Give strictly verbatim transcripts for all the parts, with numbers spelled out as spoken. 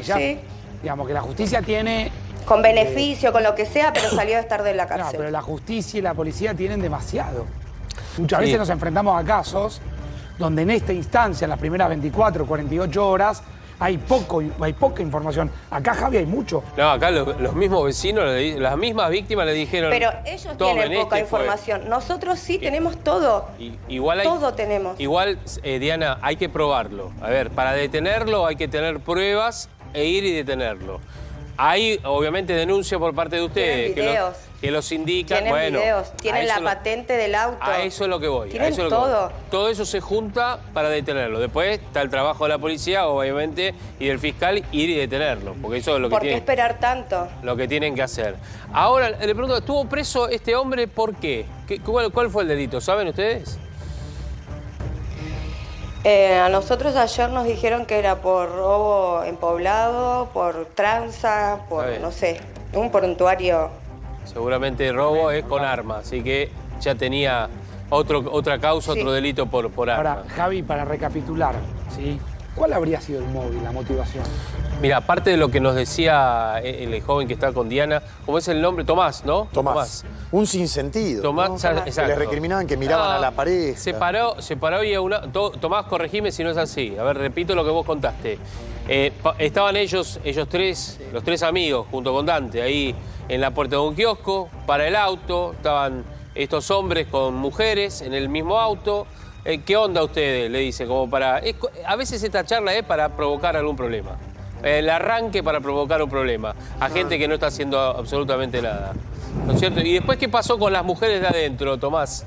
ya, sí. digamos que la justicia tiene... Con beneficio, eh, con lo que sea, pero salió de estar de la cárcel. No, pero la justicia y la policía tienen demasiado. Muchas sí. veces nos enfrentamos a casos donde en esta instancia, en las primeras veinticuatro, cuarenta y ocho horas, hay poco, hay poca información. Acá, Javi, hay mucho. No, acá los, los mismos vecinos, las mismas víctimas le dijeron... Pero ellos tienen poca este información. Fue. Nosotros sí tenemos todo. Y, igual hay, todo tenemos. Igual, eh, Diana, hay que probarlo. A ver, para detenerlo hay que tener pruebas e ir y detenerlo. Hay, obviamente, denuncia por parte de ustedes. Tienen videos. Que, lo, que los indican. Tienen bueno, videos. Tienen la lo, patente del auto. A eso es lo que voy. Tienen a eso es lo todo. Que voy. Todo eso se junta para detenerlo. Después está el trabajo de la policía, obviamente, y del fiscal, ir y detenerlo. Porque eso es lo que ¿Por qué tienen, esperar tanto? Lo que tienen que hacer. Ahora, le pregunto, ¿estuvo preso este hombre por qué? ¿Qué cuál, ¿Cuál fue el delito? ¿Saben ustedes? Eh, a nosotros ayer nos dijeron que era por robo en poblado, por tranza, por, no sé, un prontuario. Seguramente robo es con arma, así que ya tenía otro, otra causa, sí. otro delito por, por arma. Ahora, Javi, para recapitular, ¿sí? ¿Cuál habría sido el móvil, la motivación? Mira, aparte de lo que nos decía el, el joven que está con Diana, ¿cómo es el nombre? Tomás, ¿no? Tomás. Tomás. Un sinsentido. Tomás, ¿no? Exacto. Que les recriminaban que miraban ah, a la pareja. Se paró, se paró y a una... To, Tomás, corregime si no es así. A ver, repito lo que vos contaste. Eh, estaban ellos, ellos tres, los tres amigos, junto con Dante, ahí en la puerta de un kiosco, para el auto. Estaban estos hombres con mujeres en el mismo auto. Eh, ¿Qué onda ustedes? Le dice, como para... Es, a veces esta charla es para provocar algún problema. El arranque para provocar un problema a gente que no está haciendo absolutamente nada. ¿No es cierto? ¿Y después qué pasó con las mujeres de adentro, Tomás?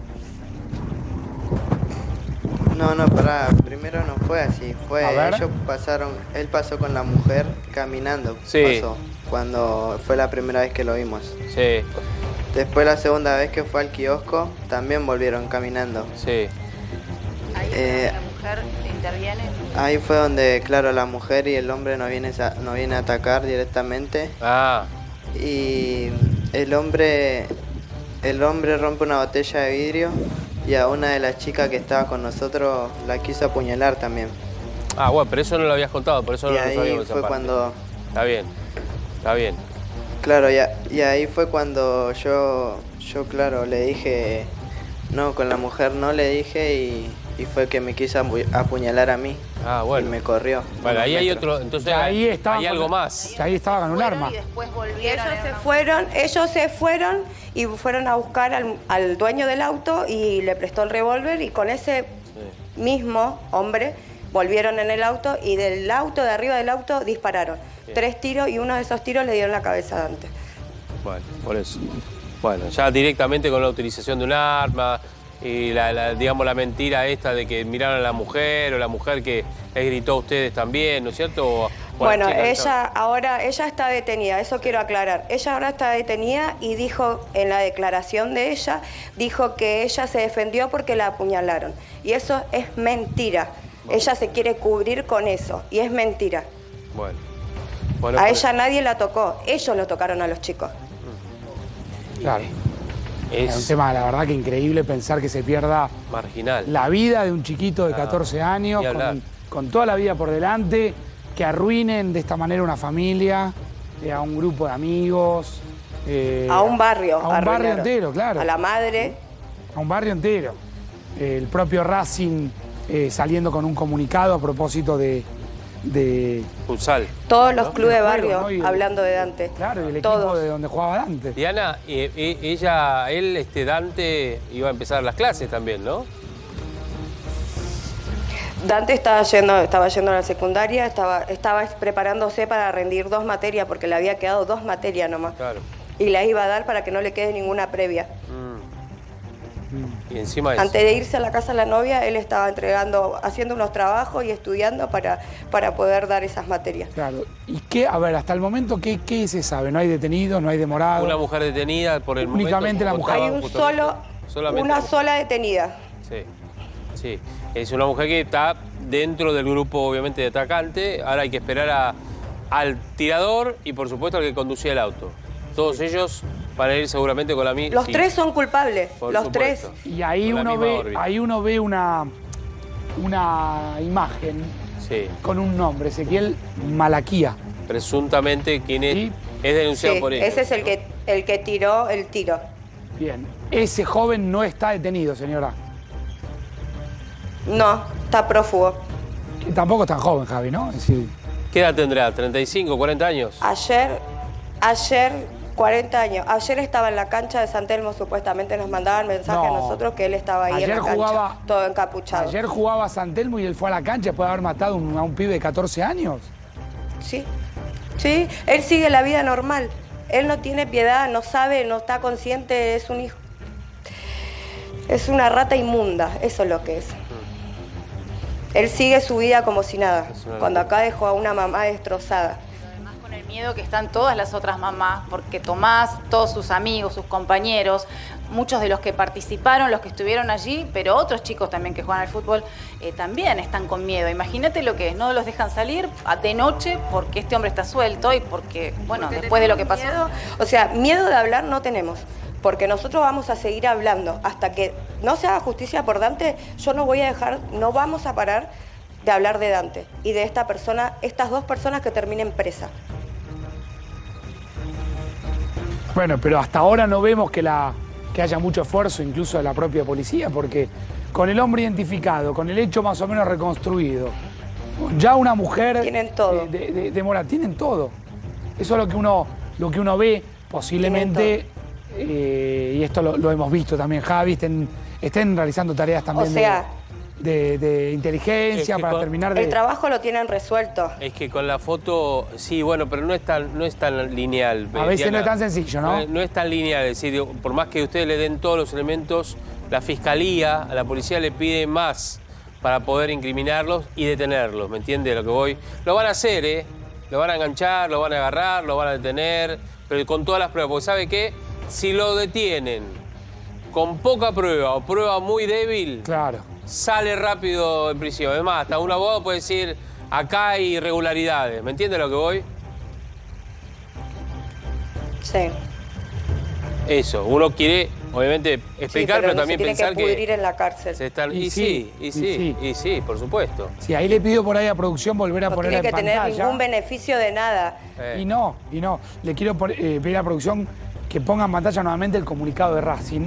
No, no, pará. Primero no fue así. Fue, ellos pasaron, él pasó con la mujer caminando. Sí. Pasó, cuando fue la primera vez que lo vimos. Sí. Después la segunda vez que fue al kiosco, también volvieron caminando. Sí. Ahí eh, la mujer interviene. Ahí fue donde, claro, la mujer y el hombre nos viene a, nos viene a atacar directamente. Ah. Y el hombre, el hombre rompe una botella de vidrio y a una de las chicas que estaba con nosotros la quiso apuñalar también. Ah, bueno, pero eso no lo habías contado, por eso y no lo ahí sabíamos fue esa parte. Cuando... Está bien, está bien. Claro, y, a, y ahí fue cuando yo, yo, claro, le dije, no, con la mujer no le dije y... Y fue que me quiso apuñalar a mí. Ah, bueno. Y me corrió. Bueno, ahí hay otro... Entonces ahí estaba hay algo más. Ahí estaba con un arma. Y después volvieron. Ellos se fueron, ellos se fueron y fueron a buscar al, al dueño del auto y le prestó el revólver y con ese sí. mismo hombre volvieron en el auto y del auto, de arriba del auto, dispararon. Bien. Tres tiros y uno de esos tiros le dio en la cabeza a Dante. Bueno, por eso. Bueno, ya directamente con la utilización de un arma... Y la, la, digamos, la mentira esta de que miraron a la mujer o la mujer que les gritó a ustedes también, ¿no es cierto? O, bueno, ella ahora, ella está detenida, eso quiero aclarar. Ella ahora está detenida y dijo, en la declaración de ella, dijo que ella se defendió porque la apuñalaron. Y eso es mentira. Bueno. Ella se quiere cubrir con eso y es mentira. Bueno. bueno a pues... ella nadie la tocó, ellos lo tocaron a los chicos. Claro. Es... es un tema, la verdad, que increíble pensar que se pierda marginal la vida de un chiquito de catorce ah, años, con, con toda la vida por delante, que arruinen de esta manera una familia, eh, a un grupo de amigos. Eh, a un barrio. A un barrio entero, claro. A la madre. A un barrio entero. Eh, el propio Racing eh, saliendo con un comunicado a propósito de... de Futsal. Todos los ¿no? clubes de barrio, ¿no? el, hablando de Dante. Claro, y el Todos. equipo de donde jugaba Dante. Diana, eh, eh, ella, él, este, Dante, iba a empezar las clases también, ¿no? Dante estaba yendo, estaba yendo a la secundaria, estaba, estaba preparándose para rendir dos materias, porque le había quedado dos materias nomás. Claro. Y las iba a dar para que no le quede ninguna previa. Mm. Y encima de Antes de irse a la casa de la novia, él estaba entregando, haciendo unos trabajos y estudiando para, para poder dar esas materias. Claro. ¿Y qué? A ver, hasta el momento, ¿qué, qué se sabe? ¿No hay detenidos, no hay demorados? Una mujer detenida por el Únicamente momento. la mujer. Hay un solo, una sola detenida. Sí, sí. Es una mujer que está dentro del grupo, obviamente, de atacante. Ahora hay que esperar a, al tirador y, por supuesto, al que conducía el auto. Todos sí. ellos... Para ir seguramente con la misma... Los sí. tres son culpables, Por los supuesto. tres. Y ahí uno, ve, ahí uno ve una, una imagen Sí. con un nombre, Ezequiel Malaquía. Presuntamente, quien es, Sí. es denunciado Sí, por ellos. ese es el que, el que tiró el tiro. Bien, ese joven no está detenido, señora. No, está prófugo. Que tampoco es tan joven, Javi, ¿no? Es decir, ¿Qué edad tendrá? ¿treinta y cinco, cuarenta años? Ayer, ayer, cuarenta años. Ayer estaba en la cancha de San Telmo, supuestamente nos mandaban mensajes No. a nosotros que él estaba ahí Ayer en la cancha, jugaba- todo encapuchado. ayer jugaba San Telmo y él fue a la cancha después de haber matado un- a un pibe de catorce años. Sí, sí, él sigue la vida normal. Él no tiene piedad, no sabe, no está consciente, es un hijo. Es una rata inmunda, eso es lo que es. Él sigue su vida como si nada, cuando acá dejó a una mamá destrozada. Además con el miedo que están todas las otras mamás, porque Tomás, todos sus amigos, sus compañeros, muchos de los que participaron, los que estuvieron allí, pero otros chicos también que juegan al fútbol, eh, también están con miedo. Imagínate lo que es, no los dejan salir de noche porque este hombre está suelto y porque, bueno, Porque después de lo que pasó. miedo, o sea, miedo de hablar no tenemos, porque nosotros vamos a seguir hablando. Hasta que no se haga justicia por Dante, yo no voy a dejar, no vamos a parar de hablar de Dante y de esta persona, estas dos personas que terminen presa. Bueno, pero hasta ahora no vemos que, la, que haya mucho esfuerzo incluso de la propia policía, porque con el hombre identificado, con el hecho más o menos reconstruido, ya una mujer... Tienen todo. eh, De, de, de Mora, tienen todo. Eso es lo que uno, lo que uno ve, posiblemente, eh, y esto lo, lo hemos visto también, Javi, estén, estén realizando tareas también O sea, de, de, de inteligencia Es que para con- terminar de... el trabajo lo tienen resuelto. Es que con la foto, sí, bueno, pero no es tan, no es tan lineal. A veces Diana. no es tan sencillo, ¿no? No es, no es tan lineal, es decir, por más que ustedes le den todos los elementos, la fiscalía, a la policía le pide más para poder incriminarlos y detenerlos, ¿me entiende lo que voy? Lo van a hacer, ¿eh? Lo van a enganchar, lo van a agarrar, lo van a detener, pero con todas las pruebas, porque ¿sabe qué? Si lo detienen con poca prueba o prueba muy débil, Claro. sale rápido en prisión. Además, hasta un abogado puede decir, acá hay irregularidades. ¿Me entiende lo que voy? Sí. Eso, uno quiere, obviamente, Sí, explicar, pero pero, no también se tiene pensar que que, pudrir en la cárcel. se están... Y Y, sí, sí, y y sí, sí. y sí, por supuesto. Sí, ahí le pido por ahí a producción volver a No ponerla tiene que en tener pantalla. ningún beneficio de nada. Eh, Y no, y no. Le quiero pon- eh, pedir a producción que ponga en pantalla nuevamente el comunicado de Racing,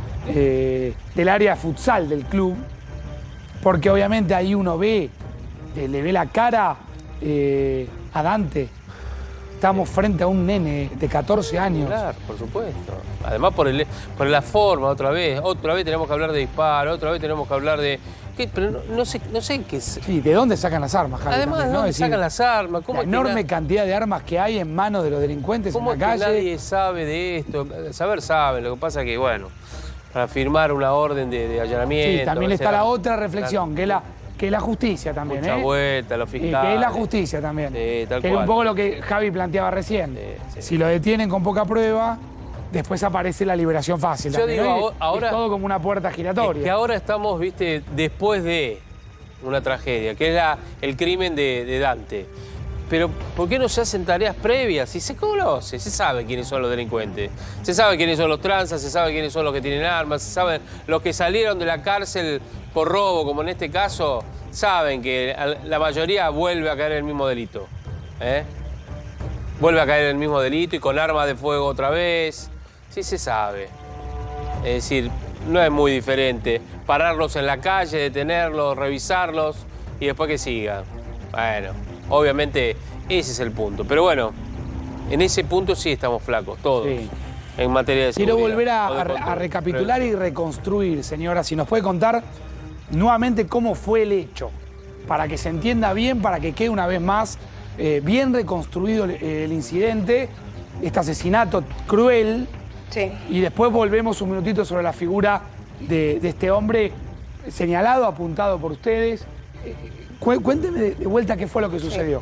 eh, del área futsal del club, porque obviamente ahí uno ve, eh, le ve la cara eh, a Dante. Estamos frente a un nene de catorce años. Claro, por supuesto. Además, por, el, por la forma, otra vez. Otra vez tenemos que hablar de disparo, otra vez tenemos que hablar de... ¿Qué? Pero no, no sé, no sé qué es... Sí, ¿de dónde sacan las armas, Javi? Además, ¿de también, ¿no? dónde Es decir, sacan las armas? ¿Cómo la es que enorme na- cantidad de armas que hay en manos de los delincuentes en ¿Cómo la es que calle. nadie sabe de esto? Saber sabe, lo que pasa que, bueno, para firmar una orden de, de allanamiento... Sí, también va a está ser- la otra reflexión, que es la, que es la justicia también. Mucha ¿eh? vuelta, los Y fiscales. que es la justicia también. Sí, tal que es cual. un poco lo que Javi planteaba recién. Sí, sí. Si lo detienen con poca prueba, después aparece la liberación fácil. Yo también, digo, ¿no? Y ahora- es todo como una puerta giratoria. Es que ahora estamos, viste, después de una tragedia, que es la, el crimen de, de Dante. Pero, ¿por qué no se hacen tareas previas? Si se conoce, se sabe quiénes son los delincuentes. Se sabe quiénes son los tranzas, se sabe quiénes son los que tienen armas, se saben los que salieron de la cárcel por robo, como en este caso, saben que la mayoría vuelve a caer en el mismo delito. ¿eh? Vuelve a caer en el mismo delito y con armas de fuego otra vez. Sí se sabe. Es decir, no es muy diferente pararlos en la calle, detenerlos, revisarlos y después que sigan. Bueno, obviamente ese es el punto. Pero bueno, en ese punto sí estamos flacos, todos, Sí. en materia de seguridad. Quiero volver a, o de a re- a control. recapitular y reconstruir, señora. Si nos puede contar nuevamente cómo fue el hecho, para que se entienda bien, para que quede una vez más eh, bien reconstruido el, el incidente, este asesinato cruel. Sí. Y después volvemos un minutito sobre la figura de, de este hombre señalado, apuntado por ustedes. Eh, cu- cuénteme de, de vuelta qué fue lo que sucedió.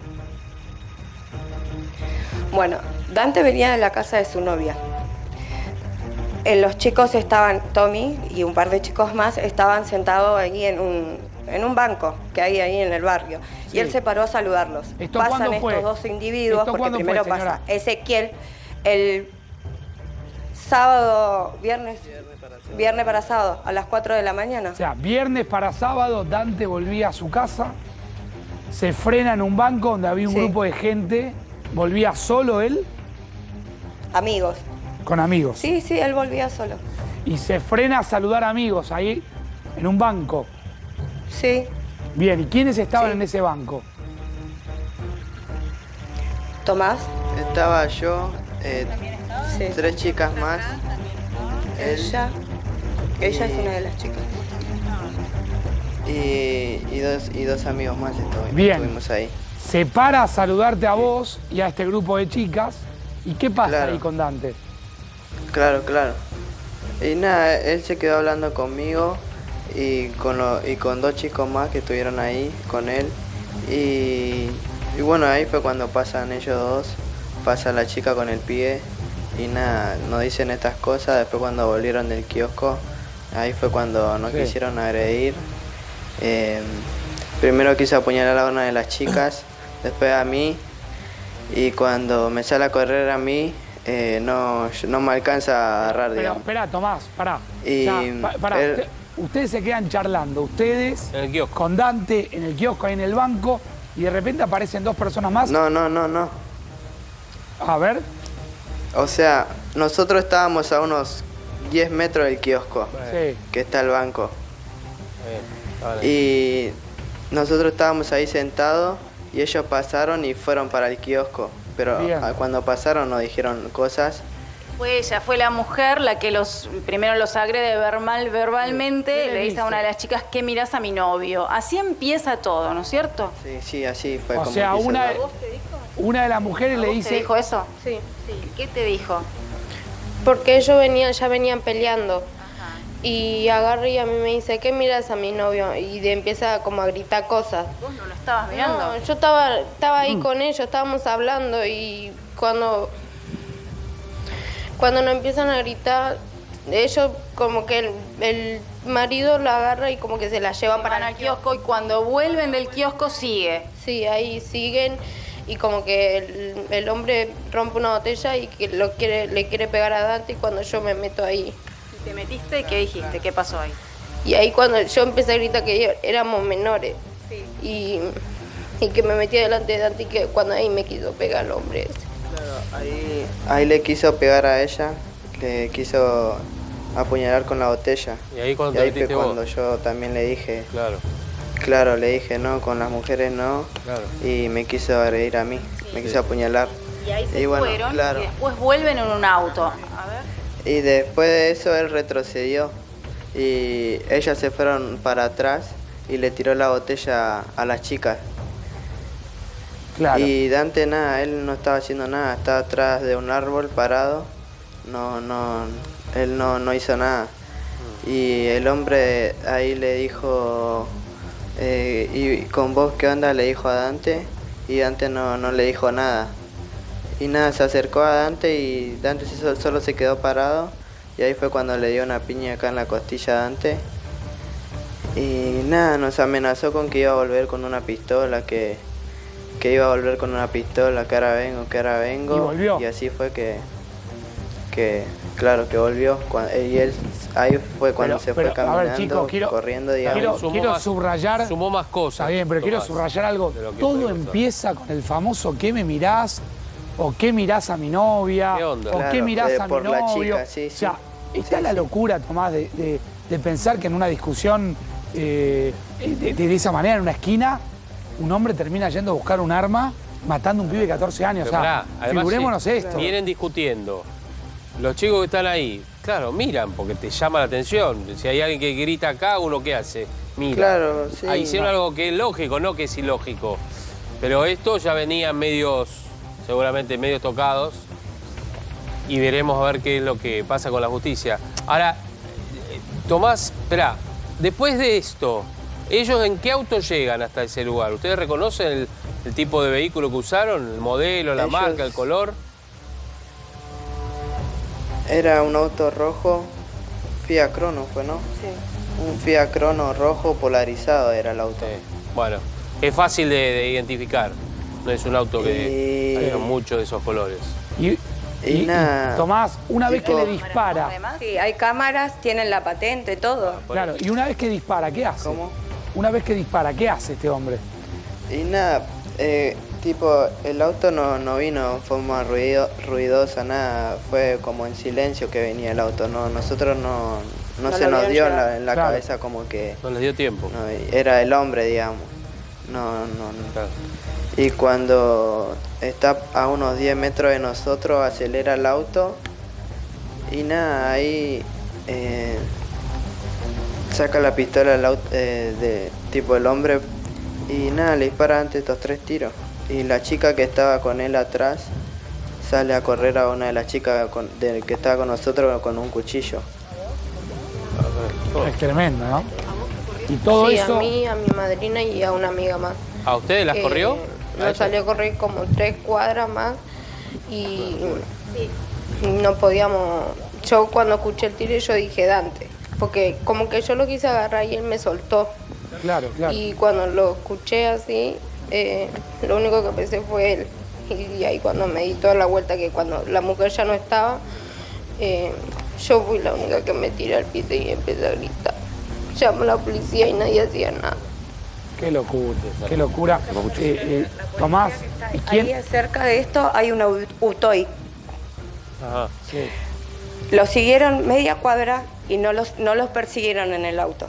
Bueno, Dante venía de la casa de su novia. Eh, los chicos estaban, Tommy y un par de chicos más, estaban sentados ahí en un, en un banco que hay ahí en el barrio. Sí. Y él se paró a saludarlos. ¿Esto Pasan cuándo estos fue? dos individuos, ¿Esto porque cuándo primero fue, señora? pasa Ezequiel el sábado, viernes, viernes para sábado, a las cuatro de la mañana. O sea, viernes para sábado, Dante volvía a su casa, Se frena en un banco donde había un Sí. grupo de gente. ¿Volvía solo él? Amigos. Con amigos. Sí, sí, él volvía solo. Y se frena a saludar amigos ahí en un banco. Sí. Bien, ¿y quiénes estaban Sí. en ese banco? Tomás. Estaba yo, eh, Sí. tres chicas más. Él Ella. Ella es una de las chicas. y, y dos, y dos amigos más estuvi- Bien. estuvimos ahí. Se para a saludarte a vos y a este grupo de chicas. ¿Y qué pasa Claro. ahí con Dante? Claro, claro. Y nada, él se quedó hablando conmigo y con, lo- y con dos chicos más que estuvieron ahí con él. Y, y bueno, ahí fue cuando pasan ellos dos, pasa la chica con el pibe y nada, nos dicen estas cosas. Después cuando volvieron del kiosco, ahí fue cuando nos Sí. quisieron agredir. Eh, primero quise apuñalar a una de las chicas, después a mí. Y cuando me sale a correr a mí, eh, no, no me alcanza a agarrar, Pero digamos. espera, Tomás, pará. Y, Ya, pa- pará, él- usted- ustedes se quedan charlando, ustedes En el kiosco. con Dante en el kiosco, ahí en el banco, y de repente aparecen dos personas más. No, no, no, no. A ver, O sea, nosotros estábamos a unos diez metros del kiosco, sí. que está el banco. Bien, estaban ahí. Y nosotros estábamos ahí sentados y ellos pasaron y fueron para el kiosco. Pero Bien. ah, cuando pasaron nos dijeron cosas. Fue ella, fue la mujer la que los primero los agrede verbal, verbalmente, ¿Qué le le dice a una de dice? las chicas, ¿qué mirás a mi novio? Así empieza todo, ¿no es cierto? Sí, sí, así fue O como sea, empieza una, todo. una de las mujeres ¿A le vos dice... ¿Te dijo eso? Sí, Sí. ¿Qué te dijo? porque ellos venían, ya venían peleando. Y agarra y a mí me dice, ¿qué miras a mi novio? Y de- empieza como a gritar cosas. ¿Vos no lo estabas mirando? No, yo estaba, estaba ahí con ellos, estábamos hablando y cuando, cuando nos empiezan a gritar, ellos como que el, el marido la agarra y como que se la lleva Van para al kiosco y cuando vuelven del kiosco sigue. Sí, ahí siguen y como que el, el hombre rompe una botella y que lo quiere, le quiere pegar a Dante y cuando yo me meto ahí. Y te metiste y ¿qué dijiste? ¿Qué pasó ahí? Y ahí cuando yo empecé a gritar que éramos menores y, y que me metí delante de Dante y que cuando ahí me quiso pegar el hombre ese. Ahí, ahí le quiso pegar a ella, le quiso apuñalar con la botella. Y ahí cuando Y te ahí fue metiste vos. cuando yo también le dije, Claro, claro, le dije no, con las mujeres no. claro. Y me quiso agredir a mí, me quiso apuñalar. Y ahí se Y bueno, fueron claro. y después vuelven en un auto. A ver. Y después de eso él retrocedió y ellas se fueron para atrás y le tiró la botella a las chicas. Claro. Y Dante nada, él no estaba haciendo nada, estaba atrás de un árbol parado, no, no, él no, no hizo nada. Y el hombre ahí le dijo, eh, ¿y con vos qué onda? Le dijo a Dante y Dante no, no le dijo nada. Y nada, se acercó a Dante y Dante se- solo, solo se quedó parado y ahí fue cuando le dio una piña acá en la costilla a Dante. Y nada, nos amenazó con que iba a volver con una pistola, que, que iba a volver con una pistola, que ahora vengo, que ahora vengo. ¿Y volvió? Y así fue que, que claro, que volvió. Cuan- y él, ahí fue cuando Pero- se pero, fue a ver, caminando, chicos, quiero- corriendo, digamos. Quiero, Sumó quiero más- subrayar... Sumó más cosas. Está bien, pero quiero Tomás, subrayar algo. de lo que Todo puede pasar. empieza con el famoso ¿qué me mirás? O ¿qué mirás a mi novia? ¿Qué onda? O ¿qué Claro, mirás de- a mi por la novio? chica, sí, O sea, sí. está Sí, la sí. locura, Tomás, de, de- de pensar que en una discusión eh, de, de esa manera, en una esquina, un hombre termina yendo a buscar un arma matando a un pibe de catorce años. Pero o sea, pará, además, figurémonos sí, esto. Vienen discutiendo. Los chicos que están ahí, claro, miran porque te llama la atención. Si hay alguien que grita acá, uno ¿qué hace? Mira. Claro, sí. Ahí hicieron algo que es lógico, no que es ilógico. Pero esto ya venían medios, seguramente medios tocados. Y veremos a ver qué es lo que pasa con la justicia. Ahora, eh, Tomás, espera, después de esto, ¿ellos en qué auto llegan hasta ese lugar? ¿Ustedes reconocen el, el tipo de vehículo que usaron? ¿El modelo, la Ellos- marca, el color? Era un auto rojo, Fiat Crono fue, ¿no? Sí. Un Fiat Crono rojo polarizado era el auto. Sí. Bueno, es fácil de, de identificar. No es un auto que Y- tenga muchos de esos colores. Y, Y y- y, nada, Tomás, una vez que tipo- le dispara, Además, Sí, hay cámaras, tienen la patente, todo. claro, y una vez que dispara, ¿qué hace? ¿Cómo? Una vez que dispara, ¿qué hace este hombre? Y nada, eh, tipo, el auto no, no vino en forma ruido, ruidosa, nada. Fue como en silencio que venía el auto. No, nosotros no, no, No se lo nos vieron dio en llegar. la, en la Claro. cabeza como que No les dio tiempo. no, era el hombre, digamos. No, no, no. Claro. Y cuando está a unos diez metros de nosotros, acelera el auto. Y nada, ahí eh, saca la pistola del auto, eh, de tipo el hombre. Y nada, le dispara antes estos tres tiros. Y la chica que estaba con él atrás sale a correr a una de las chicas con- de- que estaba con nosotros con un cuchillo. Es tremendo, ¿no? Y todo Sí, eso... a mí, a mi madrina y a una amiga más. ¿A ustedes las Eh, corrió? ¿A Nos ellas? salió a correr como tres cuadras más y no podíamos... Yo cuando escuché el tiro yo dije Dante, porque como que yo lo quise agarrar y él me soltó. Claro, claro. Y cuando lo escuché así, eh, lo único que pensé fue él. Y ahí cuando me di toda la vuelta, que cuando la mujer ya no estaba, eh, yo fui la única que me tiré al piso y empecé a gritar. Llamó a la policía y nadie hacía nada. Qué locura, qué locura. Eh, eh, Tomás, ¿y quién? Ahí cerca de esto hay una U- UTOY. Ajá. Sí. Los siguieron media cuadra y no los, no los persiguieron en el auto.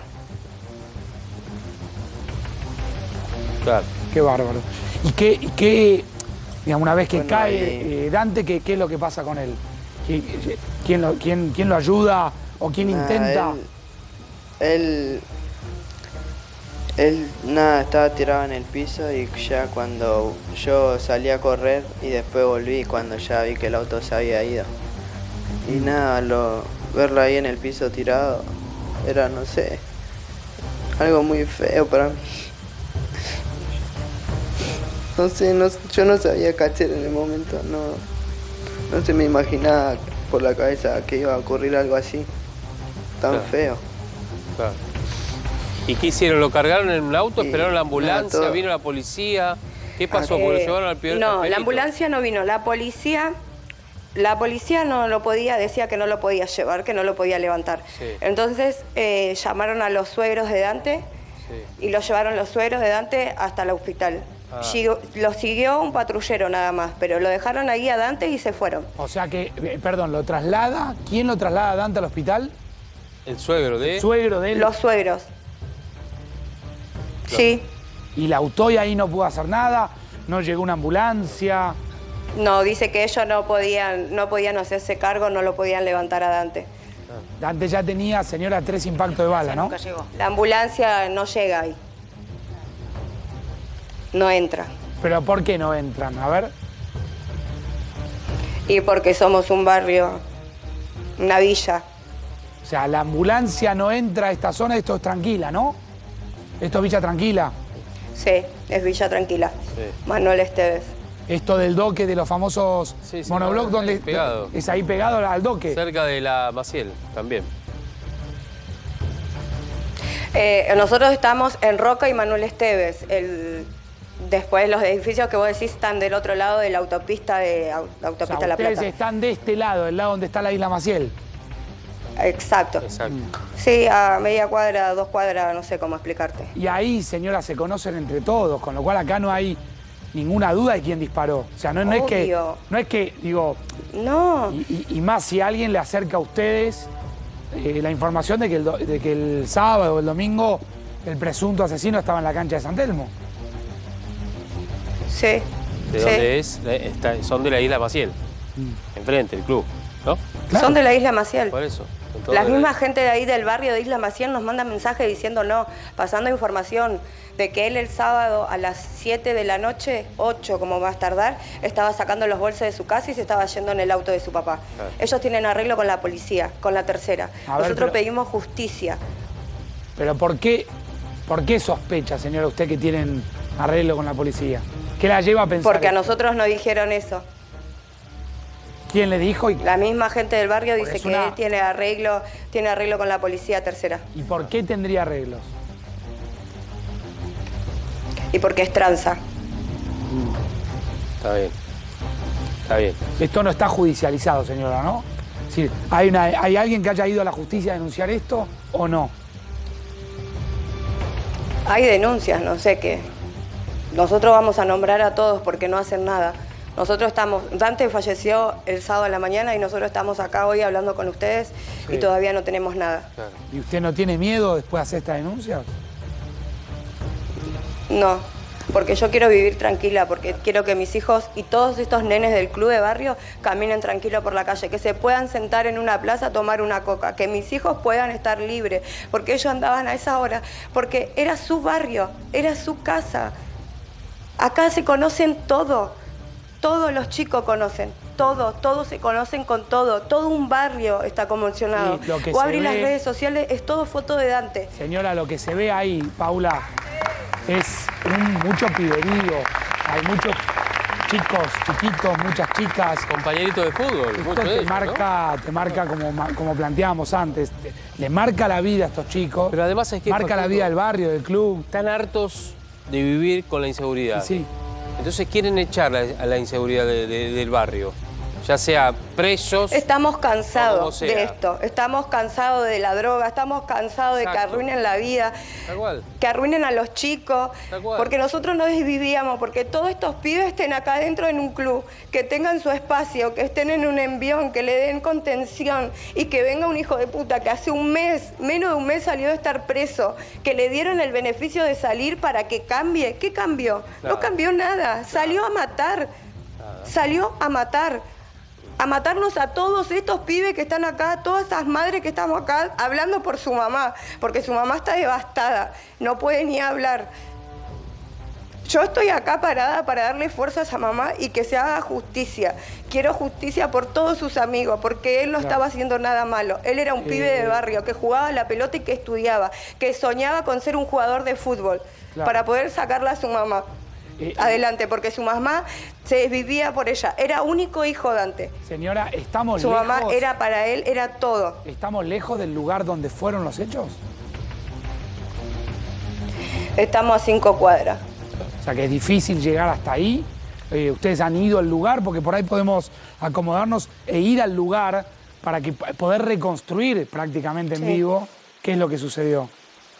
Claro. Qué bárbaro. ¿Y qué, y qué digamos, una vez que Bueno, cae ahí- eh, Dante, ¿qué, qué es lo que pasa con él? ¿Qui- ¿Quién lo, quién, quién lo ayuda o quién Nada, intenta? Él, él, él, nada, estaba tirado en el piso y ya cuando yo salí a correr y después volví cuando ya vi que el auto se había ido. Y nada, lo, verlo ahí en el piso tirado era, no sé, algo muy feo para mí. No sé, no, yo no sabía qué hacer en el momento, no, no se me imaginaba por la cabeza que iba a ocurrir algo así, tan Claro. feo. Claro. ¿Y qué hicieron? ¿Lo cargaron en un auto? Sí, ¿Esperaron la nada, ambulancia? todo. ¿Vino la policía? ¿Qué pasó? Eh, ¿Porque lo llevaron al peor? No, la ambulancia no vino. La policía, la policía no lo podía, decía que no lo podía llevar, que no lo podía levantar. Sí. Entonces eh, llamaron a los suegros de Dante Sí. y lo llevaron los suegros de Dante hasta el hospital. Ah. Llegó- lo siguió un patrullero nada más, pero lo dejaron ahí a Dante y se fueron. O sea que, eh, perdón, ¿lo traslada? ¿Quién lo traslada a Dante al hospital? El suegro de... Suegro de él. Los suegros. Sí. Y la autoya ahí no pudo hacer nada, no llegó una ambulancia. No, dice que ellos no podían, no podían hacerse cargo, no lo podían levantar a Dante. Dante ya tenía, señora, tres impactos de bala, ¿no? Nunca llegó. La ambulancia no llega ahí. No entra. Pero ¿por qué no entran? A ver. Y porque somos un barrio, una villa. O sea, la ambulancia no entra a esta zona, esto es tranquila, ¿no? Esto es Villa Tranquila. Sí, es Villa Tranquila. Sí. Manuel Esteves. Esto del doque de los famosos Sí, sí, monoblocks, ahí donde pegado. es ahí pegado al doque. Cerca de la Maciel, también. Eh, nosotros estamos en Roca y Manuel Esteves. El, después los edificios que vos decís están del otro lado de la autopista de au- la O autopista sea, La ustedes Plata. están de este lado, del lado donde está la isla Maciel. Exacto. Exacto. Sí, a media cuadra, dos cuadras, no sé cómo explicarte. Y ahí, señora, se conocen entre todos, con lo cual acá no hay ninguna duda de quién disparó. O sea, no, no es que, Obvio. no es que, digo, No, y, y- y más si alguien le acerca a ustedes eh, la información de que, el, do- de que el sábado o el domingo el presunto asesino estaba en la cancha de San Telmo. sí. ¿De sí. dónde es? Eh, está- son de la isla Maciel. Enfrente, el club, ¿no? Claro. Son de la Isla Maciel. Por eso. son todos La de misma isla. gente de ahí del barrio de Isla Maciel nos manda mensajes diciendo no, pasando información de que él el sábado a las siete de la noche, ocho como más tardar, estaba sacando los bolsos de su casa y se estaba yendo en el auto de su papá. Claro. Ellos tienen arreglo con la policía, con la tercera. A ver, Nosotros pero- pedimos justicia. Pero ¿por qué, ¿por qué sospecha, señora, usted que tienen arreglo con la policía? ¿Qué la lleva a pensar Porque a esto? nosotros nos dijeron eso. ¿Quién le dijo? Y, La misma gente del barrio Porque dice es que una- él tiene arreglo, tiene arreglo con la policía tercera. ¿Y por qué tendría arreglos? Y porque es tranza. Está bien. Está bien. Esto no está judicializado, señora, ¿no? Es decir, ¿hay, una, ¿hay alguien que haya ido a la justicia a denunciar esto o no? Hay denuncias, no sé qué. nosotros vamos a nombrar a todos porque no hacen nada. Nosotros estamos, Dante falleció el sábado a la mañana y nosotros estamos acá hoy hablando con ustedes sí. y todavía no tenemos nada. Claro. ¿Y usted no tiene miedo después de hacer esta denuncia? No, porque yo quiero vivir tranquila, porque quiero que mis hijos y todos estos nenes del club de barrio caminen tranquilos por la calle, que se puedan sentar en una plaza a tomar una coca, que mis hijos puedan estar libres, porque ellos andaban a esa hora, porque era su barrio, era su casa. Acá se conocen todo. Todos los chicos conocen, todos, todos se conocen con todo, todo un barrio está conmocionado. Sí, o abrir las redes sociales, es todo foto de Dante. Señora, lo que se ve ahí, Paula, es un, mucho piberío, hay muchos chicos, chiquitos, muchas chicas. Compañeritos de fútbol. Esto mucho te, de ellos, marca, ¿no? te marca, como, como planteábamos antes, te, le marca la vida a estos chicos. Pero además es que marca la vida del barrio, del club. Están hartos de vivir con la inseguridad. Sí. Entonces quieren echar la, a la inseguridad de, de, del barrio, ya sea presos. Estamos cansados de esto, estamos cansados de la droga, estamos cansados Exacto. de que arruinen la vida, Tal cual. que arruinen a los chicos, porque nosotros no desvivíamos, porque todos estos pibes estén acá adentro en un club, que tengan su espacio, que estén en un envión, que le den contención y que venga un hijo de puta que hace un mes, menos de un mes salió de estar preso, que le dieron el beneficio de salir para que cambie. ¿Qué cambió? Nada. No cambió nada, salió a matar, nada. salió a matar. a matarnos a todos estos pibes que están acá, todas estas madres que estamos acá hablando por su mamá, porque su mamá está devastada, no puede ni hablar. Yo estoy acá parada para darle fuerza a esa mamá y que se haga justicia. Quiero justicia por todos sus amigos, porque él no claro. estaba haciendo nada malo. Él era un eh... pibe de barrio que jugaba a la pelota y que estudiaba, que soñaba con ser un jugador de fútbol, claro. para poder sacarla a su mamá. Eh, Adelante, porque su mamá se desvivía por ella. Era único hijo Dante. Señora, estamos su lejos... Su mamá era para él, era todo. ¿Estamos lejos del lugar donde fueron los hechos? Estamos a cinco cuadras. O sea que es difícil llegar hasta ahí. Eh, ustedes han ido al lugar porque por ahí podemos acomodarnos e ir al lugar para que, poder reconstruir prácticamente en sí. vivo qué es lo que sucedió.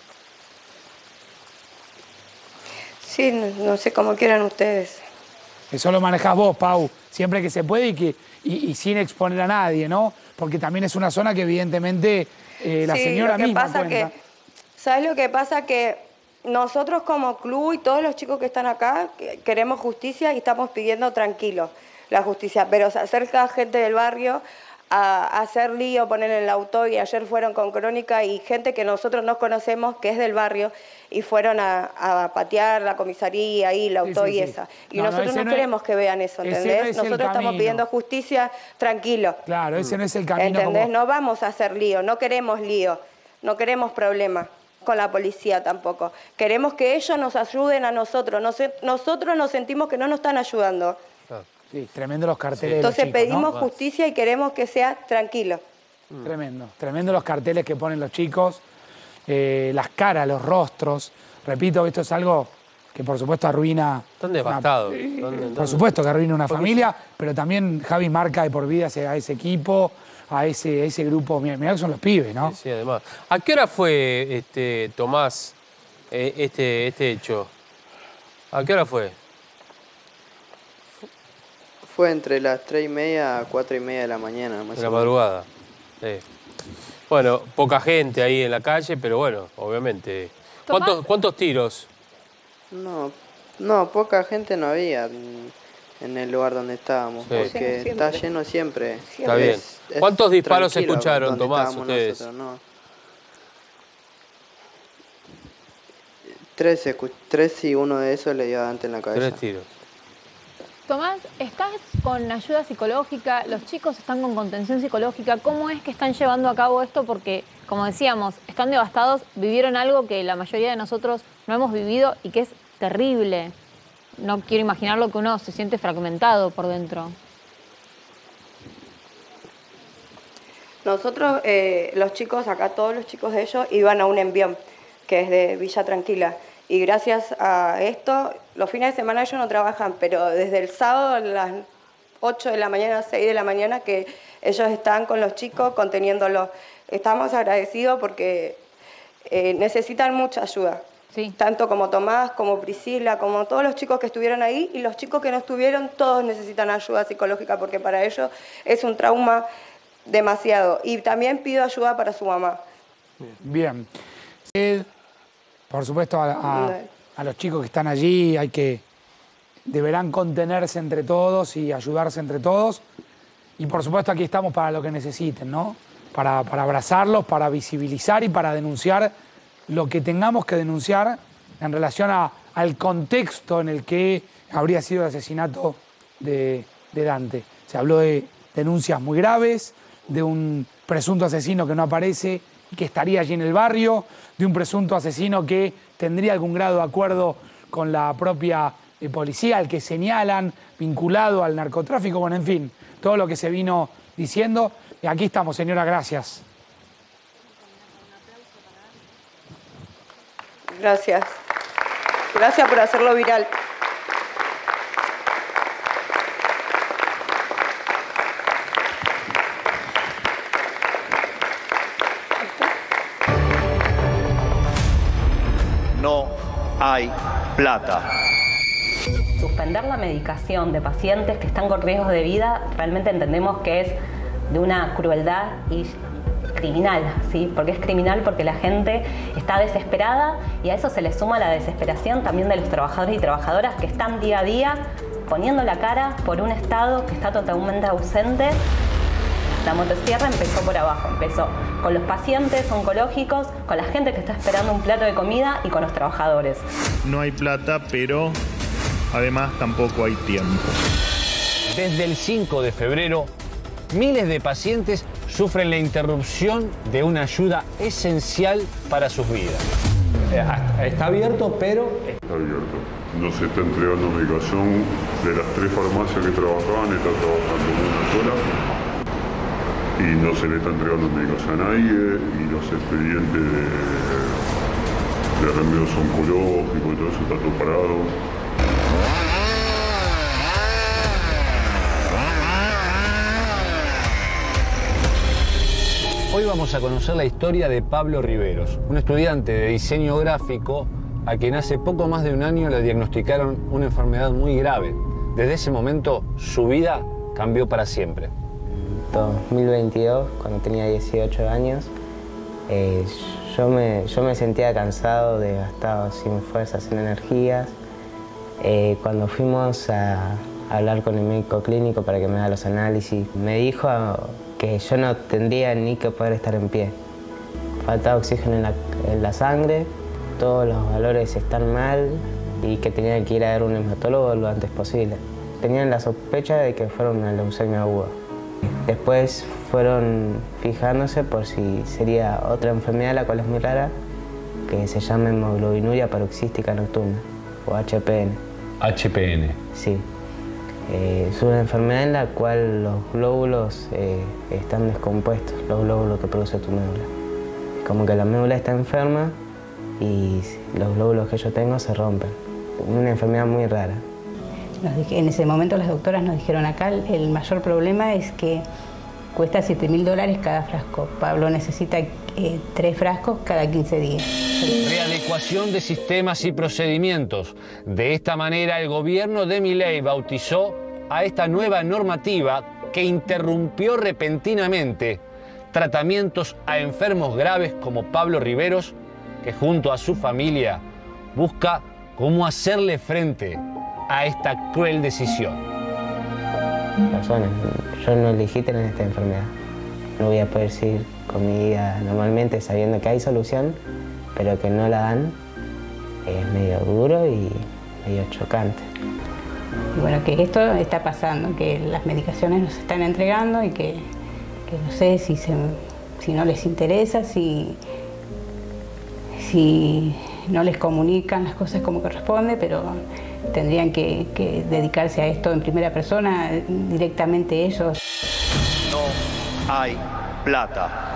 Sí, no, no sé cómo quieran ustedes. Eso lo manejás vos, Pau, siempre que se puede y, que, y, y sin exponer a nadie, ¿no? Porque también es una zona que evidentemente eh, la sí, señora lo que misma pasa cuenta. Que, ¿sabes lo que pasa? Que nosotros como club y todos los chicos que están acá queremos justicia y estamos pidiendo tranquilo la justicia, pero se acerca gente del barrio a, a hacer lío, poner en el auto, y ayer fueron con Crónica y gente que nosotros no conocemos, que es del barrio, y fueron a, a patear la comisaría y la auto sí, sí, y esa. Y no, nosotros no, no queremos es, que vean eso, ¿entendés? No es nosotros estamos pidiendo justicia tranquilo. Claro, ese no es el camino. ¿Entendés? Como... No vamos a hacer lío, no queremos lío, no queremos problemas con la policía tampoco. Queremos que ellos nos ayuden a nosotros. Nos, nosotros nos sentimos que no nos están ayudando. Sí, tremendo los carteles. Entonces de los chicos, pedimos ¿no? justicia y queremos que sea tranquilo. Mm. Tremendo, tremendo los carteles que ponen los chicos, eh, las caras, los rostros. Repito que esto es algo que por supuesto arruina... Están devastados. Una, eh, ¿Dónde, por dónde? supuesto que arruina una familia, pero también Javi marca de por vida a ese, a ese equipo, a ese, a ese grupo. Mirá, mirá que son los pibes, ¿no? Sí, sí, además. ¿A qué hora fue, este, Tomás, eh, este, este hecho? ¿A qué hora fue? Fue entre las tres y media a cuatro y media de la mañana. Más de la madrugada. Sí. Bueno, poca gente ahí en la calle, pero bueno, obviamente. ¿Cuántos, ¿Cuántos tiros? No, no, poca gente no había en el lugar donde estábamos, sí. porque sí, está lleno siempre. siempre. Está bien. Es, es ¿Cuántos disparos escucharon, Tomás, ustedes? Nosotros, ¿no? Tres, tres y uno de esos le dio a Dante en la cabeza. Tres tiros. Tomás, ¿estás con ayuda psicológica? ¿Los chicos están con contención psicológica? ¿Cómo es que están llevando a cabo esto? Porque, como decíamos, están devastados, vivieron algo que la mayoría de nosotros no hemos vivido y que es terrible. No quiero imaginar lo que uno se siente fragmentado por dentro. Nosotros, eh, los chicos, acá todos los chicos de ellos, iban a un envión, que es de Villa Tranquila. Y gracias a esto, los fines de semana ellos no trabajan, pero desde el sábado a las ocho de la mañana, seis de la mañana, que ellos están con los chicos conteniéndolos. Estamos agradecidos porque eh, necesitan mucha ayuda. Sí. Tanto como Tomás, como Priscila, como todos los chicos que estuvieron ahí y los chicos que no estuvieron, todos necesitan ayuda psicológica porque para ellos es un trauma demasiado. Y también pido ayuda para su mamá. Bien. Eh, por supuesto, a, a, a los chicos que están allí hay que... deberán contenerse entre todos y ayudarse entre todos. Y por supuesto aquí estamos para lo que necesiten, ¿no? Para, para abrazarlos, para visibilizar y para denunciar lo que tengamos que denunciar en relación a, al contexto en el que habría sido el asesinato de, de Dante. Se habló de denuncias muy graves, de un presunto asesino que no aparece y que estaría allí en el barrio, de un presunto asesino que tendría algún grado de acuerdo con la propia eh, policía, al que señalan, vinculado al narcotráfico, bueno, en fin, todo lo que se vino diciendo. Y aquí estamos, señora, gracias. Gracias. Gracias por hacerlo viral. No hay plata. Suspender la medicación de pacientes que están con riesgos de vida realmente entendemos que es de una crueldad y criminal, ¿sí? Porque es criminal porque la gente está desesperada y a eso se le suma la desesperación también de los trabajadores y trabajadoras que están día a día poniendo la cara por un Estado que está totalmente ausente. La motosierra empezó por abajo, empezó con los pacientes oncológicos, con la gente que está esperando un plato de comida y con los trabajadores. No hay plata, pero además tampoco hay tiempo. Desde el cinco de febrero, miles de pacientes sufren la interrupción de una ayuda esencial para sus vidas. Está abierto, pero... Está abierto. No se está entregando medicación. De las tres farmacias que trabajaban, está trabajando una sola. Y no se le está entregando medicación a nadie. Y los expedientes de, de remedios oncológicos y todo eso está todo parado. Hoy vamos a conocer la historia de Pablo Riveros, un estudiante de diseño gráfico a quien hace poco más de un año le diagnosticaron una enfermedad muy grave. Desde ese momento, su vida cambió para siempre. dos mil veintidós, cuando tenía dieciocho años, eh, yo, me, yo me sentía cansado, desgastado, sin fuerzas, sin energías. Eh, cuando fuimos a, a hablar con el médico clínico para que me haga los análisis, me dijo que yo no tendría ni que poder estar en pie. Faltaba oxígeno en la, en la sangre, todos los valores están mal y que tenía que ir a ver un hematólogo lo antes posible. Tenían la sospecha de que fuera una leucemia aguda. Después fueron fijándose por si sería otra enfermedad, la cual es muy rara, que se llama hemoglobinuria paroxística nocturna, o H P N. H P N. Sí. Eh, es una enfermedad en la cual los glóbulos eh, están descompuestos, los glóbulos que produce tu médula. Como que la médula está enferma y los glóbulos que yo tengo se rompen. Una enfermedad muy rara. En ese momento las doctoras nos dijeron acá el mayor problema es que cuesta siete mil dólares cada frasco. Pablo necesita eh, tres frascos cada quince días. Readecuación de sistemas y procedimientos. De esta manera el gobierno de Milei bautizó a esta nueva normativa que interrumpió repentinamente tratamientos a enfermos graves como Pablo Riveros, que junto a su familia busca cómo hacerle frente a esta cruel decisión. Personas, yo no elegí tener esta enfermedad. No voy a poder seguir con mi vida normalmente sabiendo que hay solución, pero que no la dan. Es medio duro y medio chocante. Y bueno, que esto está pasando, que las medicaciones nos están entregando y que, que no sé si, se, si no les interesa, si, si no les comunican las cosas como corresponde, pero tendrían que, que dedicarse a esto en primera persona, directamente ellos. No hay plata.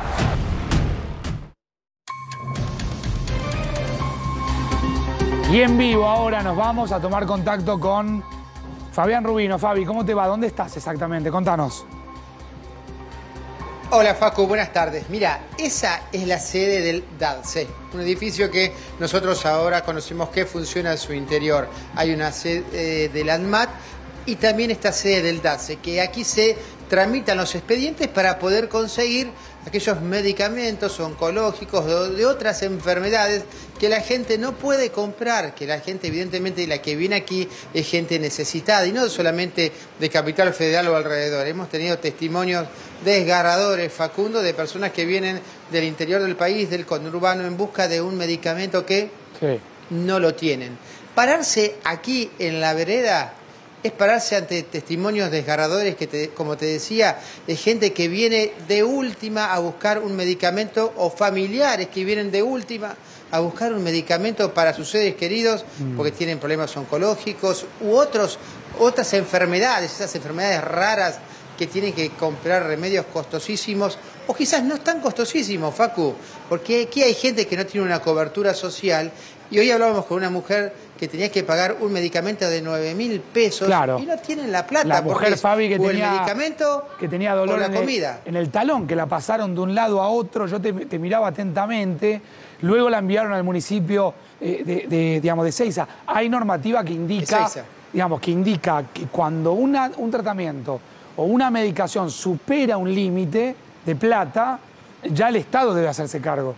Y en vivo ahora nos vamos a tomar contacto con Fabián Rubino. Fabi, ¿cómo te va? ¿Dónde estás exactamente? Contanos. Hola Facu, buenas tardes. Mira, esa es la sede del DATSE, un edificio que nosotros ahora conocemos que funciona en su interior. Hay una sede eh, del ANMAT y también esta sede del DATSE, que aquí se tramitan los expedientes para poder conseguir aquellos medicamentos oncológicos de, de otras enfermedades que la gente no puede comprar, que la gente evidentemente la que viene aquí es gente necesitada y no solamente de Capital Federal o alrededor. Hemos tenido testimonios desgarradores, Facundo, de personas que vienen del interior del país, del conurbano, en busca de un medicamento que sí. no lo tienen. Pararse aquí en la vereda es pararse ante testimonios desgarradores que, te, como te decía, de gente que viene de última a buscar un medicamento o familiares que vienen de última a buscar un medicamento para sus seres queridos mm. porque tienen problemas oncológicos u otros, otras enfermedades, esas enfermedades raras que tienen que comprar remedios costosísimos o quizás no tan costosísimos, Facu, porque aquí hay gente que no tiene una cobertura social y hoy hablábamos con una mujer que tenía que pagar un medicamento de nueve mil pesos claro. y no tienen la plata. La mujer, Fabi, que o tenía, el medicamento que tenía dolor o la en, comida. El, en el talón, que la pasaron de un lado a otro, yo te, te miraba atentamente, luego la enviaron al municipio eh, de, de, digamos, de Seiza. Hay normativa que indica, digamos, que indica que cuando una, un tratamiento o una medicación supera un límite de plata, ya el Estado debe hacerse cargo.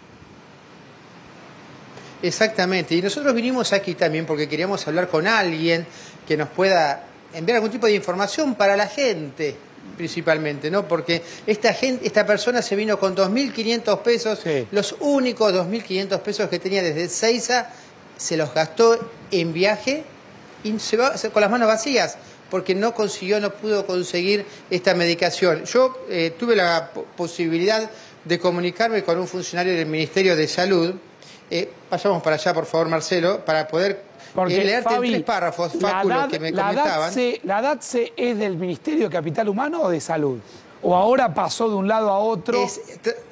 Exactamente, y nosotros vinimos aquí también porque queríamos hablar con alguien que nos pueda enviar algún tipo de información para la gente, principalmente, ¿no? Porque esta gente, esta persona se vino con dos mil quinientos pesos, sí. los únicos dos mil quinientos pesos que tenía desde Seiza, se los gastó en viaje y se va con las manos vacías, porque no consiguió, no pudo conseguir esta medicación. Yo eh, tuve la posibilidad de comunicarme con un funcionario del Ministerio de Salud. Eh, vayamos para allá, por favor, Marcelo, para poder Porque, eh, leerte Fabi, en tres párrafos, Facu, lo que me la comentaban. DATSE, ¿La DATSE es del Ministerio de Capital Humano o de Salud? ¿O ahora pasó de un lado a otro? Es,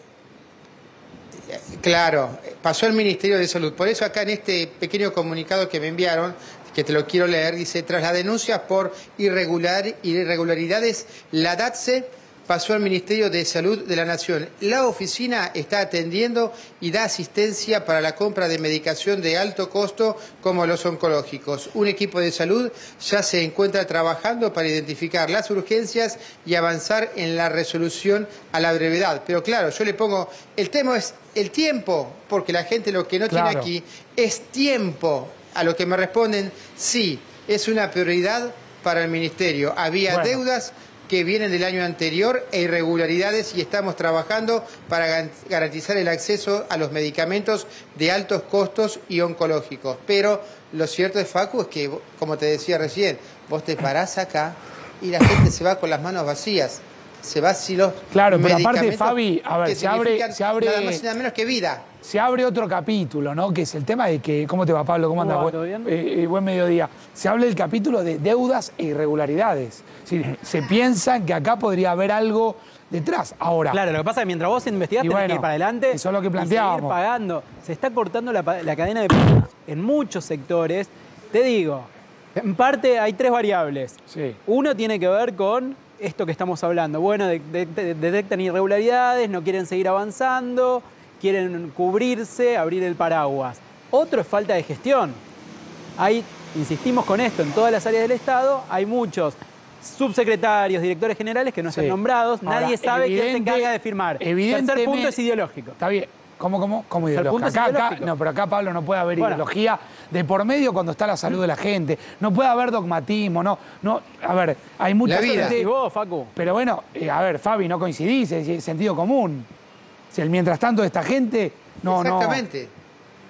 claro, pasó al Ministerio de Salud. Por eso acá en este pequeño comunicado que me enviaron, que te lo quiero leer, dice: tras las denuncias por irregular, irregularidades, la DATSE pasó al Ministerio de Salud de la Nación. La oficina está atendiendo y da asistencia para la compra de medicación de alto costo como los oncológicos. Un equipo de salud ya se encuentra trabajando para identificar las urgencias y avanzar en la resolución a la brevedad. Pero claro, yo le pongo, el tema es el tiempo, porque la gente lo que no claro. tiene aquí es tiempo. A lo que me responden, sí, es una prioridad para el Ministerio. Había bueno. deudas que vienen del año anterior e irregularidades y estamos trabajando para garantizar el acceso a los medicamentos de altos costos y oncológicos. Pero lo cierto es, Facu, es que, como te decía recién, vos te parás acá y la gente se va con las manos vacías. Se va si los Claro, pero aparte, Fabi, a ver, se abre, se abre... Nada más y nada menos que vida. Se abre otro capítulo, ¿no? Que es el tema de que... ¿Cómo te va, Pablo? ¿Cómo andas? ¿Todo bien? Eh, eh, buen mediodía. Se habla del capítulo de deudas e irregularidades. Es decir, se piensa que acá podría haber algo detrás. Ahora... Claro, lo que pasa es que mientras vos investigás tenés bueno, que ir para adelante. Eso es lo que y planteábamos. seguir pagando. Se está cortando la, la cadena de pagos en muchos sectores. Te digo, en parte hay tres variables. Sí. Uno tiene que ver con esto que estamos hablando. Bueno, de, de, de, detectan irregularidades, no quieren seguir avanzando, quieren cubrirse, abrir el paraguas. Otro es falta de gestión. Hay, insistimos con esto, en todas las áreas del Estado hay muchos subsecretarios, directores generales que no están sí. nombrados. Ahora, nadie sabe quién se encarga de firmar. Tercer punto es ideológico. Está bien. ¿Cómo, cómo? ¿Cómo ideológico? Acá, acá, no, pero acá, Pablo, no puede haber bueno. ideología de por medio cuando está la salud de la gente. No puede haber dogmatismo, no. no a ver, hay mucha la vida. gente... ¿Y vos, Facu? Pero bueno, eh, a ver, Fabi, no coincidís, es sentido común. Si el mientras tanto de esta gente, no, Exactamente. no...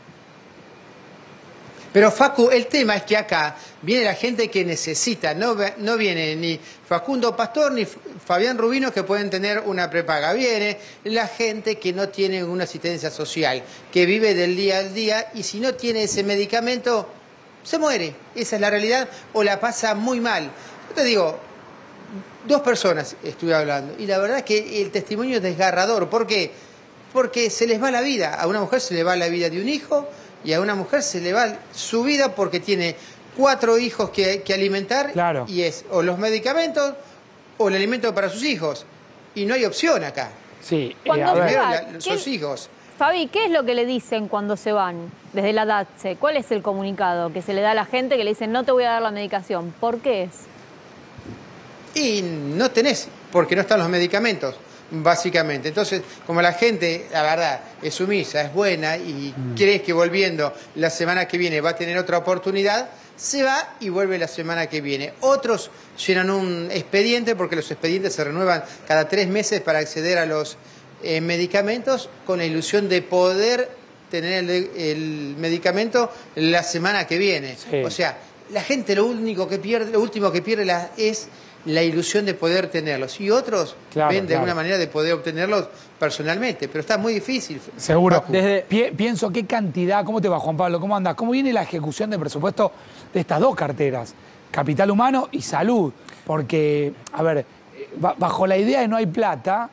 Pero, Facu, el tema es que acá viene la gente que necesita, no, no viene ni Facundo Pastor ni Fabián Rubino que pueden tener una prepaga, viene la gente que no tiene una asistencia social, que vive del día al día y si no tiene ese medicamento, se muere. Esa es la realidad o la pasa muy mal. Yo te digo, dos personas estuve hablando y la verdad es que el testimonio es desgarrador. ¿Por qué? Porque se les va la vida. A una mujer se le va la vida de un hijo y a una mujer se le va su vida porque tiene cuatro hijos que, que alimentar claro. y es o los medicamentos o el alimento para sus hijos. Y no hay opción acá. Sí, Cuando eh, a ver. se va, Primero, la- ¿qué- sus hijos. Fabi, ¿qué es lo que le dicen cuando se van desde la DATSE? ¿Cuál es el comunicado que se le da a la gente que le dicen no te voy a dar la medicación? ¿Por qué es? Y no tenés, porque no están los medicamentos, básicamente. Entonces, como la gente, la verdad, es sumisa, es buena y Mm. crees que volviendo la semana que viene va a tener otra oportunidad, se va y vuelve la semana que viene. Otros llenan un expediente, porque los expedientes se renuevan cada tres meses para acceder a los eh, medicamentos, con la ilusión de poder tener el, el medicamento la semana que viene. Sí. O sea, la gente lo único que pierde, lo último que pierde la- es la ilusión de poder tenerlos. Y otros Claro, ven de claro. alguna manera de poder obtenerlos personalmente, pero está muy difícil. Seguro. Facu. Pi- pienso qué cantidad, ¿cómo te va, Juan Pablo? ¿Cómo andas? ¿Cómo viene la ejecución de presupuesto de estas dos carteras? Capital humano y salud. Porque, a ver, eh, ba- bajo la idea de no hay plata,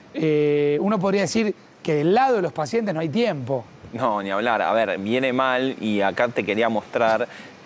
eh, uno podría decir que del lado de los pacientes no hay tiempo. No, ni hablar. A ver, viene mal y acá te quería mostrar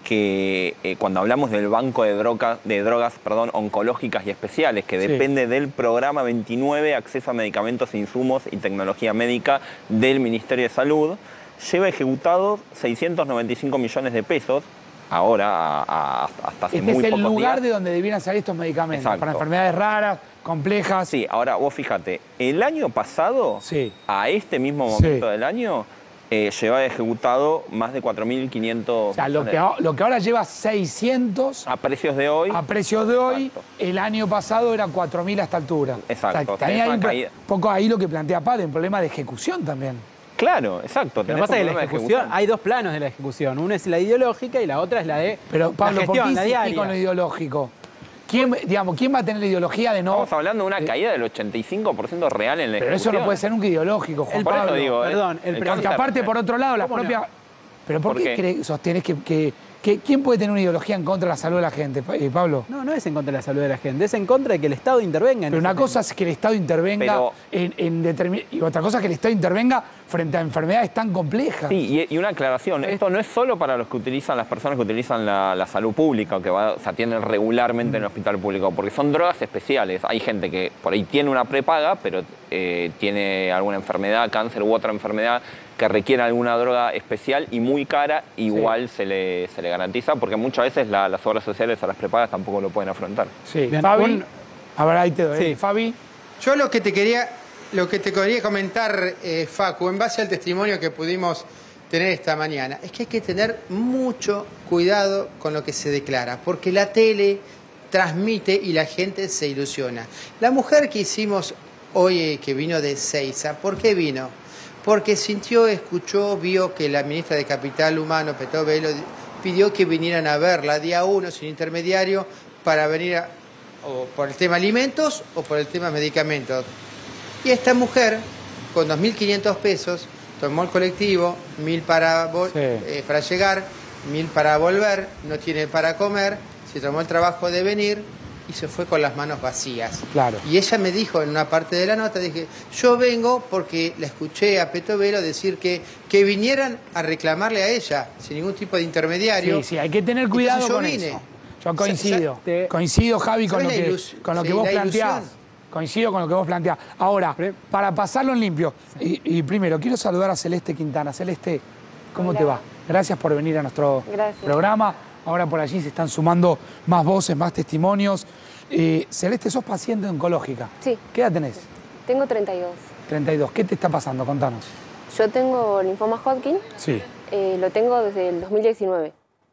que eh, cuando hablamos del banco de, droga, de drogas perdón, oncológicas y especiales, que Sí. depende del programa veintinueve, acceso a medicamentos, insumos y tecnología médica del Ministerio de Salud, lleva ejecutados seiscientos noventa y cinco millones de pesos, ahora a- a- hasta hace Este muy es el pocos lugar días. de donde debieran salir estos medicamentos. Exacto. Para enfermedades raras, complejas. Sí, ahora vos fíjate, el año pasado, a este mismo momento Sí. del año, eh, llevaba ejecutado más de cuatro mil quinientos O sea, lo que, a- lo que ahora lleva seiscientos a precios de hoy. a precios de hoy, el año pasado era cuatro mil a esta altura. Exacto, O sea, también tenés hay una un pro- caída. poco ahí lo que plantea Padre, un problema de ejecución también. Claro, exacto. Lo que tenés pasa es que un la problema de ejecución, hay dos planos de la ejecución. Una es la ideológica y la otra es la de Pero Pablo, la ¿por gestión, qué la insistís diaria. con lo ideológico? ¿Quién, digamos, ¿Quién va a tener la ideología de no...? Estamos hablando de una caída del ochenta y cinco por ciento real en la Pero eso ejecución. no puede ser nunca ideológico, Juan Por eso Pablo. digo, eh, Perdón, el el Porque cáncer- aparte, por otro lado, las ¿Cómo no? propias... ¿Pero por, ¿Por qué, qué? cre- sostenés que, que, que- ¿Quién puede tener una ideología en contra de la salud de la gente, eh, Pablo? No, no es en contra de la salud de la gente, es en contra de que el Estado intervenga en Pero ese una tema. cosa es que el Estado intervenga Pero- en, en determin- y otra cosa es que el Estado intervenga frente a enfermedades tan complejas. Sí, y, y una aclaración, esto no es solo para los que utilizan, las personas que utilizan la, la salud pública o que va- se atienden regularmente en el hospital público, porque son drogas especiales. Hay gente que por ahí tiene una prepaga, pero eh, tiene alguna enfermedad, cáncer u otra enfermedad que requiere alguna droga especial y muy cara, igual se, le, se le garantiza, porque muchas veces la- las obras sociales a las prepagas tampoco lo pueden afrontar. Sí, Bien, Fabi, un- a ver, ahí te doy. Sí. Fabi, Yo lo que te quería, lo que te quería comentar, eh, Facu, en base al testimonio que pudimos tener esta mañana, es que hay que tener mucho cuidado con lo que se declara, porque la tele transmite y la gente se ilusiona. La mujer que hicimos hoy, eh, que vino de Seiza, ¿por qué vino? Porque sintió, escuchó, vio que la ministra de Capital Humano, Petó Velo, pidió que vinieran a verla día uno, sin intermediario, para venir a, o por el tema alimentos o por el tema medicamentos. Y esta mujer, con dos mil quinientos pesos, tomó el colectivo, mil para, vol- Sí. eh, para llegar, mil para volver, no tiene para comer, se tomó el trabajo de venir y se fue con las manos vacías. claro. Y ella me dijo en una parte de la nota, dije, yo vengo porque la escuché a Petó Velo decir que, que vinieran a reclamarle a ella, sin ningún tipo de intermediario. Sí, sí, hay que tener cuidado Entonces yo con vine. eso. Yo coincido. Sa- sa- Coincido, Javi, con lo ¿Sabes la que, ilus- con lo sí, que vos la planteás. ilusión? Coincido con lo que vos planteás. Ahora, para pasarlo en limpio, y, y primero, quiero saludar a Celeste Quintana. Celeste, ¿cómo Hola. te va? Gracias por venir a nuestro Gracias. programa. Ahora por allí se están sumando más voces, más testimonios. Eh, Celeste, sos paciente oncológica. Sí. ¿Qué edad tenés? Tengo treinta y dos. treinta y dos. ¿Qué te está pasando? Contanos. Yo tengo linfoma Hodgkin, Sí. eh, lo tengo desde el dos mil diecinueve.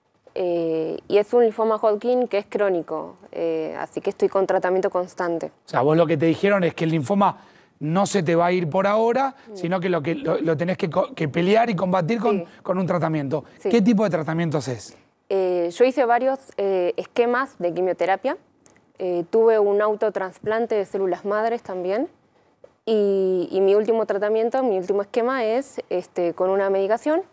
Eh, y es un linfoma Hodgkin que es crónico, eh, así que estoy con tratamiento constante. O sea, vos lo que te dijeron es que el linfoma no se te va a ir por ahora, sino que lo, que, lo, lo tenés que, co- que pelear y combatir con, Sí. con un tratamiento. Sí. ¿Qué tipo de tratamiento haces? Eh, yo hice varios eh, esquemas de quimioterapia, eh, tuve un autotransplante de células madres también, y, y mi último tratamiento, mi último esquema es este, con una medicación,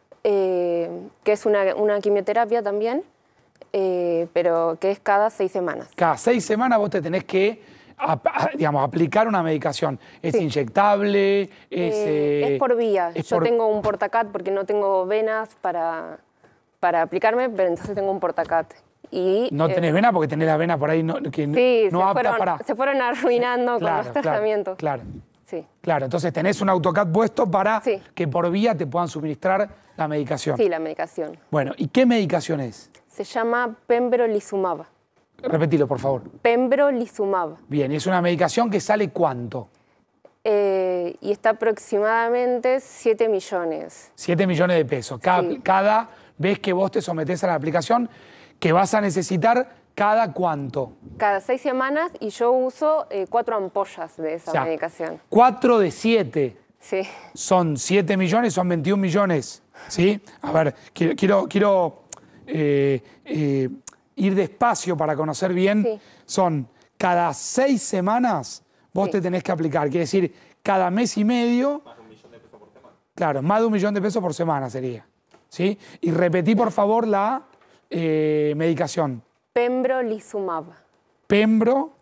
eh, que es una, una quimioterapia también, eh, pero que es cada seis semanas. Cada seis semanas vos te tenés que ap- a- digamos, aplicar una medicación. ¿Es inyectable? Es, Eh, eh, es por vía. es Yo por- tengo un portacat porque no tengo venas para, para aplicarme, pero entonces tengo un portacat. Y, No eh, tenés vena porque tenés las venas por ahí no, que no- Sí, no se, aptas fueron, para... se fueron arruinando Claro, con los claro, tratamientos. claro. Sí. Claro, entonces tenés un AutoCAD puesto para sí. que por vía te puedan suministrar la medicación. Sí, la medicación. Bueno, ¿y qué medicación es? Se llama pembrolizumab. Repetilo, por favor. Pembrolizumab. Bien, ¿y es una medicación que sale cuánto? Eh, y está aproximadamente siete millones. siete millones de pesos. Cada, sí. cada vez que vos te sometés a la aplicación, que vas a necesitar cada cuánto. Cada seis semanas y yo uso eh, cuatro ampollas de esa o sea, medicación. Cuatro de siete. Sí. Son siete millones, son veintiún millones. ¿Sí? A ver, quiero, quiero, quiero eh, eh, ir despacio para conocer bien. Sí. Son cada seis semanas vos sí. te tenés que aplicar. Quiere decir, cada mes y medio... Más de un millón de pesos por semana. Claro, más de un millón de pesos por semana sería. ¿Sí? Y repetí, por favor, la eh, medicación. Pembrolizumab. Pembro.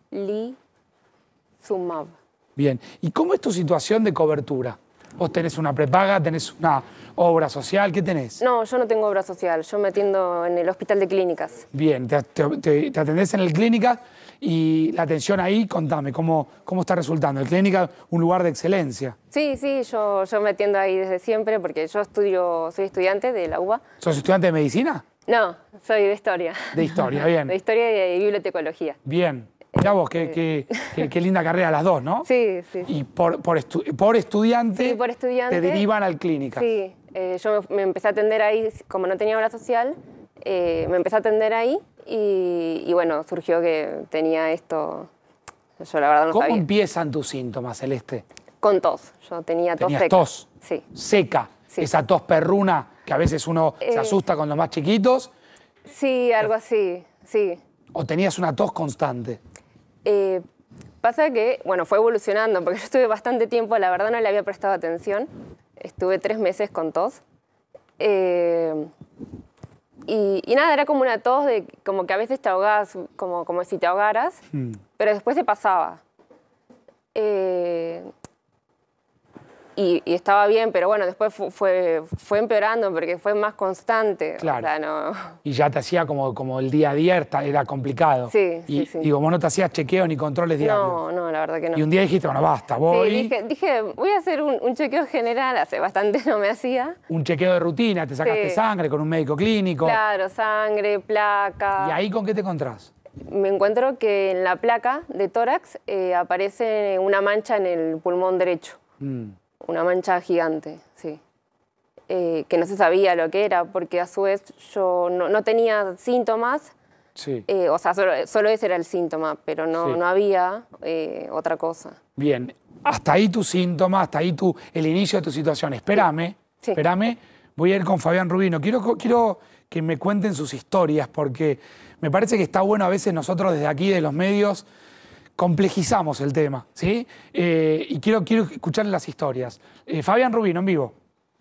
Lizumab. Bien. ¿Y cómo es tu situación de cobertura? ¿Vos tenés una prepaga, tenés una obra social? ¿Qué tenés? No, yo no tengo obra social. Yo me atiendo en el hospital de clínicas. Bien, te, te, te atendés en el clínica y la atención ahí, contame, ¿cómo, cómo está resultando? El clínica, un lugar de excelencia. Sí, sí, yo, yo me atiendo ahí desde siempre porque yo estudio, soy estudiante de la U B A. ¿Sos estudiante de medicina? No, soy de historia. De historia, bien. De historia y de bibliotecología. Bien. Mirá vos, qué, qué, qué, qué linda carrera las dos, ¿no? Sí, sí. Y por, por, estu por, estudiante, sí, por estudiante te derivan al clínica. Sí, eh, yo me, me empecé a atender ahí, como no tenía obra social, eh, me empecé a atender ahí y, y bueno, surgió que tenía esto, yo la verdad no ¿Cómo sabía. ¿Cómo empiezan tus síntomas, Celeste? Con tos, yo tenía tos ¿Tenías seca. tos? Sí. Seca, sí. Esa tos perruna que a veces uno eh, se asusta con los más chiquitos. Sí, algo así, sí. ¿O tenías una tos constante? Eh, pasa que, bueno, fue evolucionando, porque yo estuve bastante tiempo, la verdad no le había prestado atención, estuve tres meses con tos, eh, y, y nada, era como una tos de, como que a veces te ahogás, como, como si te ahogaras, hmm. pero después se pasaba. Eh, y, y estaba bien, pero bueno, después fue, fue, fue empeorando porque fue más constante. Claro. O sea, no... Y ya te hacía como, como el día a día, era complicado. Sí, y, sí, sí. Digo, vos no te hacías chequeos ni controles diarios. No, no, la verdad que no. Y un día dijiste, bueno, basta, voy... Sí, dije, dije voy a hacer un, un chequeo general, hace bastante no me hacía. Un chequeo de rutina, te sacaste sí. sangre con un médico clínico. Claro, sangre, placa... ¿Y ahí con qué te encontrás? Me encuentro que en la placa de tórax eh, aparece una mancha en el pulmón derecho. Mm. Una mancha gigante, sí. Eh, que no se sabía lo que era, porque a su vez yo no, no tenía síntomas. Sí. Eh, o sea, solo, solo ese era el síntoma, pero no, sí. no había eh, otra cosa. Bien. Hasta ahí tu síntoma, hasta ahí tu, el inicio de tu situación. Espérame, sí. espérame. Voy a ir con Fabián Rubino. Quiero, quiero que me cuenten sus historias, porque me parece que está bueno a veces nosotros desde aquí, de los medios, complejizamos el tema, ¿sí? Eh, y quiero, quiero escuchar las historias. Eh, Fabián Rubino, en vivo.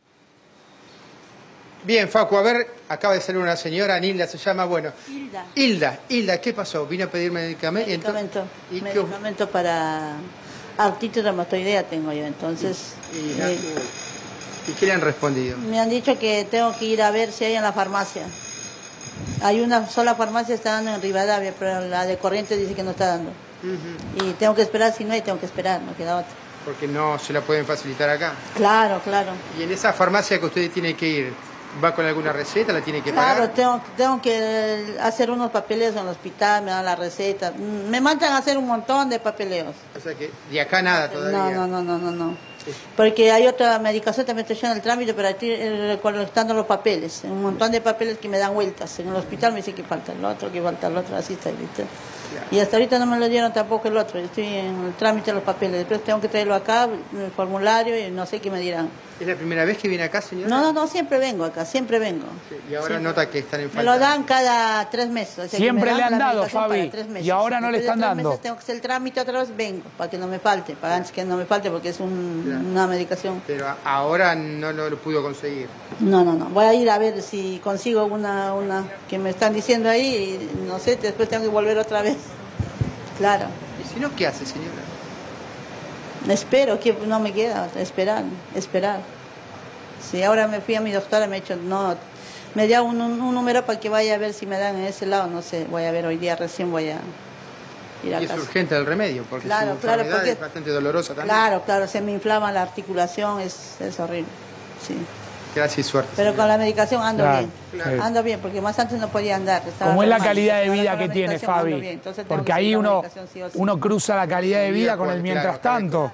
Bien, Facu, a ver, acaba de salir una señora, Nilda se llama, bueno. Hilda. Hilda, Hilda, ¿qué pasó? ¿Vino a pedir medicamento? Medicamento, ¿Y medicamento qué? Para artritis reumatoidea tengo yo, entonces... ¿Y, eh, ¿Y qué le han respondido? Me han dicho que tengo que ir a ver si hay en la farmacia. Hay una sola farmacia, está dando en Rivadavia, pero la de Corrientes dice que no está dando. Uh-huh. Y tengo que esperar, si no hay, tengo que esperar, no queda otra. Porque no se la pueden facilitar acá. Claro, claro. ¿Y en esa farmacia que usted tiene que ir, va con alguna receta, la tiene que claro, pagar? Claro, tengo, tengo que hacer unos papeleos en el hospital, me dan la receta. Me mandan a hacer un montón de papeleos. O sea que de acá nada todavía. No, no, no, no, no. Sí. Porque hay otra medicación, también estoy en el trámite, pero estoy recolectando los papeles. Un montón de papeles que me dan vueltas. En el hospital me dice que falta el otro, que falta el otro, así está, ¿viste? Claro. Y hasta ahorita no me lo dieron tampoco el otro. Estoy en el trámite de los papeles. Después tengo que traerlo acá, el formulario, y no sé qué me dirán. ¿Es la primera vez que viene acá, señora? No, no, no, siempre vengo acá, siempre vengo. Sí, y ahora siempre. Nota que están en falta. Me lo dan cada tres meses. O sea, siempre le han la dado, Fabi, y ahora no le están dando. Meses tengo que hacer el trámite otra vez, vengo, para que no me falte, para antes que no me falte, porque es un, claro. una medicación. Pero ahora no lo, lo pudo conseguir. No, no, no, voy a ir a ver si consigo una, una que me están diciendo ahí, y no sé, después tengo que volver otra vez. Claro. ¿Y si no, qué hace, señora? Espero, que no me queda, esperar, esperar. Sí, ahora me fui a mi doctora, me ha dicho, no, me dio un, un, un número para que vaya a ver si me dan en ese lado, no sé, voy a ver hoy día, recién voy a ir a y casa. es urgente el remedio, porque Claro, su claro, enfermedad porque- es bastante dolorosa también. Claro, claro, se me inflama la articulación, es, es horrible. Sí. Gracias y suerte. Pero con la medicación ando Claro, bien. claro. Ando bien, porque más antes no podía andar. estaba ¿Cómo es la normal. calidad de Ahora vida con que la tiene, medicación ando Fabi? bien, entonces tengo Porque que ahí seguir la uno, medicación sí o sí. uno cruza la calidad de vida con el mientras tanto.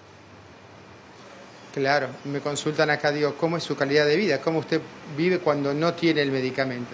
Claro, me consultan acá, digo, ¿cómo es su calidad de vida? ¿Cómo usted vive cuando no tiene el medicamento?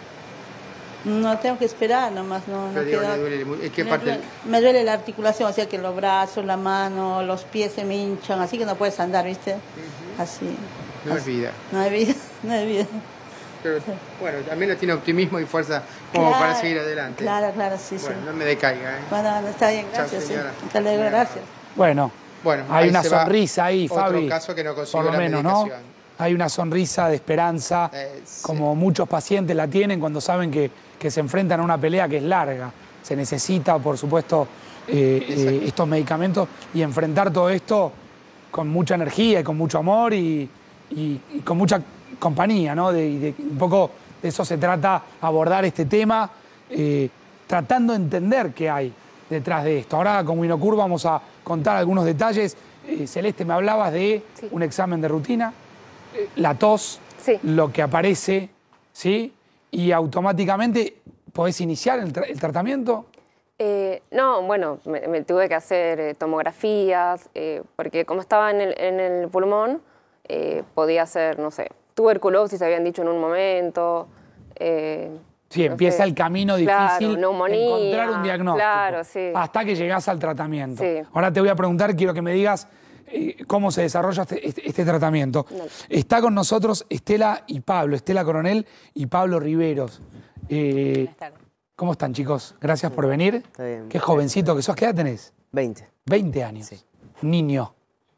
Digamos? No, tengo que esperar nomás. No, no Pero digo, queda- le duele mu- ¿en qué me, parte? duele, me duele la articulación, o sea que los brazos, la mano, los pies se me hinchan, así que no puedes andar, ¿viste? Así. No es vida. No hay vida, no hay vida. Pero bueno, también tiene optimismo y fuerza como Claro, para seguir adelante. Claro, claro, sí, Bueno, sí. no me decaiga, ¿eh? Bueno, no, está bien, Chao, gracias. sí. señora. Hasta luego, gracias. Bueno, Bueno, hay ahí una se va sonrisa ahí, otro Fabi. caso que no consiguió por lo la menos, ¿no? medicación. Hay una sonrisa de esperanza, Eh, sí. como muchos pacientes la tienen cuando saben que, que se enfrentan a una pelea que es larga. Se necesita, por supuesto, eh, eh, estos medicamentos y enfrentar todo esto con mucha energía y con mucho amor y, y- y con mucha compañía, ¿no? De, y de- un poco de eso se trata, abordar este tema, eh, tratando de entender qué hay detrás de esto. Ahora, como Inocur, vamos a contar algunos detalles. Eh, Celeste, me hablabas de un examen de rutina, eh, la tos, lo que aparece, ¿sí? Y automáticamente podés iniciar el, tra- el tratamiento. Eh, no, bueno, me, me tuve que hacer eh, tomografías, eh, porque como estaba en el, en el pulmón, eh, podía ser, no sé, tuberculosis, habían dicho en un momento. eh, Sí, no empieza sé. el camino Claro, difícil de neumonía, encontrar un diagnóstico. Claro, sí. Hasta que llegás al tratamiento. Sí. Ahora te voy a preguntar, quiero que me digas eh, cómo se desarrolla este, este- este tratamiento. Dale. Está con nosotros Estela y Pablo, Estela Coronel y Pablo Riveros. Eh, ¿Cómo están, chicos? Gracias por venir. Está bien. Qué jovencito que sos. ¿Qué edad tenés? veinte. veinte años. Niño.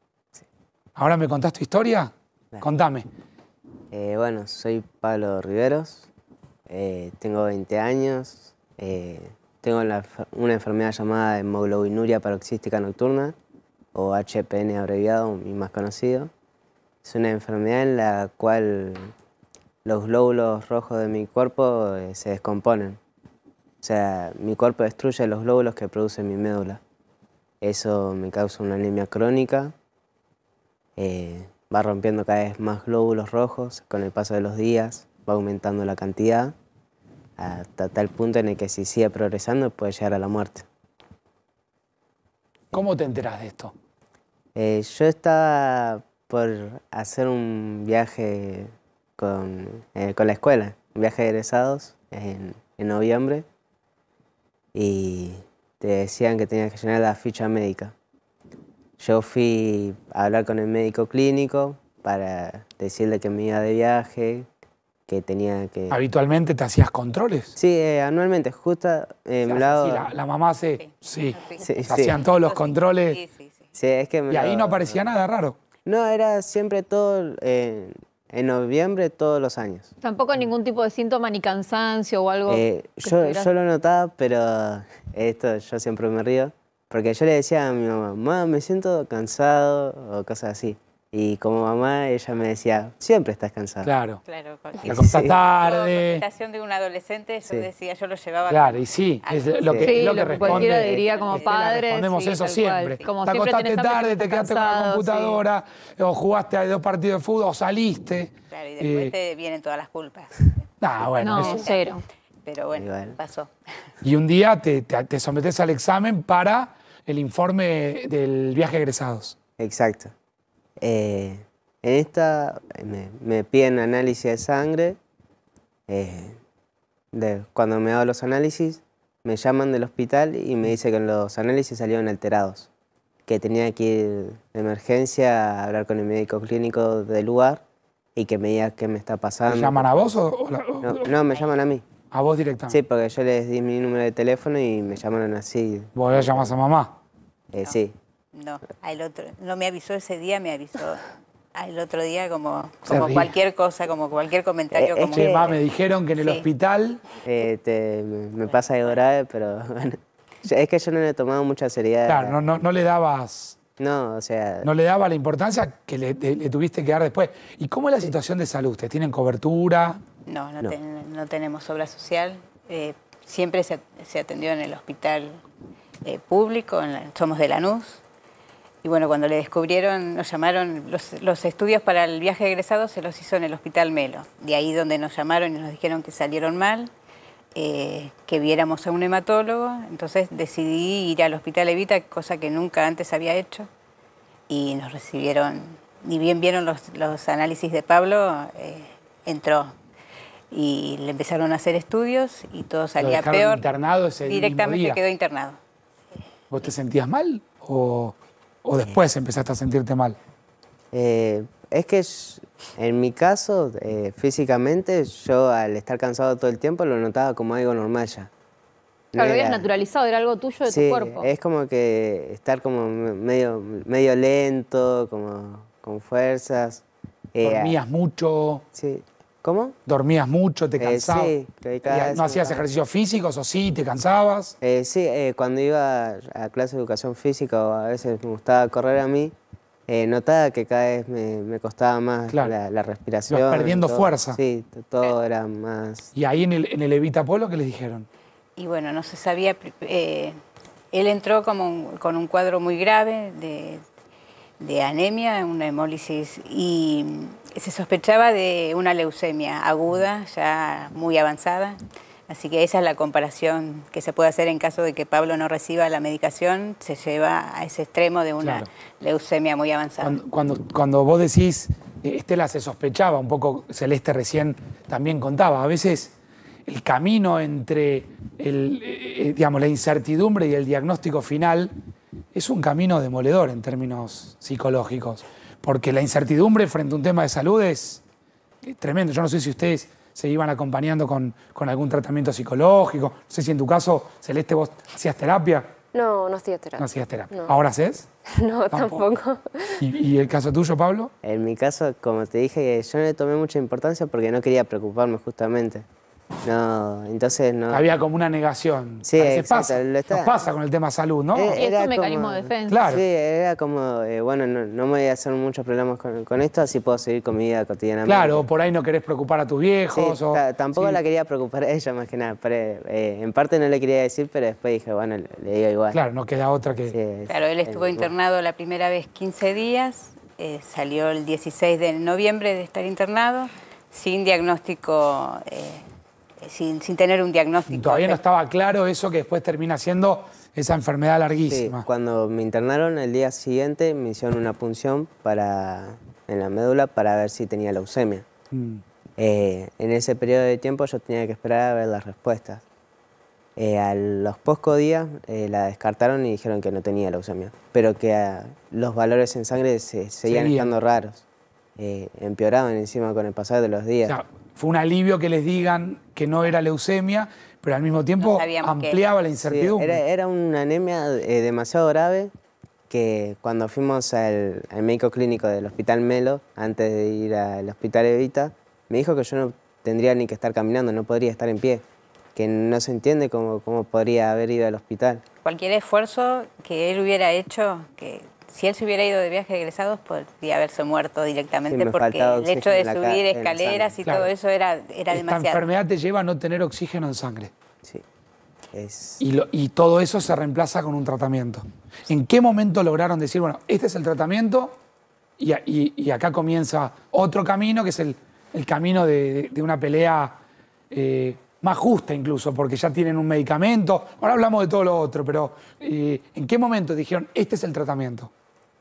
¿Ahora me contás tu historia? Contame. Eh, bueno, soy Pablo Riveros, eh, tengo veinte años, eh, tengo la enfer- una enfermedad llamada hemoglobinuria paroxística nocturna, o H P N abreviado, mi más conocido. Es una enfermedad en la cual los glóbulos rojos de mi cuerpo eh, se descomponen. O sea, mi cuerpo destruye los glóbulos que produce mi médula. Eso me causa una anemia crónica. Eh, va rompiendo cada vez más glóbulos rojos con el paso de los días, va aumentando la cantidad, hasta tal punto en el que si sigue progresando puede llegar a la muerte. ¿Cómo te enterás de esto? Eh, yo estaba por hacer un viaje con, eh, con la escuela, un viaje de egresados en, en noviembre, y te decían que tenías que llenar la ficha médica. Yo fui a hablar con el médico clínico para decirle que me iba de viaje, que tenía que... ¿Habitualmente te hacías controles? Sí, eh, anualmente, justo eh, me lo hago- Sí, la, la mamá se... Sí, Sí, se sí. hacían todos los controles. Sí, es que me Y ahí lo- no aparecía nada raro. No, era siempre todo, eh, en noviembre todos los años. Tampoco ningún tipo de síntoma ni cansancio o algo. Eh, que yo, estuvieras- yo lo notaba, pero esto yo siempre me río, porque yo le decía a mi mamá, mamá, me siento cansado o cosas así. Y como mamá, ella me decía, siempre estás cansado. Claro. Claro, Te acostás Sí. tarde. La presentación de un adolescente, yo Sí. decía, yo lo llevaba. Claro, y sí, es lo que, Sí, es lo que lo que cualquiera responde. diría como Estela, padre, Respondemos sí, eso tal siempre. cual. Como te siempre acostaste tenés hambre, tarde, estás te quedaste con la cansado, computadora, o jugaste a dos partidos de fútbol, o saliste. Claro, y después Eh, te vienen todas las culpas. Ah, bueno, No, eso. cero. Pero bueno, pasó. Y un día te, te, te sometes al examen para el informe del viaje de egresados. Exacto. Eh, en esta me, me piden análisis de sangre. eh, de, cuando me hago los análisis, me llaman del hospital y me dicen que los análisis salieron alterados. Que tenía que ir de emergencia a hablar con el médico clínico del lugar y que me diga qué me está pasando. ¿Te llaman a vos o, o la- o- No, no, me llaman a mí. a vos directamente? Sí, porque yo les di mi número de teléfono y me llamaron así. Vos le llamás a mamá. Eh, sí. No, al otro, no me avisó ese día, me avisó al otro día como, Se como ríe. cualquier cosa, como cualquier comentario. Eh, es como Che, ma, me dijeron que en el Sí. hospital... Eh, te- me, me pasa algo grave, pero bueno. Yo- Es que yo no le he tomado mucha seriedad. Claro, no, no, no le dabas... No, o sea... No le daba la importancia que le, le- le tuviste que dar después. ¿Y cómo es la situación de salud? ¿Ustedes tienen cobertura? No, no, No. ten- no tenemos obra social. Eh, siempre se, se atendió en el hospital eh, público, en la- somos de Lanús. Y bueno, cuando le descubrieron, nos llamaron, los, los estudios para el viaje de egresados se los hizo en el Hospital Melo. De ahí donde nos llamaron y nos dijeron que salieron mal, eh, que viéramos a un hematólogo. Entonces decidí ir al Hospital Evita, cosa que nunca antes había hecho. Y nos recibieron, ni bien vieron los, los análisis de Pablo, eh, entró. Y le empezaron a hacer estudios y todo salía dejaron peor. internado ese mismo Directamente día. quedó internado. ¿Vos te sentías mal o, o después empezaste a sentirte mal? Eh, es que sh- en mi caso, eh, físicamente, yo al estar cansado todo el tiempo lo notaba como algo normal ya. No Claro, lo habías era- naturalizado, era algo tuyo de sí, tu cuerpo. es como que estar como me- medio, medio lento, como con fuerzas. Eh, ¿Dormías mucho? Sí. ¿Cómo? ¿Dormías mucho? ¿Te Eh, cansabas? sí, que cada ¿Y vez ¿No me hacías cansaba. ejercicios físicos o sí? ¿Te cansabas? Eh, sí, eh, cuando iba a clase de educación física o a veces me gustaba correr a mí, eh, notaba que cada vez me, me costaba más la, la respiración. Ibas perdiendo todo. fuerza. Sí, t- todo era más... ¿Y ahí en el, en el Evita Polo qué les dijeron? Y bueno, no se sabía, eh, él entró como un- con un cuadro muy grave de, de anemia, una hemólisis, y se sospechaba de una leucemia aguda, ya muy avanzada. Así que esa es la comparación que se puede hacer en caso de que Pablo no reciba la medicación, se lleva a ese extremo de una Claro. leucemia muy avanzada. Cuando, cuando, cuando vos decís, eh, Estela se sospechaba, un poco Celeste recién también contaba, a veces el camino entre el, eh, digamos, la incertidumbre y el diagnóstico final es un camino demoledor en términos psicológicos, porque la incertidumbre frente a un tema de salud es eh, tremendo. Yo no sé si ustedes se iban acompañando con, con algún tratamiento psicológico, no sé si en tu caso, Celeste, vos hacías terapia. No, no hacía terapia. No hacías terapia. No. ¿Ahora haces? No, Tampoco. tampoco. ¿Y, y el caso tuyo, Pablo? En mi caso, como te dije, yo no le tomé mucha importancia porque no quería preocuparme justamente. No, entonces no... Había como una negación. Sí, A veces exacto, pasa. lo está- Nos pasa con el tema salud, ¿no? Eh, Sí, es era un mecanismo como- de defensa. Claro. Sí, era como, eh, bueno, no, no me voy a hacer muchos problemas con, con esto, así puedo seguir con mi vida cotidianamente. Claro, por ahí no querés preocupar a tus Sí, viejos. o- ta- tampoco sí. la quería preocupar a ella más que nada. Pero, eh, en parte no le quería decir, pero después dije, bueno, le, le digo igual. Claro, no queda otra que... Sí, Claro, él estuvo eh, internado la primera vez quince días, eh, salió el dieciséis de noviembre de estar internado, sin diagnóstico, eh, sin, sin tener un diagnóstico. Todavía no estaba claro eso que después termina siendo esa enfermedad Sí, larguísima. cuando me internaron el día siguiente me hicieron una punción para, en la médula para ver si tenía leucemia. Mm. Eh, en ese periodo de tiempo yo tenía que esperar a ver las respuestas. Eh, a los pocos días eh, la descartaron y dijeron que no tenía leucemia, pero que ah, los valores en sangre se, seguían Seguían. estando raros. Eh, empeoraban encima con el pasar de los O días. sea, fue un alivio que les digan que no era leucemia, pero al mismo tiempo sabíamos qué. ampliaba la Sí, incertidumbre. era, era una anemia eh, demasiado grave que cuando fuimos al, al médico clínico del Hospital Melo, antes de ir al Hospital Evita, me dijo que yo no tendría ni que estar caminando, no podría estar en pie, que no se entiende cómo, cómo podría haber ido al hospital. Cualquier esfuerzo que él hubiera hecho, que si él se hubiera ido de viaje de egresados, podría haberse muerto directamente, Sí, me porque faltaba el hecho de oxígeno en la ca- subir en la escaleras sangre. y todo Claro. eso era, era Esta demasiado. enfermedad te lleva a no tener oxígeno en sangre. Sí. Es... Y, lo- y todo eso se reemplaza con un tratamiento. ¿En qué momento lograron decir, bueno, este es el tratamiento y, a- y- y acá comienza otro camino, que es el, el camino de, de- de una pelea eh, más justa incluso, porque ya tienen un medicamento? Ahora hablamos de todo lo otro, pero eh, ¿en qué momento dijeron, este es el tratamiento?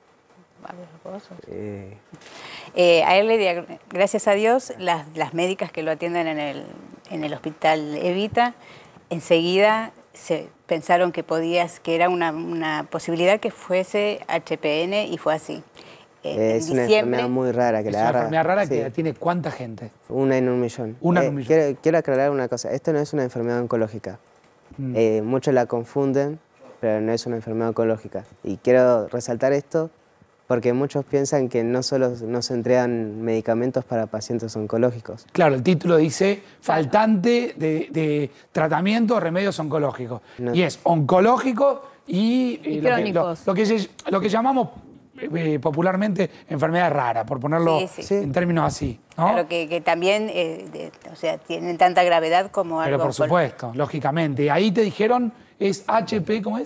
Eh, Eh, a él, le diag- gracias a Dios, las, las médicas que lo atienden en el, en el hospital Evita, enseguida se pensaron que podías, que era una, una posibilidad que fuese H P N y fue así. Eh, es en una diciembre, enfermedad muy rara que Es la una agarra. enfermedad rara sí, que tiene cuánta gente. Una en un millón. Una en Eh, un millón. Quiero, quiero aclarar una cosa, esto no es una enfermedad oncológica. Mm. Eh, muchos la confunden, pero no es una enfermedad oncológica. Y quiero resaltar esto porque muchos piensan que no solo no se entregan medicamentos para pacientes oncológicos. Claro, el título dice faltante de, de tratamiento o remedios oncológicos. No. Y es oncológico y, Y eh, lo, que, lo- crónicos. lo que, se- lo que llamamos eh, popularmente enfermedad rara, por ponerlo Sí, sí. en términos así. ¿no? Claro, que, que también, eh, de- o sea, tienen tanta gravedad como algo. Pero por oncol- supuesto, lógicamente. Ahí te dijeron, es H P, ¿cómo es?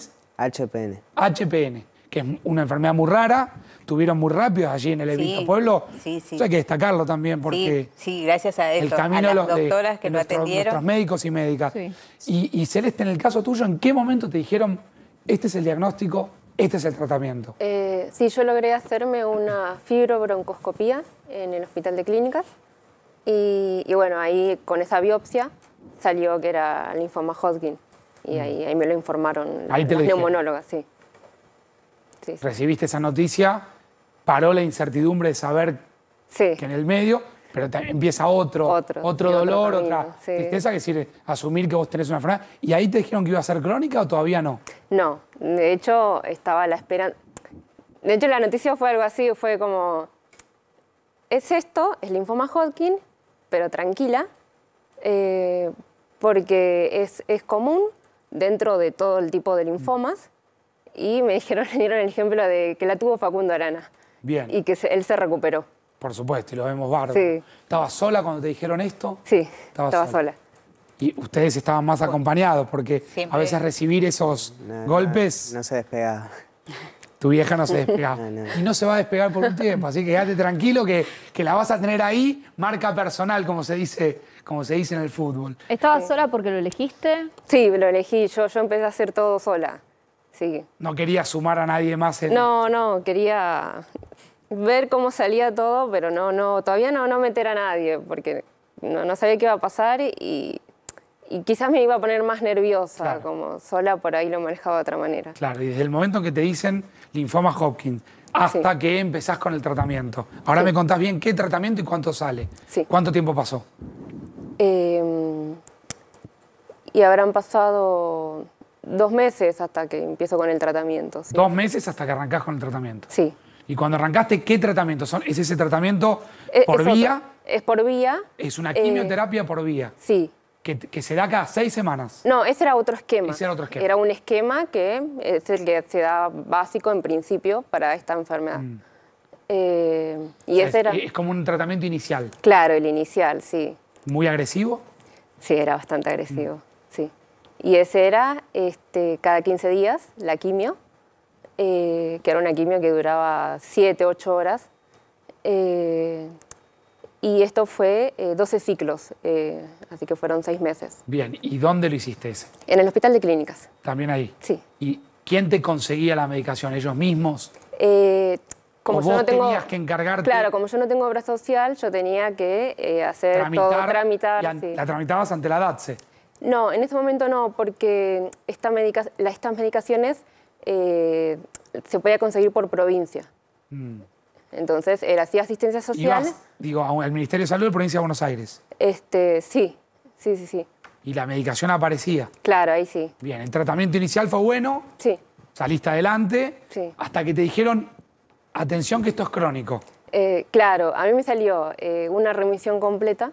H P N. H P N, que es una enfermedad muy rara, tuvieron muy rápido allí en el Evita Sí, Pueblo. sí, sí. Eso hay que destacarlo también porque Sí, sí, gracias a el eso, camino a de las los- de- doctoras que de lo nuestros- atendieron. nuestros médicos y médicas. Sí. Y, y Celeste, en el caso tuyo, ¿en qué momento te dijeron este es el diagnóstico, este es el tratamiento? Eh, sí, yo logré hacerme una fibrobroncoscopía en el Hospital de Clínicas y, y bueno, ahí con esa biopsia salió que era linfoma Hodgkin y ahí, ahí me lo informaron Ahí te las lo dijeron. neumólogas, sí. Sí, sí. Recibiste esa noticia, paró la incertidumbre de saber Sí. que en el medio, pero te- empieza otro, otro, sí, otro dolor, camino, otra sí. tristeza, que es decir, asumir que vos tenés una enfermedad. ¿Y ahí te dijeron que iba a ser crónica o todavía no? No, de hecho estaba a la espera. De hecho la noticia fue algo así, fue como, es esto, es linfoma Hodgkin, pero tranquila, eh, porque es, es común dentro de todo el tipo de linfomas y me dijeron, me dieron el ejemplo de que la tuvo Facundo Arana Bien, y que se- él se recuperó. por supuesto, y lo vemos bárbaro. Sí. ¿Estabas sola cuando te dijeron esto? Sí, Estabas estaba sola. sola. Y ustedes estaban más acompañados, porque Siempre. a veces recibir esos No, golpes, No, no se despegaba. tu vieja no se despega. No, no. Y no se va a despegar por un tiempo, así que quédate tranquilo que, que la vas a tener ahí, marca personal, como se dice, como se dice en el fútbol. ¿Estabas sola porque lo elegiste? Sí, lo elegí, yo, yo empecé a hacer todo sola. Sí. No quería sumar a nadie más en... No, no, quería ver cómo salía todo, pero no, no, todavía no, no meter a nadie, porque no, no sabía qué iba a pasar y, y quizás me iba a poner más nerviosa, Claro. como sola por ahí lo manejaba de otra manera. Claro, y desde el momento en que te dicen linfoma Hodgkin hasta que empezás con el tratamiento. Ahora Sí. me contás bien qué tratamiento y cuánto sale. Sí. ¿Cuánto tiempo pasó? Eh, y habrán pasado dos meses hasta que empiezo con el tratamiento. Sí. Dos meses hasta que arrancás con el tratamiento. Sí. Y cuando arrancaste, ¿qué tratamiento son? ¿Es ese tratamiento Eh, por es otro. vía? Es por vía. Es una Eh, quimioterapia por vía. Sí. Que, que se da cada seis semanas. No, ese era otro esquema. Ese era otro esquema. Era un esquema que es el que se da básico en principio para esta enfermedad. Eh, y O sea, ese era, es, es como un tratamiento inicial. claro, el inicial, sí. ¿Muy agresivo? Sí, era bastante agresivo, sí. Y ese era este, cada quince días, la quimio, eh, que era una quimio que duraba siete, ocho horas. Eh, y esto fue eh, doce ciclos, eh, así que fueron seis meses. Bien, ¿y dónde lo hiciste ese? En el Hospital de Clínicas. También ahí. Sí. ¿Y quién te conseguía la medicación? ¿Ellos mismos? Eh, como ¿O yo vos no tengo, tenías que encargarte? Claro, como yo no tengo obra social, yo tenía que eh, hacer todo, tramitar. y an- sí. La tramitabas ante la DATSE. No, en ese momento no, porque esta medica- la- estas medicaciones eh, se podía conseguir por provincia. Mm. Entonces, era así asistencia social. Ibas, digo, al Ministerio de Salud de la Provincia de Buenos Aires. Este, sí, sí, sí, sí. Y la medicación aparecía. Claro, ahí sí. Bien, el tratamiento inicial fue bueno. Sí. Saliste adelante. Sí. Hasta que te dijeron, atención que esto es crónico. Eh, claro, a mí me salió eh, una remisión completa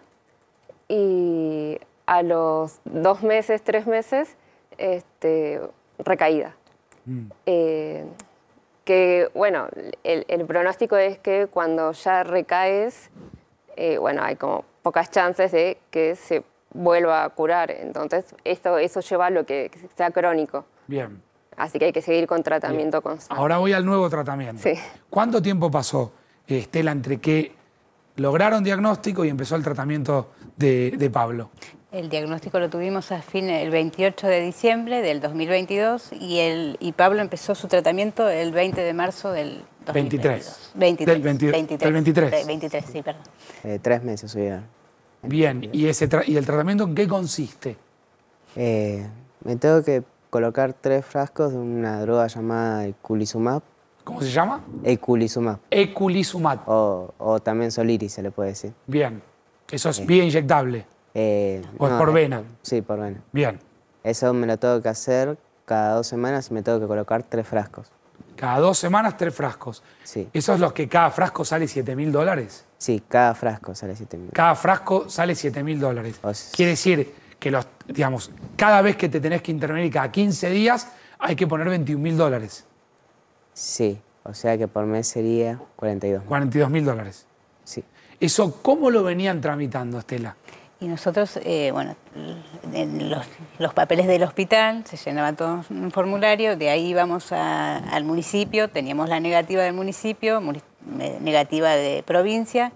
y a los dos meses, tres meses, este, recaída. Mm. Eh, que, bueno, el, el pronóstico es que cuando ya recaes, eh, bueno, hay como pocas chances de que se vuelva a curar. Entonces, esto, eso lleva a lo que, que sea crónico. Bien. Así que hay que seguir con tratamiento constante. Ahora voy al nuevo tratamiento. Sí. ¿Cuánto tiempo pasó, eh, Estela, entre que lograron diagnóstico y empezó el tratamiento de, de Pablo? El diagnóstico lo tuvimos a fin, el veintiocho de diciembre del dos mil veintidós y, el, y Pablo empezó su tratamiento el veinte de marzo del dos mil veintidós. veintitrés. veintitrés. Del veinte- veintitrés. del veintitrés. veintitrés, sí, perdón. Eh, tres meses subieron. Bien, ¿y, ese tra- ¿y el tratamiento en qué consiste? Eh, me tengo que colocar tres frascos de una droga llamada eculizumab. ¿Cómo se llama? Eculizumab. Eculizumab. O, o también Soliris se le puede decir. Bien. Eso es vía inyectable. Eh, ¿O es por vena? Sí, por vena. Bien. Eso me lo tengo que hacer cada dos semanas y me tengo que colocar tres frascos. Cada dos semanas, tres frascos. Sí. ¿Eso es los que cada frasco sale siete mil dólares? Sí, cada frasco sale siete mil. Cada frasco sale siete mil dólares. Quiere decir que, los, digamos, cada vez que te tenés que intervenir, cada quince días, hay que poner veintiún mil dólares. Sí, o sea que por mes sería cuarenta y dos. cuarenta y dos mil dólares. Sí. ¿Eso cómo lo venían tramitando, Estela? Y nosotros, eh, bueno, en los, los papeles del hospital, se llenaba todo un formulario, de ahí íbamos a, al municipio, teníamos la negativa del municipio, muni- negativa de provincia,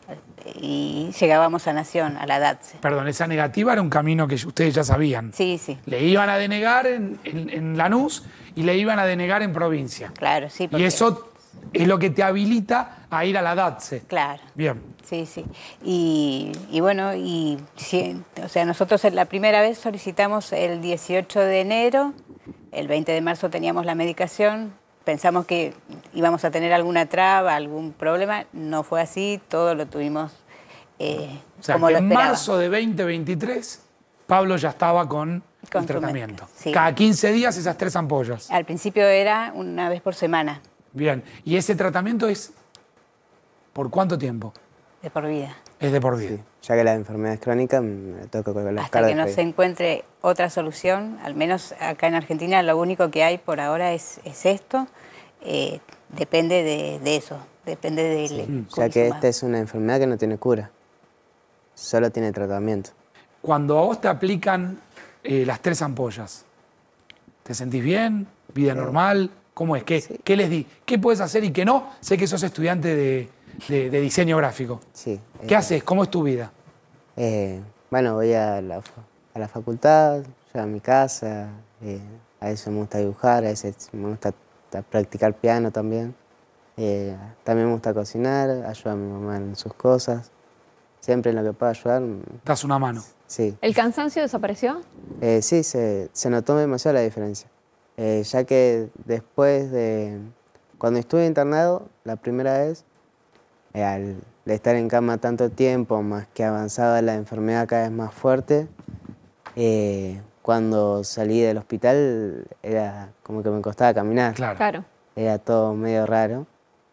y llegábamos a Nación, a la D A T S E. Perdón, esa negativa era un camino que ustedes ya sabían. Sí, sí. Le iban a denegar en, en, en Lanús y le iban a denegar en provincia. Claro, sí. Y eso es lo que te habilita a ir a la D A T S E. Claro. Bien. Sí, sí. Y, y bueno, y sí, o sea, nosotros la primera vez solicitamos el dieciocho de enero, el veinte de marzo teníamos la medicación, pensamos que íbamos a tener alguna traba, algún problema, no fue así, todo lo tuvimos eh, O sea, como que lo en esperaba. marzo de veinte veintitrés, Pablo ya estaba con, Con el su tratamiento. sí. Cada quince días esas tres ampollas. Al principio era una vez por semana, Bien. ¿Y ese tratamiento es por cuánto tiempo? de por vida. Es de por vida. Ya que la enfermedad es crónica, me toca con las Hasta cargas que no de- se encuentre otra solución, al menos acá en Argentina lo único que hay por ahora es, es esto, eh, depende de, de eso, depende del Sí, ya que esta es una enfermedad que no tiene cura, solo tiene tratamiento. Cuando a vos te aplican eh, las tres ampollas, ¿te sentís bien? ¿Vida normal? ¿Cómo es? ¿Qué, ¿Qué les di? ¿Qué puedes hacer y qué no? Sé que sos estudiante de, de- de diseño gráfico. Sí. ¿Qué haces? ¿Cómo es tu vida? Eh, bueno, voy a la, fa- a la facultad, yo a mi casa, eh, a veces me gusta dibujar, a veces me gusta ta- practicar piano también. Eh, también me gusta cocinar, ayudo a mi mamá en sus cosas. Siempre en lo que pueda ayudar. Das una mano. Sí. ¿El cansancio desapareció? Eh, sí, se, se notó demasiado la diferencia. Eh, ya que después de... Cuando estuve internado, la primera vez, eh, al estar en cama tanto tiempo, más que avanzaba la enfermedad cada vez más fuerte, eh, cuando salí del hospital era como que me costaba caminar. Claro. Era todo medio raro.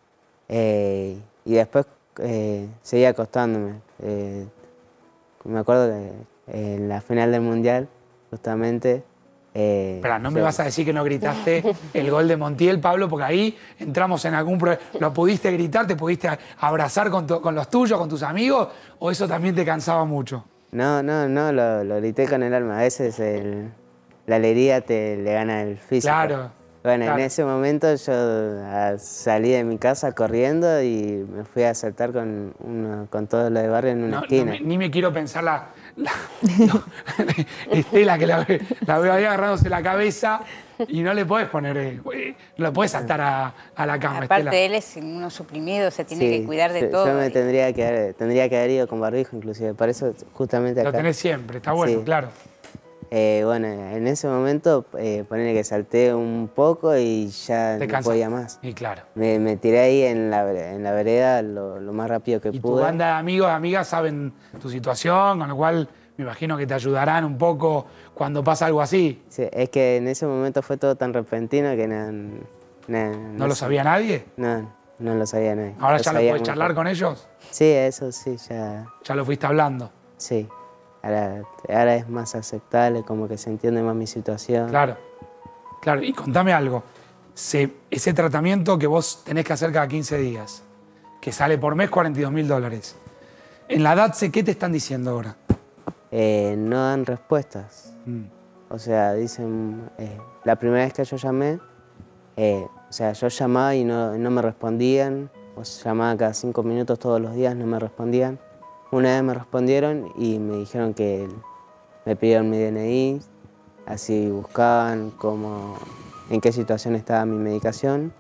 Eh, y después eh, seguía acostándome. Eh, me acuerdo que en la final del Mundial, justamente... Eh, Espera, no me yo- vas a decir que no gritaste el gol de Montiel, Pablo, porque ahí entramos en algún problema. ¿Lo pudiste gritar? ¿Te pudiste abrazar con, tu- con los tuyos, con tus amigos? ¿O eso también te cansaba mucho? No, no, no, lo, lo grité con el alma. A veces el- la alegría te le gana el físico. Claro, Bueno, claro. en ese momento yo ah, salí de mi casa corriendo y me fui a saltar con, uno, con todo lo de barrio en una No, no esquina. me- ni me quiero pensar la... la- no, Estela, que la, ve- la veo ahí agarrándose la cabeza y no le podés poner... eh, no le podés saltar a, a la cama, Aparte Estela. él es uno suprimido, se tiene Sí, que cuidar de yo, todo. Yo me y- tendría que, haber, tendría que haber ido con barbijo, inclusive. Por eso, justamente Lo acá. tenés siempre, está bueno, Sí. claro. Eh, bueno, en ese momento, eh, ponele que salté un poco y ya Te no cansas. podía más. Y claro. Me, me tiré ahí en la, en la vereda lo, lo más rápido que Y tu pude. banda de amigos y amigas saben tu situación, con lo cual me imagino que te ayudarán un poco cuando pasa algo así. Sí, es que en ese momento fue todo tan repentino que no... No, ¿No lo sabía nadie? No, no lo sabía nadie. ¿Ahora ya lo sabía puedes muy charlar poco. con ellos? Sí, eso sí, ya... Ya lo fuiste hablando. Sí, ahora, ahora es más aceptable, como que se entiende más mi situación. Claro, claro. Y contame algo. Se- ese tratamiento que vos tenés que hacer cada quince días, que sale por mes cuarenta y dos mil dólares. En la D A T S E, ¿qué te están diciendo ahora? Eh, no dan respuestas. Mm. O sea, dicen, eh, la primera vez que yo llamé, eh, o sea, yo llamaba y no, no me respondían, o sea, llamaba cada cinco minutos todos los días, no me respondían. Una vez me respondieron y me dijeron que me pidieron mi D N I, así buscaban cómo, en qué situación estaba mi medicación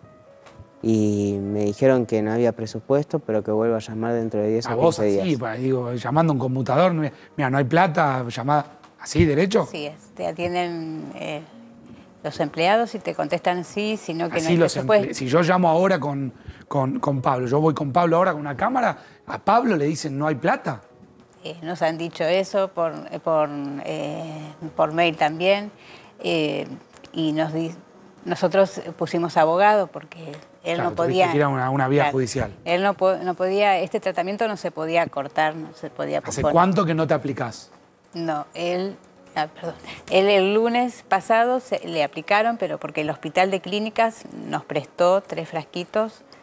y me dijeron que no había presupuesto, pero que vuelva a llamar dentro de diez A o vos quince días. así, pa- digo, llamando a un computador, no- mira, no hay plata, llamada así, derecho. Sí, es, te atienden eh, los empleados y te contestan sí, sino que no Así hay los presupuesto. emple- si yo llamo ahora con, con, con Pablo, yo voy con Pablo ahora con una cámara, a Pablo le dicen no hay plata. Eh, nos han dicho eso por, eh, por, eh, por mail también. eh, y nos di- nosotros pusimos abogado porque él Claro, no tuviste podía... que ir a una, una vía Claro, judicial. Él no, po- no podía, este tratamiento no se podía cortar, no se podía ¿Hace posponer. cuánto que no te aplicás? No, él, ah, perdón, él el lunes pasado se, le aplicaron, pero porque el hospital de clínicas nos prestó tres frasquitos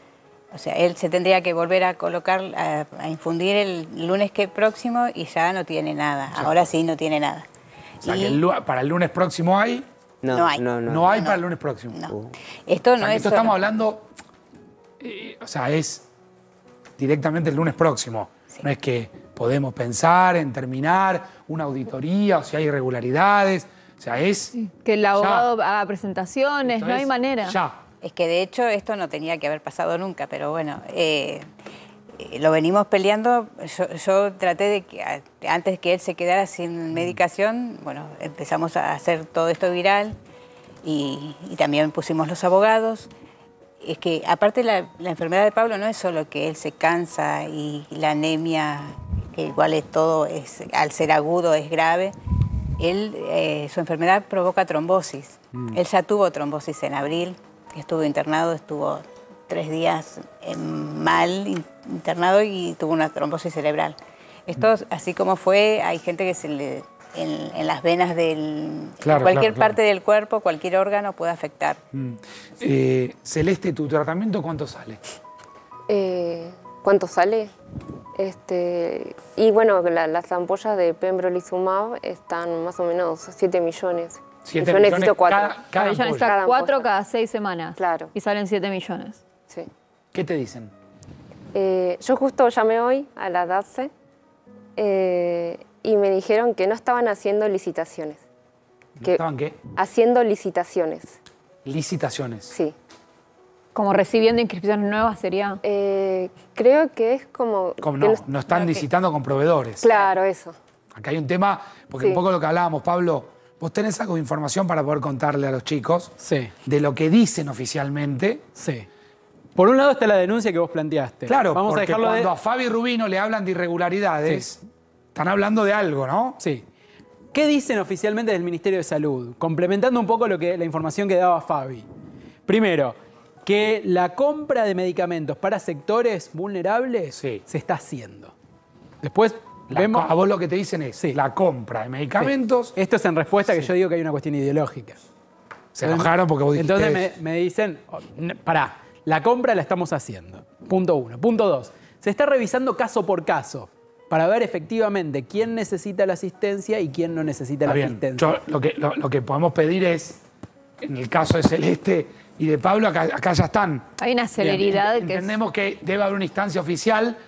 O sea, él se tendría que volver a colocar, a, a infundir el lunes que próximo y ya no tiene nada. Ya. Ahora sí no tiene nada. O sea, Y- que el lu- para el lunes próximo hay... No, No hay. No, no, no. hay No. para el lunes próximo. No. Esto O no sea, que es esto solo- estamos hablando... eh, o sea, es directamente el lunes próximo. No es que podemos pensar en terminar una auditoría o si hay irregularidades. O sea, es... Que el ya. abogado haga presentaciones, Esto no hay es manera. Ya. Es que de hecho esto no tenía que haber pasado nunca, pero bueno, eh, eh, lo venimos peleando. Yo, yo traté de que a- antes que él se quedara sin medicación, bueno, empezamos a hacer todo esto viral y, y también pusimos los abogados. Es que aparte la, la enfermedad de Pablo no es solo que él se cansa y la anemia, que igual es todo, es, al ser agudo es grave. Él, eh, su enfermedad provoca trombosis. Mm. Él ya tuvo trombosis en abril, estuvo internado, estuvo tres días eh, mal in- internado y tuvo una trombosis cerebral. Esto, así como fue, hay gente que se le, en, en las venas del... Claro, cualquier claro, claro. parte del cuerpo, cualquier órgano puede afectar. Mm. Eh, Celeste, ¿tu tratamiento cuánto sale? Eh, ¿Cuánto sale? Este, y bueno, la- las ampollas de pembrolizumab están más o menos siete millones. Siete Yo necesito millones cuatro. cada- cada Ella necesita Cada cuatro ampolla. cada seis semanas. Claro. Y salen siete millones. Sí. ¿Qué te dicen? Eh, yo justo llamé hoy a la D A T S E eh, y me dijeron que no estaban haciendo licitaciones. Que ¿Estaban qué? Haciendo licitaciones. Licitaciones. Sí. Como recibiendo inscripciones nuevas sería. Eh, creo que es como... Como que no, no están licitando con proveedores. Claro, eso. Acá hay un tema, porque Sí. un poco lo que hablábamos, Pablo, vos tenés algo de información para poder contarle a los chicos Sí. de lo que dicen oficialmente. Sí. Por un lado está la denuncia que vos planteaste. Claro, Vamos a porque dejarlo cuando de... a Fabi Rubino le hablan de irregularidades, están hablando de algo, ¿no? Sí. ¿Qué dicen oficialmente del Ministerio de Salud? Complementando un poco lo que, la información que daba Fabi. Primero, que la compra de medicamentos para sectores vulnerables se está haciendo. Después La vemos... co- a vos lo que te dicen es la compra de medicamentos. Sí. Esto es en respuesta a que yo digo que hay una cuestión ideológica. Se enojaron porque vos dijiste Entonces me, me dicen, oh, n- pará, la compra la estamos haciendo. Punto uno. Punto dos, se está revisando caso por caso para ver efectivamente quién necesita la asistencia y quién no necesita Está la bien. asistencia. Yo, lo, que, lo, lo que podemos pedir es, en el caso de Celeste y de Pablo, acá, acá ya están. Hay una celeridad Bien, que es- entendemos que debe haber una instancia oficial,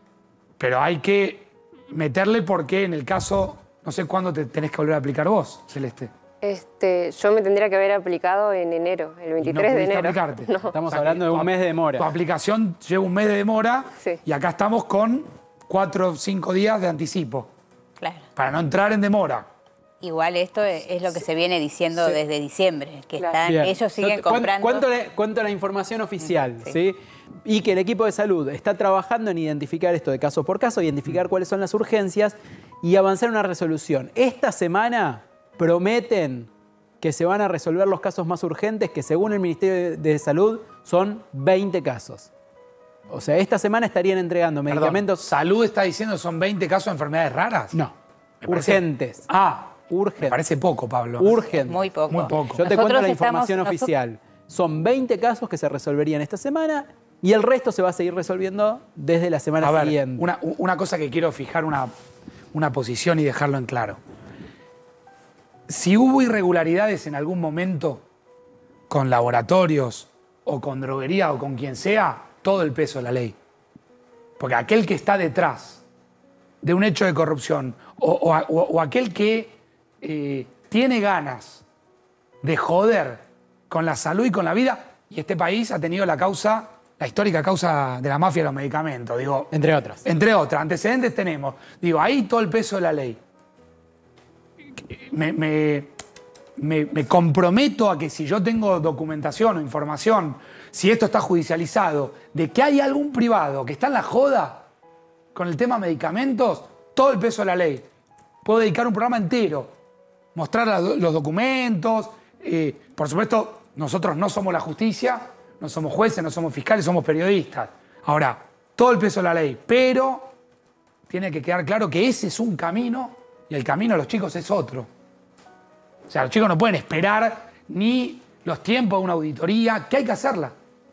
pero hay que meterle porque en el caso, no sé cuándo te tenés que volver a aplicar vos, Celeste. Este, yo me tendría que haber aplicado en enero, el Y no veintitrés de pudiste enero. aplicarte. No. Estamos O sea, hablando de que un tu- mes de demora. Tu aplicación lleva un mes de demora Sí. y acá estamos con cuatro o cinco días de anticipo Claro. para no entrar en demora. Igual esto es, es lo que se viene diciendo Sí. desde diciembre, que están, Bien. ellos siguen Yo te- cuen- comprando. Cuento la, cuento la información oficial, ¿sí? Y que el equipo de salud está trabajando en identificar esto de caso por caso, identificar cuáles son las urgencias y avanzar en una resolución. Esta semana prometen que se van a resolver los casos más urgentes, que según el Ministerio de, de Salud son veinte casos. O sea, esta semana estarían entregando Perdón, medicamentos... ¿Salud está diciendo que son veinte casos de enfermedades raras? No, Me parece- urgentes. Ah, urgentes. me parece poco, Pablo. Urgentes. Muy poco. Muy poco. Yo te Nosotros cuento la estamos- información nosotros- oficial. Son veinte casos que se resolverían esta semana y el resto se va a seguir resolviendo desde la semana A ver, siguiente. una, una cosa que quiero fijar una, una posición y dejarlo en claro. Si hubo irregularidades en algún momento con laboratorios o con droguería o con quien sea, todo el peso de la ley. Porque aquel que está detrás de un hecho de corrupción o, o- o- o aquel que eh, tiene ganas de joder con la salud y con la vida, y este país ha tenido la causa, la histórica causa de la mafia de los medicamentos, digo. Entre otras. Entre otras, antecedentes tenemos. Digo, ahí todo el peso de la ley. Me, me- me- me comprometo a que si yo tengo documentación o información, si esto está judicializado, de que hay algún privado que está en la joda con el tema medicamentos, todo el peso de la ley. Puedo dedicar un programa entero, mostrar la- los documentos. eh, por supuesto, nosotros no somos la justicia, no somos jueces, no somos fiscales, somos periodistas. Ahora, todo el peso de la ley, pero tiene que quedar claro que ese es un camino y el camino de los chicos es otro. O sea, los chicos no pueden esperar ni los tiempos de una auditoría, que hay que hacerla.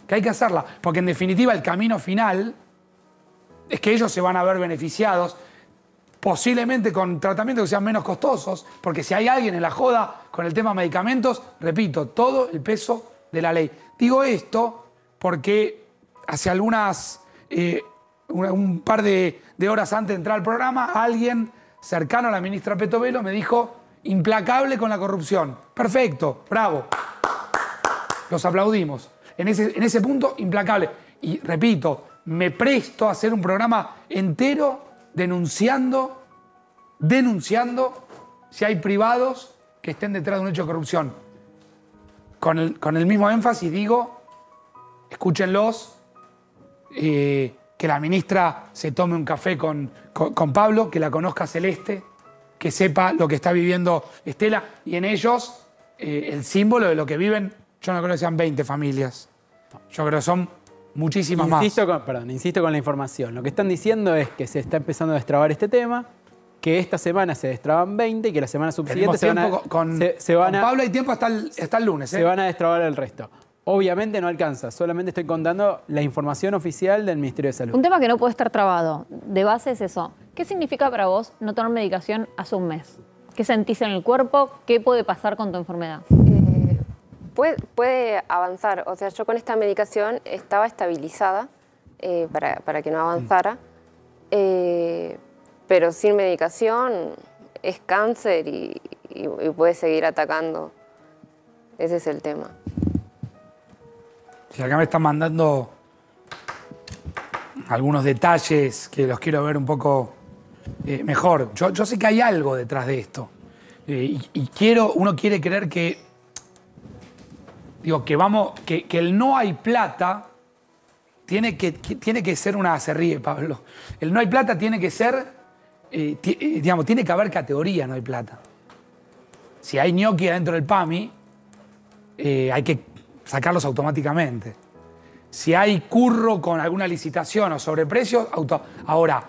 que hay que hacerla, porque en definitiva el camino final es que ellos se van a ver beneficiados, posiblemente con tratamientos que sean menos costosos, porque si hay alguien en la joda con el tema medicamentos, repito, todo el peso de la ley. Digo esto porque hace algunas, eh, un, un par de, de horas antes de entrar al programa, alguien cercano a la ministra Petovelo me dijo, implacable con la corrupción. Perfecto, bravo. Los aplaudimos. En ese, en ese punto, implacable. Y repito, me presto a hacer un programa entero denunciando, denunciando si hay privados que estén detrás de un hecho de corrupción. Con el, con el mismo énfasis digo, escúchenlos, eh, que la ministra se tome un café con, con, con Pablo, que la conozca Celeste, que sepa lo que está viviendo Estela, y en ellos eh, el símbolo de lo que viven, yo no creo que sean veinte familias, yo creo que son muchísimas insisto más. Con, perdón, insisto con la información. Lo que están diciendo es que se está empezando a destrabar este tema, que esta semana se destraban veinte y que la semana subsiguiente se van, a, con, se, se van con a... Pablo hay tiempo hasta el, hasta el lunes. Se ¿eh? van a destrabar el resto. Obviamente no alcanza, solamente estoy contando la información oficial del Ministerio de Salud. Un tema que no puede estar trabado, de base es eso. ¿Qué significa para vos no tomar medicación hace un mes? ¿Qué sentís en el cuerpo? ¿Qué puede pasar con tu enfermedad? Eh, puede, puede avanzar. O sea, yo con esta medicación estaba estabilizada eh, para, para que no avanzara. Eh, pero sin medicación es cáncer y, y, y puede seguir atacando. Ese es el tema. Si acá me están mandando algunos detalles que los quiero ver un poco eh, mejor. Yo, yo sé que hay algo detrás de esto. Eh, y, y quiero, uno quiere creer que, digo, que vamos, que, que el no hay plata tiene que, que, tiene que ser una, se ríe Pablo, el no hay plata tiene que ser, eh, t- eh, digamos, tiene que haber categoría, no hay plata. Si hay ñoqui adentro del PAMI, eh, hay que sacarlos automáticamente. Si hay curro con alguna licitación o sobreprecios, auto... Ahora,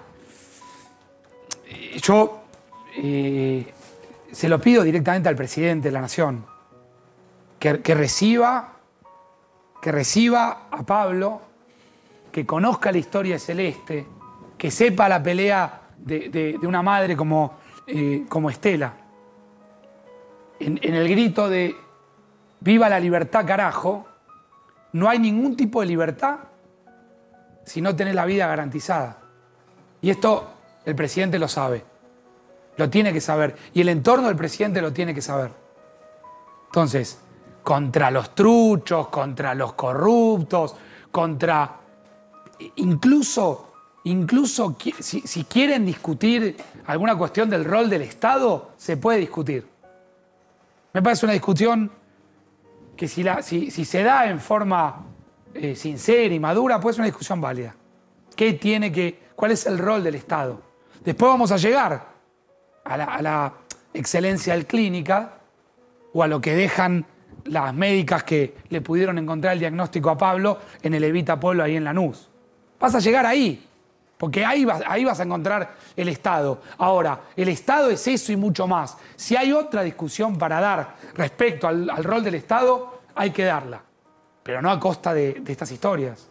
yo eh, se lo pido directamente al presidente de la Nación, que, que reciba, que reciba a Pablo, que conozca la historia de Celeste, que sepa la pelea de, de, de una madre como, eh, como Estela. En, en el grito de ¡viva la libertad, carajo! No hay ningún tipo de libertad si no tenés la vida garantizada. Y esto el presidente lo sabe. Lo tiene que saber. Y el entorno del presidente lo tiene que saber. Entonces, contra los truchos, contra los corruptos, contra... Incluso, incluso si, si quieren discutir alguna cuestión del rol del Estado, se puede discutir. Me parece una discusión que si, la, si, si se da en forma eh, sincera y madura, puede ser una discusión válida. ¿Qué tiene que, cuál es el rol del Estado? Después vamos a llegar a la, a la excelencia del clínica o a lo que dejan las médicas que le pudieron encontrar el diagnóstico a Pablo en el Evita Polo ahí en Lanús. Vas a llegar ahí, porque ahí vas, ahí vas a encontrar el Estado. Ahora, el Estado es eso y mucho más. Si hay otra discusión para dar respecto al, al rol del Estado, hay que darla. Pero no a costa de, de estas historias.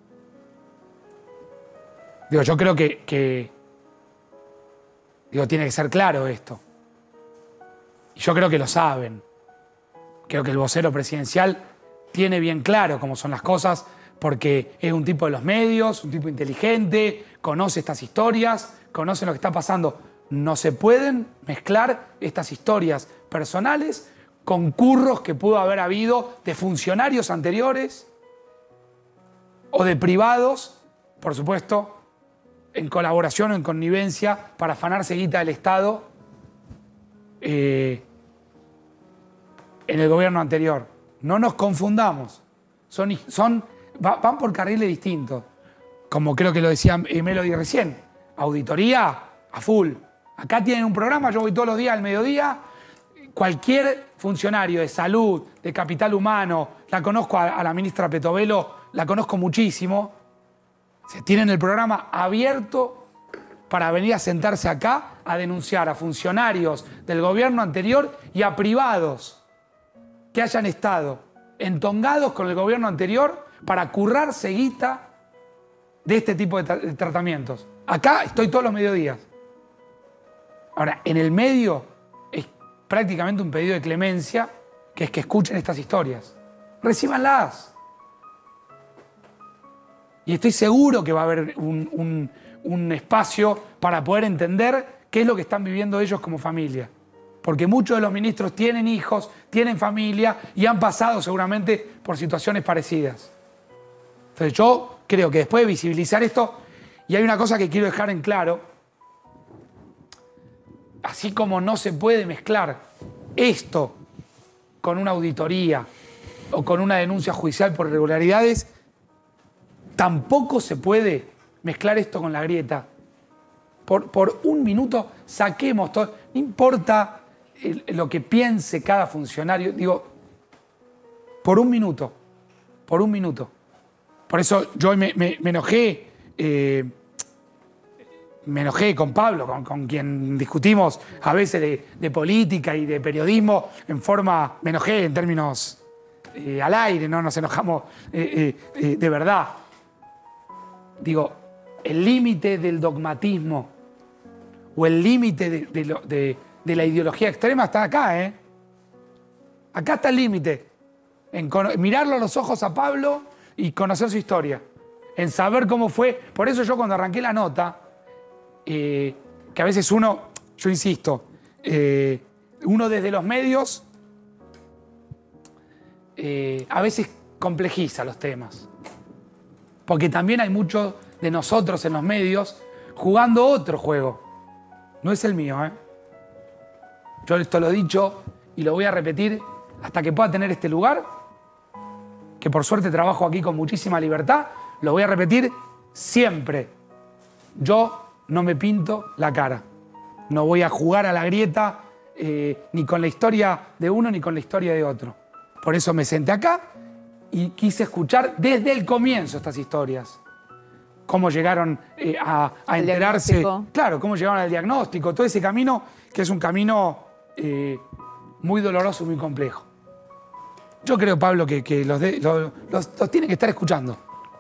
Digo, yo creo que, que digo, tiene que ser claro esto. Y yo creo que lo saben. Creo que el vocero presidencial tiene bien claro cómo son las cosas, porque es un tipo de los medios, un tipo inteligente, conoce estas historias, conoce lo que está pasando. No se pueden mezclar estas historias personales con curros que pudo haber habido de funcionarios anteriores o de privados, por supuesto, en colaboración o en connivencia para afanarse guita del Estado eh, en el gobierno anterior. No nos confundamos. Son... son van por carriles distintos, como creo que lo decía Melody recién. Auditoría a full. Acá tienen un programa, yo voy todos los días al mediodía. Cualquier funcionario de salud, de capital humano, la conozco a, a la ministra Petovelo, la conozco muchísimo. Se tienen el programa abierto para venir a sentarse acá a denunciar a funcionarios del gobierno anterior y a privados que hayan estado entongados con el gobierno anterior para currarse guita de este tipo de, tra de tratamientos. Acá estoy todos los mediodías. Ahora, en el medio es prácticamente un pedido de clemencia, que es que escuchen estas historias. Recíbanlas. Y estoy seguro que va a haber un, un, un espacio para poder entender qué es lo que están viviendo ellos como familia. Porque muchos de los ministros tienen hijos, tienen familia y han pasado seguramente por situaciones parecidas. Entonces yo creo que después de visibilizar esto, y hay una cosa que quiero dejar en claro, así como no se puede mezclar esto con una auditoría o con una denuncia judicial por irregularidades, tampoco se puede mezclar esto con la grieta. Por, por un minuto saquemos todo, no importa el, lo que piense cada funcionario, digo, por un minuto, por un minuto. Por eso yo me, me, me enojé, eh, me enojé con Pablo, con, con quien discutimos a veces de, de política y de periodismo en forma, me enojé en términos eh, al aire, no nos enojamos eh, eh, eh, de verdad. Digo, el límite del dogmatismo o el límite de, de, lo- de, de la ideología extrema está acá, ¿eh? Acá está el límite. En cono- mirarlo a los ojos a Pablo y conocer su historia. En saber cómo fue. Por eso yo cuando arranqué la nota, eh, que a veces uno, yo insisto, eh, uno desde los medios eh, a veces complejiza los temas. Porque también hay muchos de nosotros en los medios jugando otro juego. No es el mío, ¿eh? Yo esto lo he dicho y lo voy a repetir hasta que pueda tener este lugar, que por suerte trabajo aquí con muchísima libertad, lo voy a repetir siempre. Yo no me pinto la cara. No voy a jugar a la grieta eh, ni con la historia de uno ni con la historia de otro. Por eso me senté acá y quise escuchar desde el comienzo estas historias. Cómo llegaron eh, a, a El enterarse. diagnóstico. Claro, cómo llegaron al diagnóstico. Todo ese camino que es un camino eh, muy doloroso y muy complejo. Yo creo, Pablo, que, que los, de- los, los- los tienen que estar escuchando.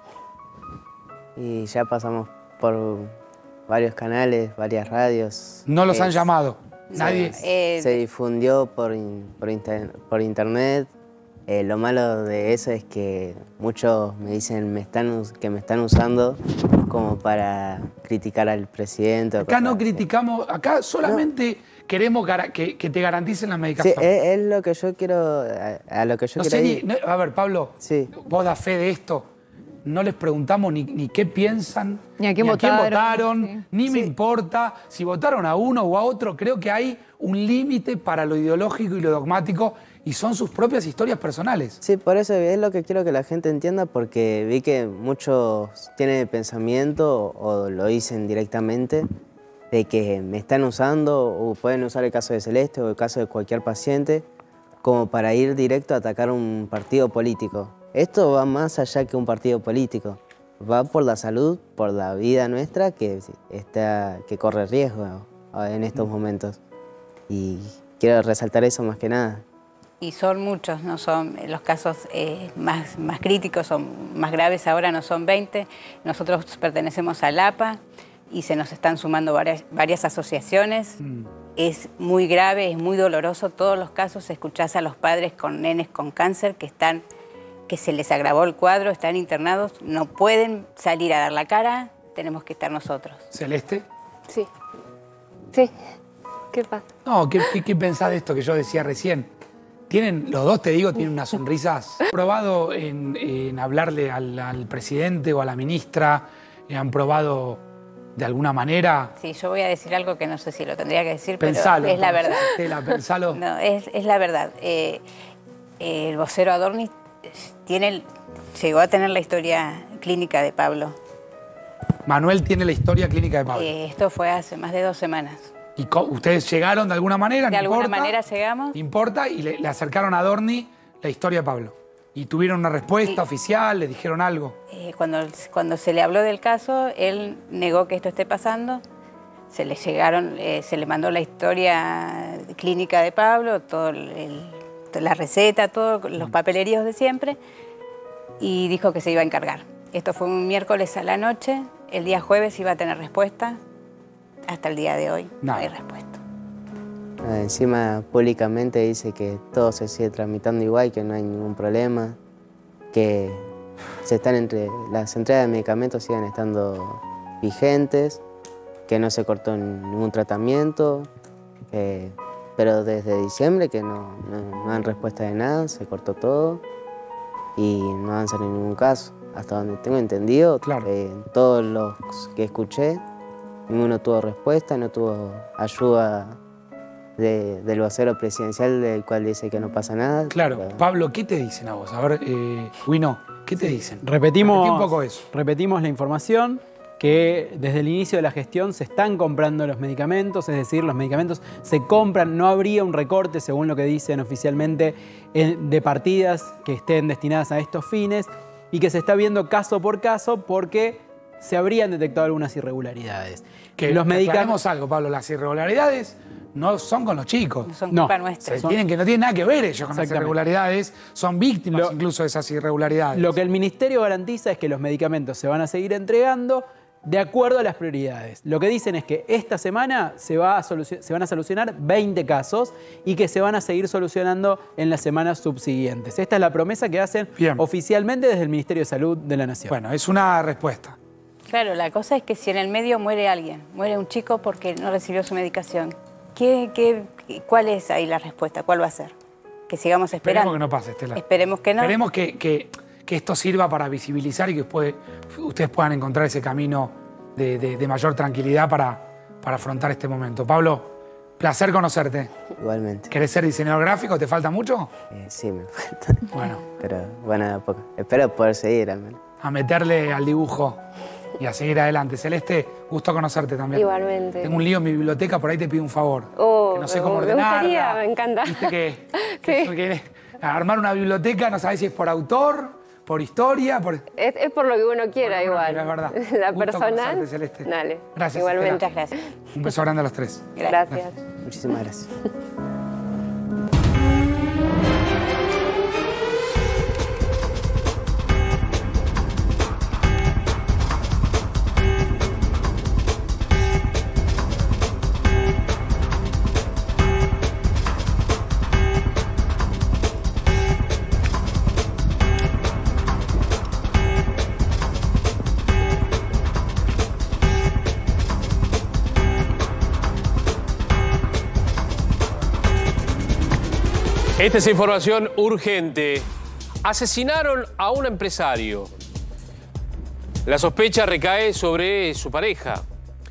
Y ya pasamos por varios canales, varias radios. No los Eh, han llamado. se- Nadie. Se difundió por, in- por, inter- por internet. Eh, lo malo de eso es que muchos me dicen me están us- que me están usando como para criticar al presidente. o Acá cosas no así. criticamos, acá solamente queremos gara- que, que te garanticen la Sí, medicación. es, es lo que yo quiero, a, a lo que yo No quiero sé ir. ni- no- a ver, Pablo, vos das fe de esto. No les preguntamos ni, ni qué piensan, Ni a quién votaron, ni me importa si votaron a uno o a otro. Creo que hay un límite para lo ideológico y lo dogmático y son sus propias historias personales. Sí, por eso es lo que quiero que la gente entienda, porque vi que muchos tienen el pensamiento o lo dicen directamente de que me están usando o pueden usar el caso de Celeste o el caso de cualquier paciente como para ir directo a atacar un partido político. Esto va más allá que un partido político. Va por la salud, por la vida nuestra que, está, que corre riesgo en estos momentos. Y quiero resaltar eso más que nada. Y son muchos, no son los casos eh, más, más críticos, son más graves ahora, no son veinte. Nosotros pertenecemos al A P A y se nos están sumando varias, varias asociaciones. Es muy grave, es muy doloroso todos los casos. Escuchás a los padres con nenes con cáncer que están, que se les agravó el cuadro, están internados, no pueden salir a dar la cara, tenemos que estar nosotros. ¿Celeste? Sí. Sí. ¿Qué pasa? No, ¿qué, qué, qué pensás de esto que yo decía recién? Tienen, los dos, te digo, tienen unas sonrisas. ¿Han probado en, en hablarle al, al presidente o a la ministra? ¿Han probado de alguna manera? Sí, yo voy a decir algo que no sé si lo tendría que decir, Pensalo, pero es la entonces, verdad. Estela, pensalo. No, es, es la verdad. Eh, eh, el vocero Adorni tiene, el- llegó a tener la historia clínica de Pablo. Manuel tiene la historia clínica de Pablo. Eh, esto fue hace más de dos semanas. ¿Y co- ustedes llegaron de alguna manera? De ¿No alguna importa? manera llegamos. No importa, y le, le acercaron a Dorni la historia de Pablo. Y tuvieron una respuesta oficial, le dijeron algo. Eh, cuando, cuando se le habló del caso, él negó que esto esté pasando. Se le llegaron, eh, se le mandó la historia clínica de Pablo, todo el, el- la receta, todos los papeleríos de siempre, y dijo que se iba a encargar. Esto fue un miércoles a la noche, el día jueves iba a tener respuesta, hasta el día de hoy no, no hay respuesta. Encima públicamente dice que todo se sigue tramitando igual, que no hay ningún problema, que se están entre, las entregas de medicamentos siguen estando vigentes, que no se cortó ningún tratamiento, que, pero desde diciembre que no, no, no dan respuesta de nada, se cortó todo y no avanzan en ningún caso. Hasta donde tengo entendido, claro. eh, todos los que escuché, ninguno tuvo respuesta, no tuvo ayuda de, del vocero presidencial, del cual dice que no pasa nada. Claro. Pero... Pablo, ¿qué te dicen a vos? A ver, eh, Wino, ¿qué te dicen? Repetimos, Repetí un poco eso. Repetimos la información, que desde el inicio de la gestión se están comprando los medicamentos, es decir, los medicamentos se compran, no habría un recorte, según lo que dicen oficialmente, de partidas que estén destinadas a estos fines, y que se está viendo caso por caso porque se habrían detectado algunas irregularidades. Que los medicamentos algo, Pablo, las irregularidades no son con los chicos. No son culpa no. nuestra. Se tienen que, no tienen nada que ver ellos con las irregularidades, son víctimas lo, incluso de esas irregularidades. Lo que el Ministerio garantiza es que los medicamentos se van a seguir entregando de acuerdo a las prioridades. Lo que dicen es que esta semana se, va a se van a solucionar veinte casos y que se van a seguir solucionando en las semanas subsiguientes. Esta es la promesa que hacen Bien. oficialmente desde el Ministerio de Salud de la Nación. Bueno, es una respuesta. Claro, la cosa es que si en el medio muere alguien, muere un chico porque no recibió su medicación, ¿qué, qué, ¿cuál es ahí la respuesta? ¿Cuál va a ser? Que sigamos esperando. Esperemos que no pase, Estela. Esperemos que no. Esperemos que... que... que esto sirva para visibilizar y que después ustedes puedan encontrar ese camino de, de, de mayor tranquilidad para, para afrontar este momento. Pablo, placer conocerte. Igualmente. ¿Querés ser diseñador gráfico? ¿Te falta mucho? Eh, sí, me falta. Bueno. Pero bueno, de a poco. Espero poder seguir al menos. A meterle al dibujo y a seguir adelante. Celeste, gusto conocerte también. Igualmente. Tengo un lío en mi biblioteca, por ahí te pido un favor. Oh, que no sé cómo me ordenarla. gustaría, me encanta. Viste que, que, sí. que armar una biblioteca, no sabes si es por autor, por historia, por... Es, es por lo que uno quiera, bueno, igual. Es verdad. La Gusto personal. Celeste. Dale. Gracias. Igualmente. Muchas gracias. Un beso grande a los tres. Gracias. gracias. Muchísimas gracias. Esta es información urgente. Asesinaron a un empresario. La sospecha recae sobre su pareja.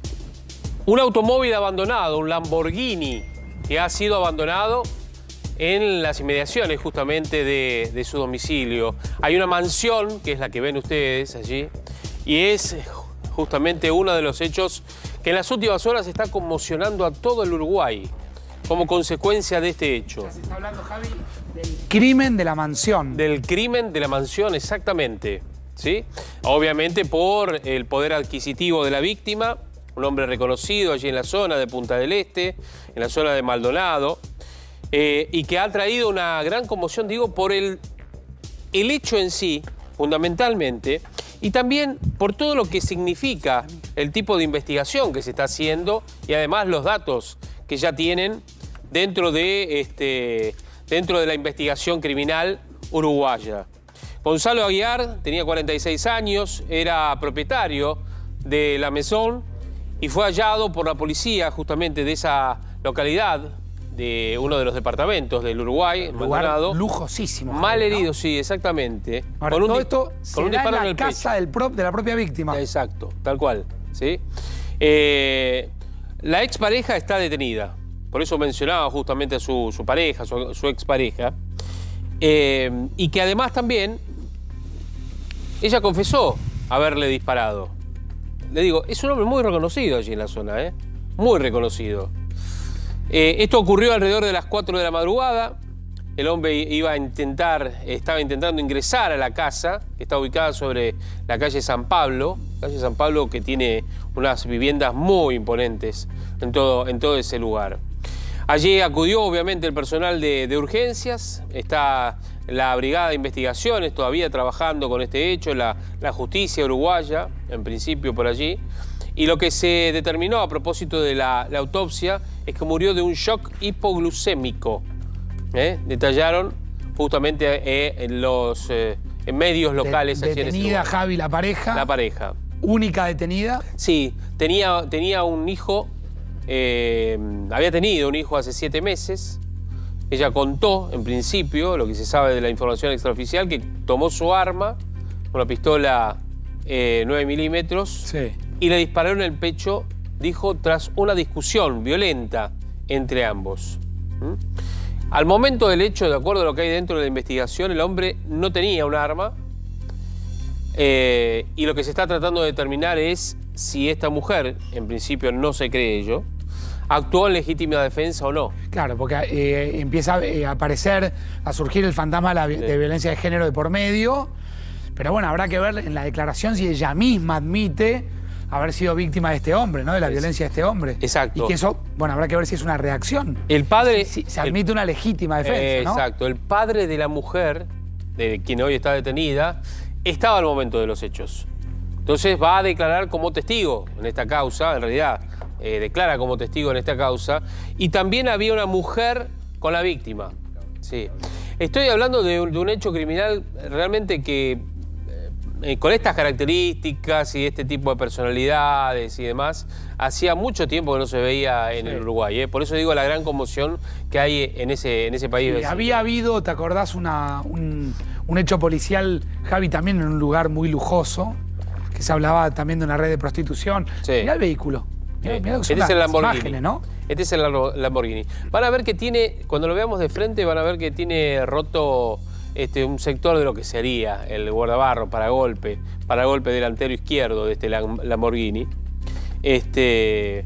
Un automóvil abandonado, un Lamborghini, que ha sido abandonado en las inmediaciones justamente de, de su domicilio. Hay una mansión, que es la que ven ustedes allí, y es justamente uno de los hechos que en las últimas horas está conmocionando a todo el Uruguay como consecuencia de este hecho. Ya se está hablando, Javi, del crimen de la mansión. Del crimen de la mansión, exactamente. ¿Sí? Obviamente por el poder adquisitivo de la víctima, un hombre reconocido allí en la zona de Punta del Este, en la zona de Maldonado, eh, y que ha traído una gran conmoción, digo, por el, el hecho en sí, fundamentalmente, y también por todo lo que significa el tipo de investigación que se está haciendo y además los datos que ya tienen dentro de, este, dentro de la investigación criminal uruguaya. Gonzalo Aguiar tenía cuarenta y seis años, era propietario de la Maison y fue hallado por la policía justamente de esa localidad, de uno de los departamentos del Uruguay, un lugar Maldonado. Lujosísimo. Mal ¿no? herido, sí, exactamente. Ahora, con un todo di- esto con se un da disparo en en la el casa pecho. del prop, de la propia víctima. Exacto, tal cual. ¿Sí? Eh, la expareja está detenida. Por eso mencionaba justamente a su, su pareja, su, su expareja. Eh, y que además también ella confesó haberle disparado. Le digo, es un hombre muy reconocido allí en la zona, ¿eh? Muy reconocido. Eh, esto ocurrió alrededor de las cuatro de la madrugada. El hombre iba a intentar, estaba intentando ingresar a la casa, que está ubicada sobre la calle San Pablo. Calle San Pablo que tiene unas viviendas muy imponentes en todo, en todo ese lugar. Allí acudió obviamente el personal de, de urgencias, está la Brigada de Investigaciones todavía trabajando con este hecho, la, la justicia uruguaya, en principio por allí. Y lo que se determinó a propósito de la, la autopsia es que murió de un shock hipoglucémico. ¿Eh? Detallaron justamente eh, en los eh, en medios locales. De, detenida, Javi, la pareja. La pareja. ¿Única detenida? Sí, tenía, tenía un hijo, eh, había tenido un hijo hace siete meses. Ella contó, en principio, lo que se sabe de la información extraoficial, que tomó su arma, una pistola eh, nueve milímetros, sí, y le disparó en el pecho, dijo, tras una discusión violenta entre ambos. ¿Mm? Al momento del hecho, de acuerdo a lo que hay dentro de la investigación, el hombre no tenía un arma, eh, y lo que se está tratando de determinar es si esta mujer, en principio no se cree ello, actuó en legítima defensa o no. Claro, porque eh, empieza a aparecer, a surgir el fantasma de, la, sí. de violencia de género de por medio, pero bueno, habrá que ver en la declaración si ella misma admite haber sido víctima de este hombre, ¿no? De la es, violencia de este hombre. Exacto. Y que eso, bueno, habrá que ver si es una reacción. El padre... Si, si se admite el, una legítima defensa, eh, ¿no? Exacto. El padre de la mujer, de quien hoy está detenida, estaba al momento de los hechos. Entonces va a declarar como testigo en esta causa, en realidad eh, declara como testigo en esta causa, y también había una mujer con la víctima. Sí. Estoy hablando de un, de un hecho criminal realmente que, eh, con estas características y este tipo de personalidades y demás, hacía mucho tiempo que no se veía en sí. el Uruguay. ¿eh? Por eso digo la gran conmoción que hay en ese, en ese país. Sí, había habido, ¿te acordás? Una, un, un hecho policial, Javi, también en un lugar muy lujoso, que se hablaba también de una red de prostitución. Sí. Mirá el vehículo. Mirá, mirá este es el Lamborghini. Imágenes, ¿no? Este es el Lamborghini. Van a ver que tiene, cuando lo veamos de frente, van a ver que tiene roto este, un sector de lo que sería el guardabarro para golpe, para golpe delantero izquierdo de este Lamborghini. Este,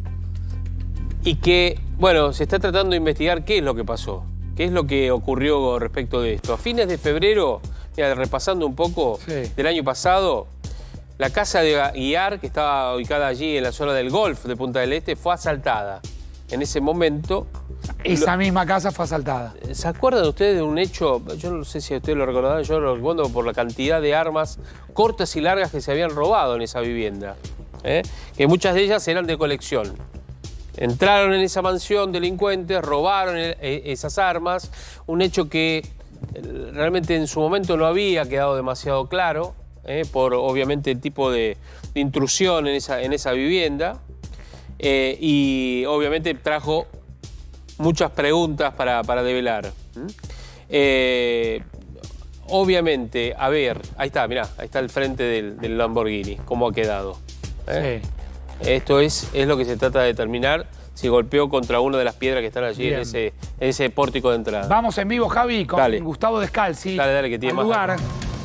y que, bueno, se está tratando de investigar qué es lo que pasó, qué es lo que ocurrió respecto de esto. A fines de febrero, mira, repasando un poco, sí. del año pasado, la casa de Aguiar, que estaba ubicada allí en la zona del Golf de Punta del Este, fue asaltada. En ese momento... Esa lo, misma casa fue asaltada. ¿Se acuerdan ustedes de un hecho? Yo no sé si ustedes lo recordarán, yo lo recuerdo por la cantidad de armas cortas y largas que se habían robado en esa vivienda. ¿eh? Que muchas de ellas eran de colección. Entraron en esa mansión delincuentes, robaron el, esas armas. Un hecho que realmente en su momento no había quedado demasiado claro. Eh, por obviamente el tipo de, de intrusión en esa, en esa vivienda eh, y obviamente trajo muchas preguntas para, para develar. ¿Mm? Eh, obviamente, a ver, ahí está, mirá, ahí está el frente del, del Lamborghini, cómo ha quedado. ¿eh? Sí. Esto es, es lo que se trata de determinar si golpeó contra una de las piedras que están allí en ese, en ese pórtico de entrada. Vamos en vivo, Javi, con dale. Gustavo Descalzi. Dale, dale, que tiene más lugar.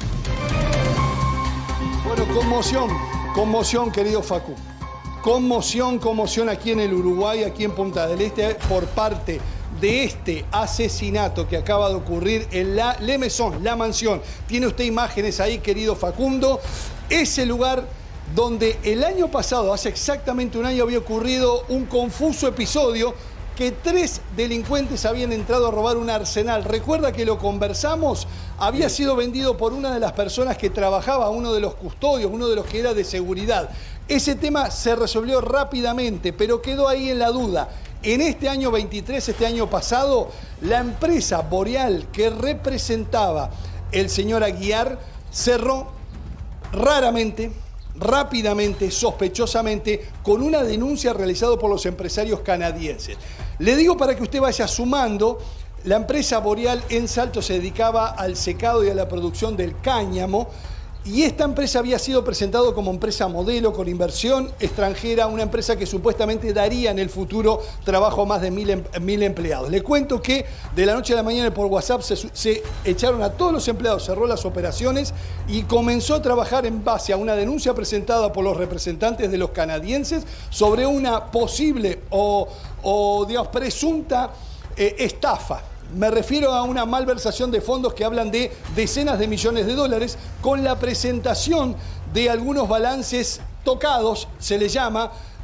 Bueno, conmoción, conmoción, querido Facu. Conmoción, conmoción aquí en el Uruguay, aquí en Punta del Este, por parte de este asesinato que acaba de ocurrir en la Le Maison, la mansión. Tiene usted imágenes ahí, querido Facundo. Ese lugar donde el año pasado, hace exactamente un año, había ocurrido un confuso episodio que tres delincuentes habían entrado a robar un arsenal. Recuerda que lo conversamos, había sido vendido por una de las personas que trabajaba, uno de los custodios, uno de los que era de seguridad. Ese tema se resolvió rápidamente, pero quedó ahí en la duda. En este año veintitrés, este año pasado, la empresa Boreal que representaba el señor Aguiar cerró raramente, rápidamente, sospechosamente, con una denuncia realizada por los empresarios canadienses. Le digo para que usted vaya sumando, la empresa Boreal en Salto se dedicaba al secado y a la producción del cáñamo, y esta empresa había sido presentada como empresa modelo con inversión extranjera, una empresa que supuestamente daría en el futuro trabajo a más de mil, mil empleados. Le cuento que de la noche a la mañana por WhatsApp se, se echaron a todos los empleados, cerró las operaciones y comenzó a trabajar en base a una denuncia presentada por los representantes de los canadienses sobre una posible o, o digamos, presunta eh, estafa. Me refiero a una malversación de fondos que hablan de decenas de millones de dólares con la presentación de algunos balances tocados, se le llama,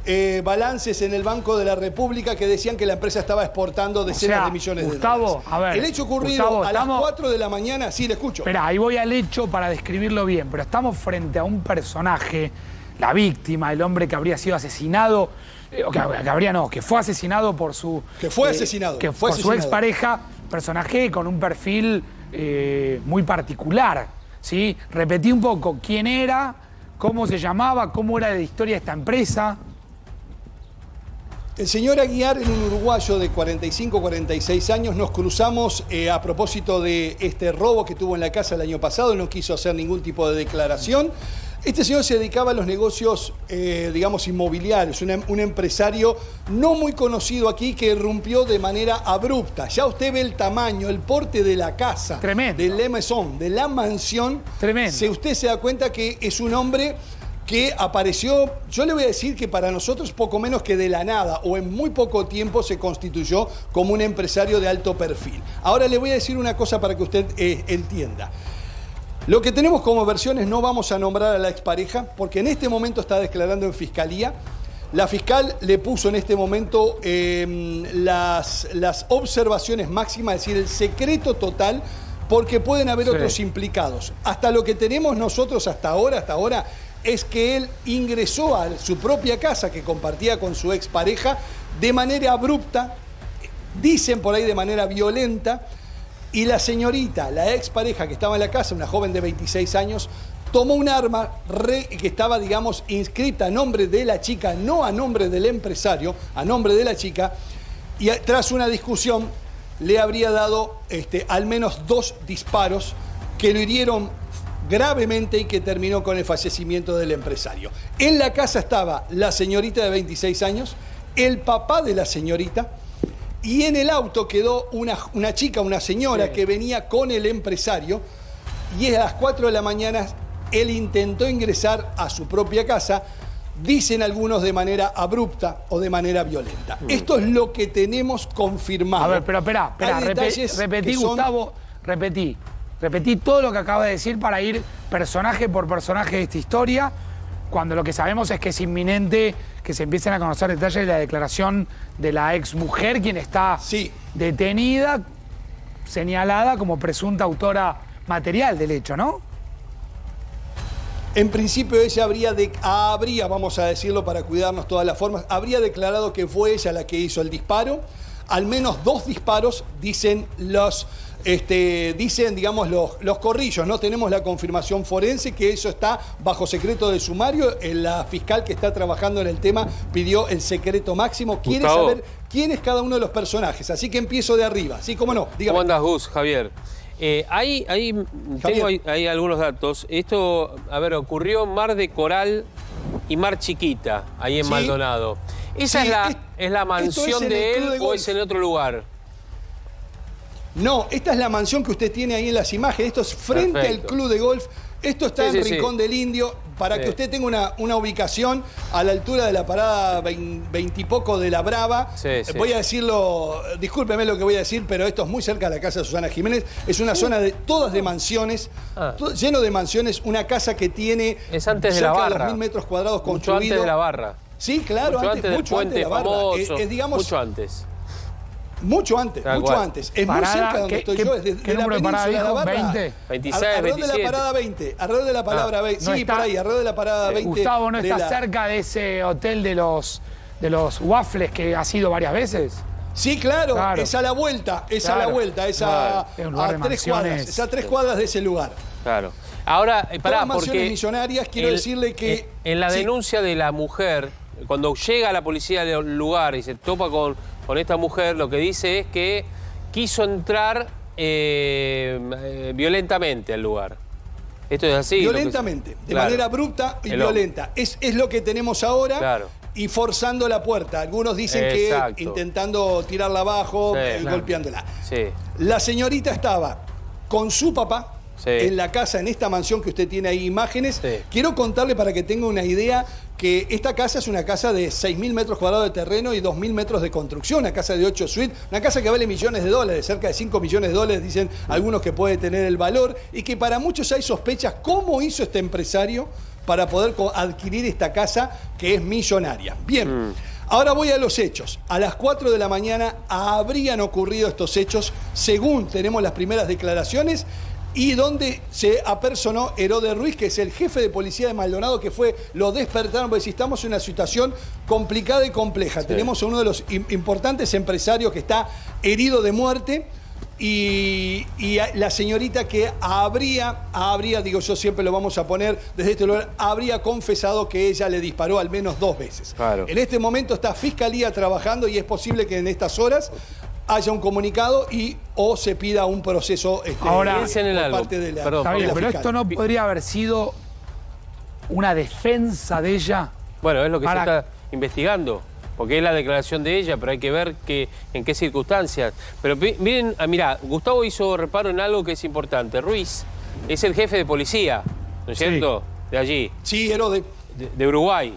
eh, balances en el Banco de la República que decían que la empresa estaba exportando decenas O sea, de millones Gustavo, de dólares. a ver, el hecho ocurrido Gustavo, a estamos- las cuatro de la mañana, sí, le escucho. Espera, ahí voy al hecho para describirlo bien, pero estamos frente a un personaje, la víctima, el hombre que habría sido asesinado, eh, o que, que habría no, que fue asesinado por su... Que fue eh, asesinado, Que fue por su asesinado. expareja, personaje con un perfil eh, muy particular, ¿sí? Repetí un poco quién era, cómo se llamaba, cómo era la historia de esta empresa. El señor Aguiar era un uruguayo de cuarenta y cinco, cuarenta y seis años. Nos cruzamos eh, a propósito de este robo que tuvo en la casa el año pasado. No quiso hacer ningún tipo de declaración. Este señor se dedicaba a los negocios, eh, digamos, inmobiliarios. Un, un empresario no muy conocido aquí que irrumpió de manera abrupta. Ya usted ve el tamaño, el porte de la casa. Tremendo. De la maison, de la mansión. Tremendo. Si usted se da cuenta que es un hombre que apareció, yo le voy a decir que para nosotros poco menos que de la nada o en muy poco tiempo se constituyó como un empresario de alto perfil. Ahora le voy a decir una cosa para que usted eh, entienda. Lo que tenemos como versiones, no vamos a nombrar a la expareja porque en este momento está declarando en fiscalía. La fiscal le puso en este momento eh, las, las observaciones máximas, es decir, el secreto total, porque pueden haber Sí. otros implicados. Hasta lo que tenemos nosotros hasta ahora, hasta ahora, es que él ingresó a su propia casa que compartía con su expareja de manera abrupta, dicen por ahí de manera violenta, y la señorita, la expareja que estaba en la casa, una joven de veintiséis años, tomó un arma re, que estaba, digamos, inscrita a nombre de la chica, no a nombre del empresario, a nombre de la chica, y a- tras una discusión le habría dado este, al menos dos disparos que lo hirieron gravemente y que terminó con el fallecimiento del empresario. En la casa estaba la señorita de veintiséis años, el papá de la señorita, y en el auto quedó una, una chica, una señora Sí. que venía con el empresario, y a las cuatro de la mañana él intentó ingresar a su propia casa, dicen algunos de manera abrupta o de manera violenta. Esto es lo que tenemos confirmado. A ver, pero espera, espera, Hay repe- detalles repetí, que son- Gustavo, repetí. Repetí todo lo que acaba de decir para ir personaje por personaje de esta historia, cuando lo que sabemos es que es inminente que se empiecen a conocer detalles de la declaración de la ex mujer, quien está detenida, señalada como presunta autora material del hecho, ¿no? En principio ella habría, de, habría, vamos a decirlo para cuidarnos todas las formas, habría declarado que fue ella la que hizo el disparo. Al menos dos disparos, dicen los, este, dicen, digamos, los, los corrillos. No tenemos la confirmación forense, que eso está bajo secreto de sumario. La fiscal que está trabajando en el tema pidió el secreto máximo. Quiere Gustavo. saber quién es cada uno de los personajes. Así que empiezo de arriba. Sí, cómo no. Dígame. ¿Cómo andas, Gus, Javier? Eh, ahí, ahí tengo ahí, ahí algunos datos. Esto, a ver, ocurrió en Mar de Coral y Mar Chiquita, ahí en Sí. Maldonado. ¿Esa Sí, es, la, es- es la esto mansión es en de el Club él de o Golf. es en otro lugar? No, esta es la mansión que usted tiene ahí en las imágenes. Esto es frente Perfecto. al Club de Golf. Esto está Sí, en sí, Rincón sí. del Indio. Para Sí. que usted tenga una, una ubicación a la altura de la parada veintipoco de la Brava. Sí, sí. Voy a decirlo, discúlpeme lo que voy a decir, pero esto es muy cerca de la casa de Susana Jiménez. Es una zona de todas de mansiones, Ah. todo- lleno de mansiones. Una casa que tiene Es antes de la cerca de barra. dos mil metros cuadrados Mucho construido. antes de la barra. Sí, claro, mucho antes, antes del mucho antes puente de la barra. famoso. Es- es, digamos, mucho antes. Mucho antes, Tal mucho cual. antes. Es Parada, muy cerca de donde ¿qué- estoy qué- yo, es de, qué de la número de parada península de la dijo? Barra. veinte. veintiséis, alrededor de veintisiete. la parada veinte, alrededor de la palabra Ah, veinte. no Sí, está- por ahí, alrededor de la parada Eh, veinte. Gustavo, ¿no de está la- cerca de ese hotel de los, de los waffles que ha sido varias veces? Sí, claro, Claro. es a la vuelta, es a Claro. la vuelta, es a, Claro. Es un lugar a de tres mansiones. cuadras, es a tres cuadras de ese lugar. Claro. Ahora, eh, pará, Todas mansiones porque... millonarias, quiero el- decirle que... eh, En la Sí. denuncia de la mujer, cuando llega la policía al lugar y se topa con, con esta mujer, lo que dice es que quiso entrar eh, eh, violentamente al lugar. Esto es así. lo que- Violentamente, de Claro. manera abrupta y El hombre. violenta. Es, es lo que tenemos ahora. Claro. Y forzando la puerta. Algunos dicen Exacto. que intentando tirarla abajo, Sí, eh, claro. golpeándola. Sí. La señorita estaba con su papá Sí. en la casa, en esta mansión que usted tiene ahí imágenes. Sí. Quiero contarle para que tenga una idea que esta casa es una casa de seis mil metros cuadrados de terreno y dos mil metros de construcción, una casa de ocho suites, una casa que vale millones de dólares, cerca de cinco millones de dólares, dicen algunos que puede tener el valor, y que para muchos hay sospechas cómo hizo este empresario para poder adquirir esta casa que es millonaria. Bien. Mm. Ahora voy a los hechos. A las cuatro de la mañana habrían ocurrido estos hechos, según tenemos las primeras declaraciones, y donde se apersonó Herodes Ruiz, que es el jefe de policía de Maldonado, que fue, lo despertaron, porque si estamos en una situación complicada y compleja. Sí. Tenemos a uno de los importantes empresarios que está herido de muerte, Y, y la señorita que habría, habría, digo yo siempre lo vamos a poner desde este lugar, habría confesado que ella le disparó al menos dos veces. Claro. En este momento está Fiscalía trabajando y es posible que en estas horas haya un comunicado y o se pida un proceso este, Ahora, por en algo. parte de la, Perdón, de la pero fiscal. esto no podría haber sido una defensa de ella. Bueno, es lo que para... se está investigando. Porque es la declaración de ella, pero hay que ver que, en qué circunstancias. Pero miren, mirá, Gustavo hizo reparo en algo que es importante. Ruiz es el jefe de policía, ¿no es sí. cierto? De allí. Sí, Herodes. De, de Uruguay.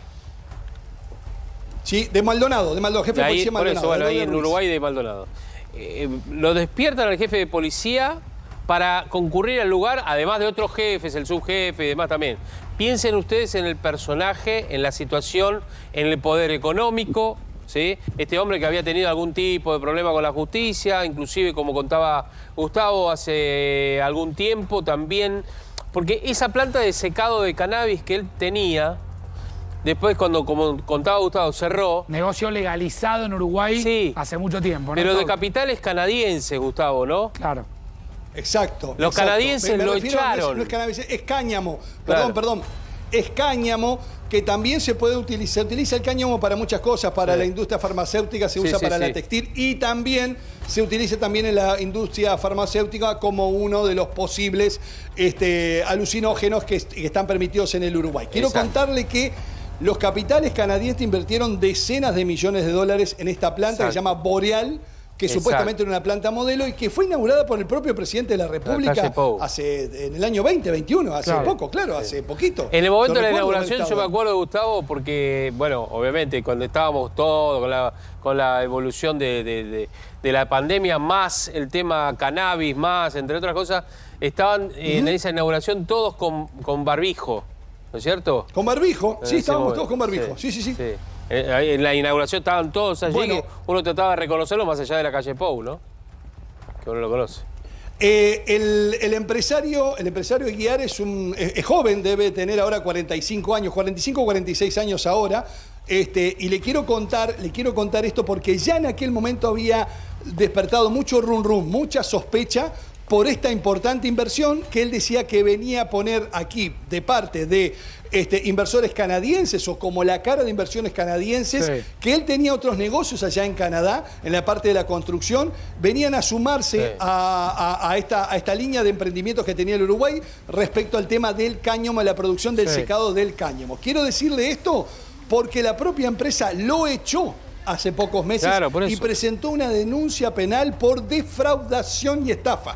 Sí, de Maldonado, de Maldonado, jefe de, de ahí, policía de Maldonado. Por eso, bueno, ahí en Uruguay de Maldonado. Eh, lo despiertan al jefe de policía para concurrir al lugar, además de otros jefes, el subjefe y demás también. Piensen ustedes en el personaje, en la situación, en el poder económico, ¿sí? Este hombre que había tenido algún tipo de problema con la justicia, inclusive, como contaba Gustavo, hace algún tiempo también, porque esa planta de secado de cannabis que él tenía, después cuando, como contaba Gustavo, cerró. Negocio legalizado en Uruguay sí, hace mucho tiempo, ¿no? Pero de capitales canadienses, Gustavo, ¿no? Claro. Exacto. Los exacto. canadienses me, me lo refiero, echaron. No es, no es, es cáñamo. Claro. Perdón, perdón. Es cáñamo que también se puede utilizar. Se utiliza el cáñamo para muchas cosas. Para sí. la industria farmacéutica se usa sí, sí, para sí. la textil. Y también se utiliza también en la industria farmacéutica como uno de los posibles este, alucinógenos que, que están permitidos en el Uruguay. Quiero Exacto. contarle que los capitales canadienses invirtieron decenas de millones de dólares en esta planta Exacto. que se llama Boreal, que Exacto. supuestamente era una planta modelo y que fue inaugurada por el propio presidente de la República hace, en el año veinte veintiuno, hace claro. poco, claro, sí. hace poquito. En el momento de la inauguración yo me acuerdo, Gustavo, porque, bueno, obviamente cuando estábamos todos con la, con la evolución de, de, de, de la pandemia, más el tema cannabis, más, entre otras cosas, estaban uh-huh. en esa inauguración todos con, con barbijo, ¿no es cierto? Con barbijo, sí, estábamos todos con barbijo, sí, sí, sí. sí. sí. En la inauguración estaban todos allí, bueno, que uno trataba de reconocerlo más allá de la calle Pou, ¿no? Que uno lo conoce. Eh, el, el empresario el empresario Guiar es, un, es, es joven, debe tener ahora cuarenta y cinco años, cuarenta y cinco o cuarenta y seis años ahora. Este, y le quiero contar, le quiero contar esto porque ya en aquel momento había despertado mucho rum rum, mucha sospecha por esta importante inversión que él decía que venía a poner aquí de parte de este, inversores canadienses o como la cara de inversiones canadienses, sí. que él tenía otros negocios allá en Canadá, en la parte de la construcción, venían a sumarse sí. a, a, a, esta, a esta línea de emprendimientos que tenía el Uruguay respecto al tema del cáñamo, la producción del sí. secado del cáñamo. Quiero decirle esto porque la propia empresa lo echó hace pocos meses claro, y presentó una denuncia penal por defraudación y estafa.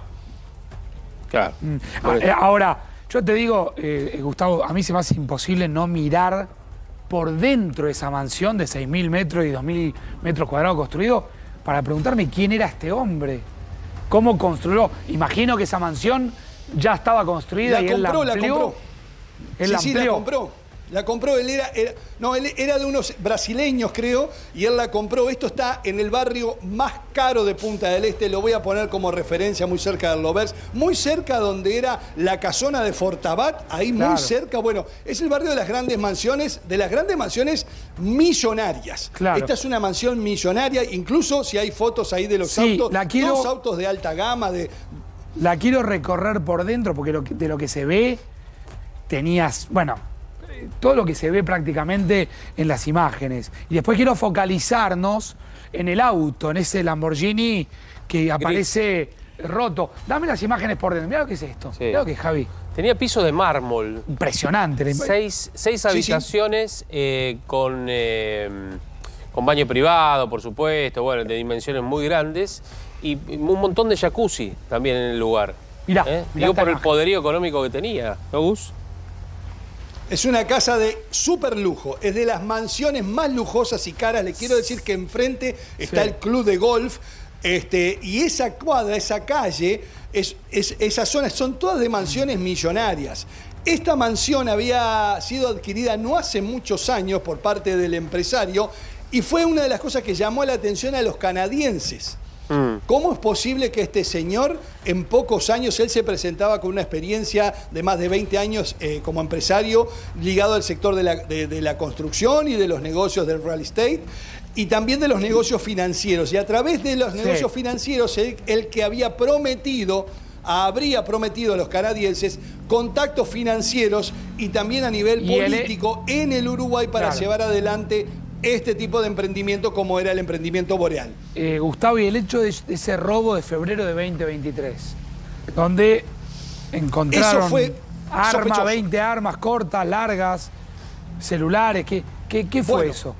Claro. Mm. Ahora, yo te digo, eh, Gustavo, a mí se me hace imposible no mirar por dentro de esa mansión de seis mil metros y dos mil metros cuadrados construido para preguntarme quién era este hombre, cómo construyó. Imagino que esa mansión ya estaba construida la y compró, él la amplió. La compró. Él sí, la sí, amplió. la compró. La compró, él era, era, no, él era de unos brasileños, creo, y él la compró. Esto está en el barrio más caro de Punta del Este, lo voy a poner como referencia, muy cerca del Lovers, muy cerca donde era la casona de Fortabat, ahí claro. muy cerca. Bueno, es el barrio de las grandes mansiones, de las grandes mansiones millonarias. Claro. Esta es una mansión millonaria, incluso si hay fotos ahí de los sí, autos, la quiero, dos autos de alta gama. De... La quiero recorrer por dentro porque lo que, de lo que se ve, tenías, bueno... todo lo que se ve prácticamente en las imágenes. Y después quiero focalizarnos en el auto, en ese Lamborghini que aparece Gris. roto. Dame las imágenes por dentro. Mirá lo que es esto. Sí. Mirá lo que es, Javi. Tenía piso de mármol. Impresionante. Seis, seis habitaciones sí, sí. Eh, con, eh, con baño privado, por supuesto, bueno, de dimensiones muy grandes. Y un montón de jacuzzi también en el lugar. Mirá. ¿Eh? mirá Digo por imagen. el poderío económico que tenía, ¿no, Gus? Es una casa de súper lujo, es de las mansiones más lujosas y caras. Le quiero decir que enfrente está sí. el club de golf este, y esa cuadra, esa calle, es, es, esas zonas son todas de mansiones millonarias. Esta mansión había sido adquirida no hace muchos años por parte del empresario y fue una de las cosas que llamó la atención a los canadienses. Mm. ¿Cómo es posible que este señor, en pocos años, él se presentaba con una experiencia de más de veinte años eh, como empresario ligado al sector de la, de, de la construcción y de los negocios del real estate y también de los negocios financieros? Y a través de los sí. negocios financieros, el, el que había prometido, habría prometido a los canadienses contactos financieros y también a nivel y político el... en el Uruguay para claro. llevar adelante este tipo de emprendimiento como era el emprendimiento Boreal. Eh, Gustavo, y el hecho de ese robo de febrero de veinte veintitrés, donde encontraron Eso fue armas, sospechoso. veinte armas cortas, largas, celulares, ¿qué, qué, qué fue bueno, eso?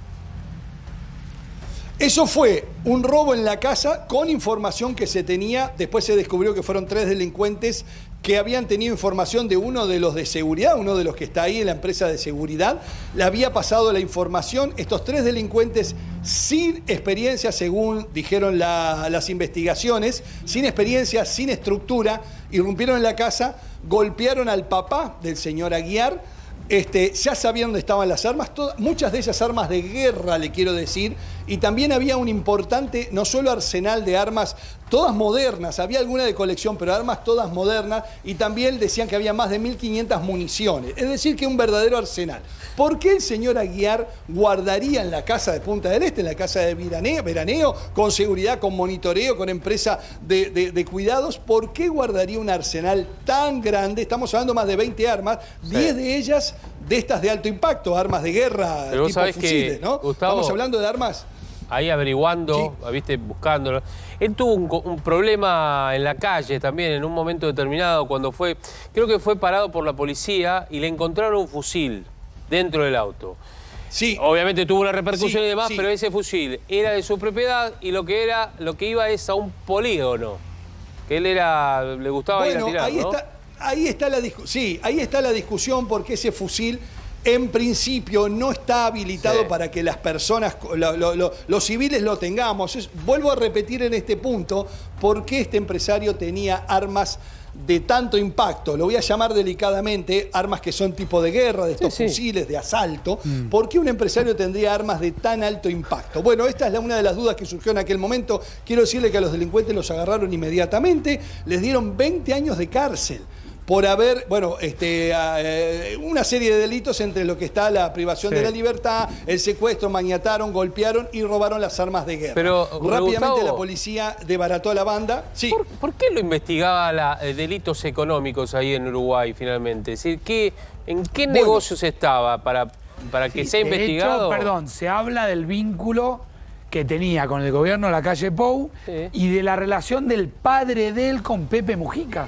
Eso fue un robo en la casa con información que se tenía. Después se descubrió que fueron tres delincuentes que habían tenido información de uno de los de seguridad, uno de los que está ahí en la empresa de seguridad. Le había pasado la información. Estos tres delincuentes sin experiencia, según dijeron la, las investigaciones, sin experiencia, sin estructura, irrumpieron en la casa, golpearon al papá del señor Aguiar. Este, ya sabían dónde estaban las armas, todas, muchas de esas armas de guerra, le quiero decir, y también había un importante, no solo arsenal de armas, todas modernas, había alguna de colección, pero armas todas modernas, y también decían que había más de mil quinientas municiones, es decir, que un verdadero arsenal. ¿Por qué el señor Aguiar guardaría en la casa de Punta del Este, en la casa de veraneo, veraneo con seguridad, con monitoreo, con empresa de, de, de cuidados? ¿Por qué guardaría un arsenal tan grande? Estamos hablando más de veinte armas, sí. diez de ellas de estas de alto impacto, armas de guerra, pero tipo fusiles, ¿no? Gustavo, estamos hablando de armas... Ahí averiguando, sí. viste, buscándolo. Él tuvo un, un problema en la calle también, en un momento determinado, cuando fue, creo que fue parado por la policía y le encontraron un fusil dentro del auto. Sí. Obviamente tuvo una repercusión sí, y demás, sí. pero ese fusil era de su propiedad y lo que era, lo que iba es a un polígono. Que él era, le gustaba bueno, ir a tirar, ahí ¿no? Está, ahí está la sí, ahí está la discusión porque ese fusil en principio no está habilitado sí. para que las personas, lo, lo, lo, los civiles lo tengamos. Es, vuelvo a repetir en este punto por qué este empresario tenía armas de tanto impacto, lo voy a llamar delicadamente, armas que son tipo de guerra, de estos sí, fusiles, sí. de asalto. Mm. ¿Por qué un empresario tendría armas de tan alto impacto? Bueno, esta es la, una de las dudas que surgió en aquel momento. Quiero decirle que a los delincuentes los agarraron inmediatamente, les dieron veinte años de cárcel por haber, bueno, este, eh, una serie de delitos entre lo que está la privación sí. de la libertad, el secuestro, maniataron, golpearon y robaron las armas de guerra. Pero, rápidamente Gustavo, la policía debarató a la banda. Sí. ¿Por, ¿por qué lo investigaba la, eh, delitos económicos ahí en Uruguay finalmente? Es decir, ¿qué, ¿en qué bueno, negocios estaba para, para que sí, sea investigado? De hecho, perdón, se habla del vínculo que tenía con el gobierno de la calle Pou sí. y de la relación del padre de él con Pepe Mujica.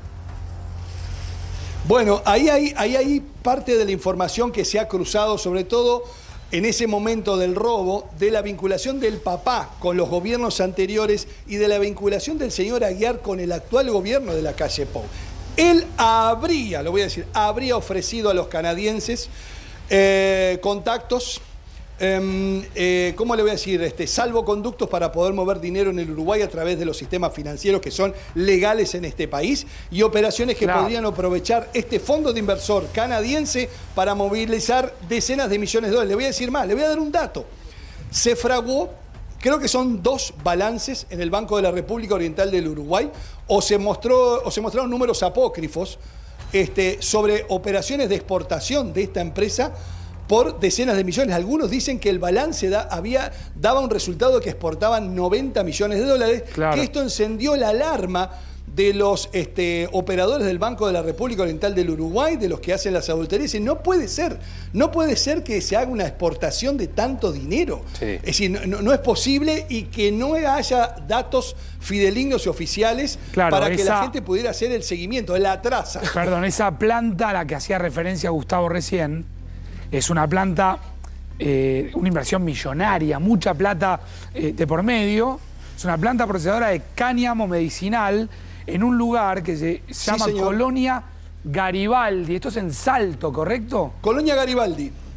Bueno, ahí hay, ahí hay parte de la información que se ha cruzado, sobre todo en ese momento del robo, de la vinculación del papá con los gobiernos anteriores y de la vinculación del señor Aguiar con el actual gobierno de la calle Pou. Él habría, lo voy a decir, habría ofrecido a los canadienses eh, contactos, eh, eh, ¿cómo le voy a decir? Este, salvoconductos para poder mover dinero en el Uruguay a través de los sistemas financieros que son legales en este país y operaciones que claro. podrían aprovechar este fondo de inversor canadiense para movilizar decenas de millones de dólares. Le voy a decir más, le voy a dar un dato. Se fraguó, creo que son dos balances en el Banco de la República Oriental del Uruguay, o se, mostró, o se mostraron números apócrifos este, sobre operaciones de exportación de esta empresa por decenas de millones. Algunos dicen que el balance da, había, daba un resultado que exportaban noventa millones de dólares, claro. que esto encendió la alarma de los este, operadores del Banco de la República Oriental del Uruguay, de los que hacen las auditorías. Y no puede ser, no puede ser que se haga una exportación de tanto dinero. Sí. Es decir, no, no es posible y que no haya datos fidelignos y oficiales claro, para esa, que la gente pudiera hacer el seguimiento, la traza. Perdón, esa planta a la que hacía referencia Gustavo recién, es una planta, eh, una inversión millonaria, mucha plata eh, de por medio. Es una planta procesadora de cáñamo medicinal en un lugar que se llama sí, Colonia Garibaldi. Esto es en Salto, ¿correcto? Colonia Garibaldi.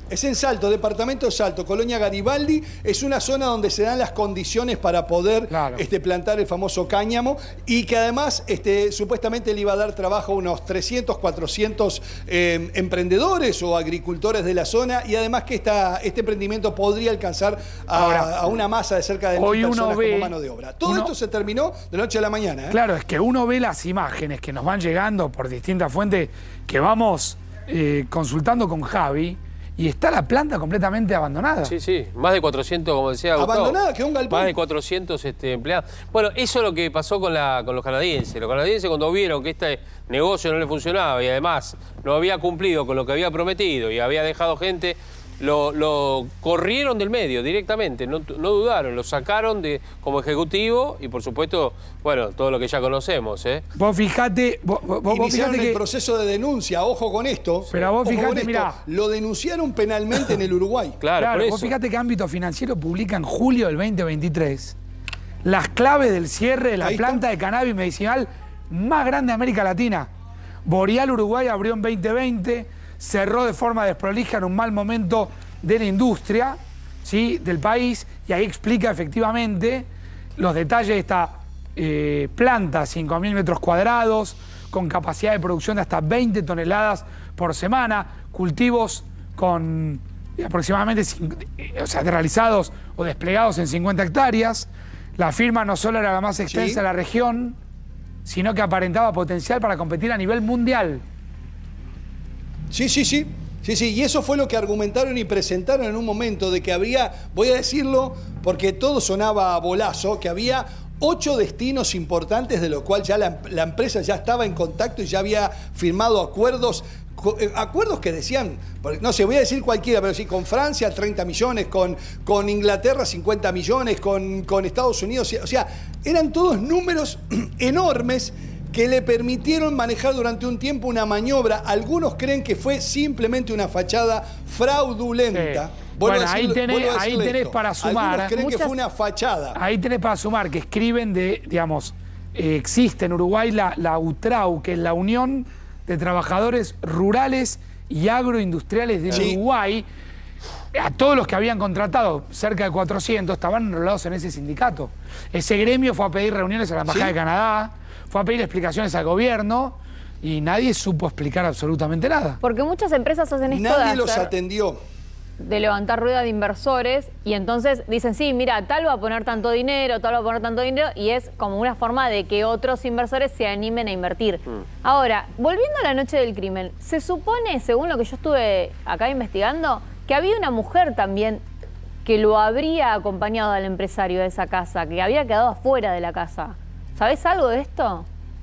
Es en Salto, departamento de Salto, Colonia Garibaldi. Es una zona donde se dan las condiciones para poder claro. este, plantar el famoso cáñamo y que además este, supuestamente le iba a dar trabajo a unos trescientos, cuatrocientos eh, emprendedores o agricultores de la zona y además que esta, este emprendimiento podría alcanzar a, Ahora, a una masa de cerca de mil personas ve, como mano de obra. Todo uno, esto se terminó de noche a la mañana. ¿eh? Claro, es que uno ve las imágenes que nos van llegando por distintas fuentes que vamos eh, consultando con Javi. Y está la planta completamente abandonada. Sí, sí. Más de cuatrocientos, como decía Gustavo. Abandonada, que un galpón. Más de cuatrocientos este, empleados. Bueno, eso es lo que pasó con, la, con los canadienses. Los canadienses cuando vieron que este negocio no le funcionaba y además no había cumplido con lo que había prometido y había dejado gente, lo, lo corrieron del medio directamente. No, no dudaron, lo sacaron de, como ejecutivo y por supuesto, bueno, todo lo que ya conocemos. ¿eh? Vos fijate... Vos, vos, Iniciaron fijate el que... proceso de denuncia, ojo con esto. Pero vos fijate, mirá... Lo denunciaron penalmente en el Uruguay. Claro, claro por eso. Vos fijate que Ámbito Financiero publica en julio del veinte veintitrés las claves del cierre de la Ahí planta está. de cannabis medicinal más grande de América Latina. Boreal Uruguay abrió en veinte veinte, cerró de forma desprolija en un mal momento de la industria, ¿sí? del país, y ahí explica efectivamente los detalles de esta eh, planta, cinco mil metros cuadrados, con capacidad de producción de hasta veinte toneladas por semana, cultivos con aproximadamente, o sea, realizados o desplegados en cincuenta hectáreas. La firma no solo era la más extensa ¿Sí? de la región, sino que aparentaba potencial para competir a nivel mundial. Sí, sí, sí. Sí, sí, y eso fue lo que argumentaron y presentaron en un momento de que habría, voy a decirlo porque todo sonaba a bolazo, que había ocho destinos importantes de lo cual ya la, la empresa ya estaba en contacto y ya había firmado acuerdos, acuerdos que decían, no sé, voy a decir cualquiera, pero sí, con Francia treinta millones, con, con Inglaterra cincuenta millones, con, con Estados Unidos, o sea, eran todos números enormes que le permitieron manejar durante un tiempo una maniobra. Algunos creen que fue simplemente una fachada fraudulenta. Sí. Bueno, decirlo, ahí tenés, ahí tenés para sumar. Algunos creen muchas, que fue una fachada. Ahí tenés para sumar que escriben de, digamos, eh, existe en Uruguay la, la UTRAU, que es la Unión de Trabajadores Rurales y Agroindustriales de sí. Uruguay. A todos los que habían contratado, cerca de cuatrocientos, estaban enrolados en ese sindicato. Ese gremio fue a pedir reuniones a la Embajada ¿Sí? de Canadá, fue a pedir explicaciones al gobierno y nadie supo explicar absolutamente nada. Porque muchas empresas hacen esto Nadie de los hacer, atendió. de levantar rueda de inversores y entonces dicen, sí, mira, tal va a poner tanto dinero, tal va a poner tanto dinero y es como una forma de que otros inversores se animen a invertir. Mm. Ahora, volviendo a la noche del crimen, se supone, según lo que yo estuve acá investigando, que había una mujer también que lo habría acompañado al empresario de esa casa, que había quedado afuera de la casa. ¿Sabés algo de esto?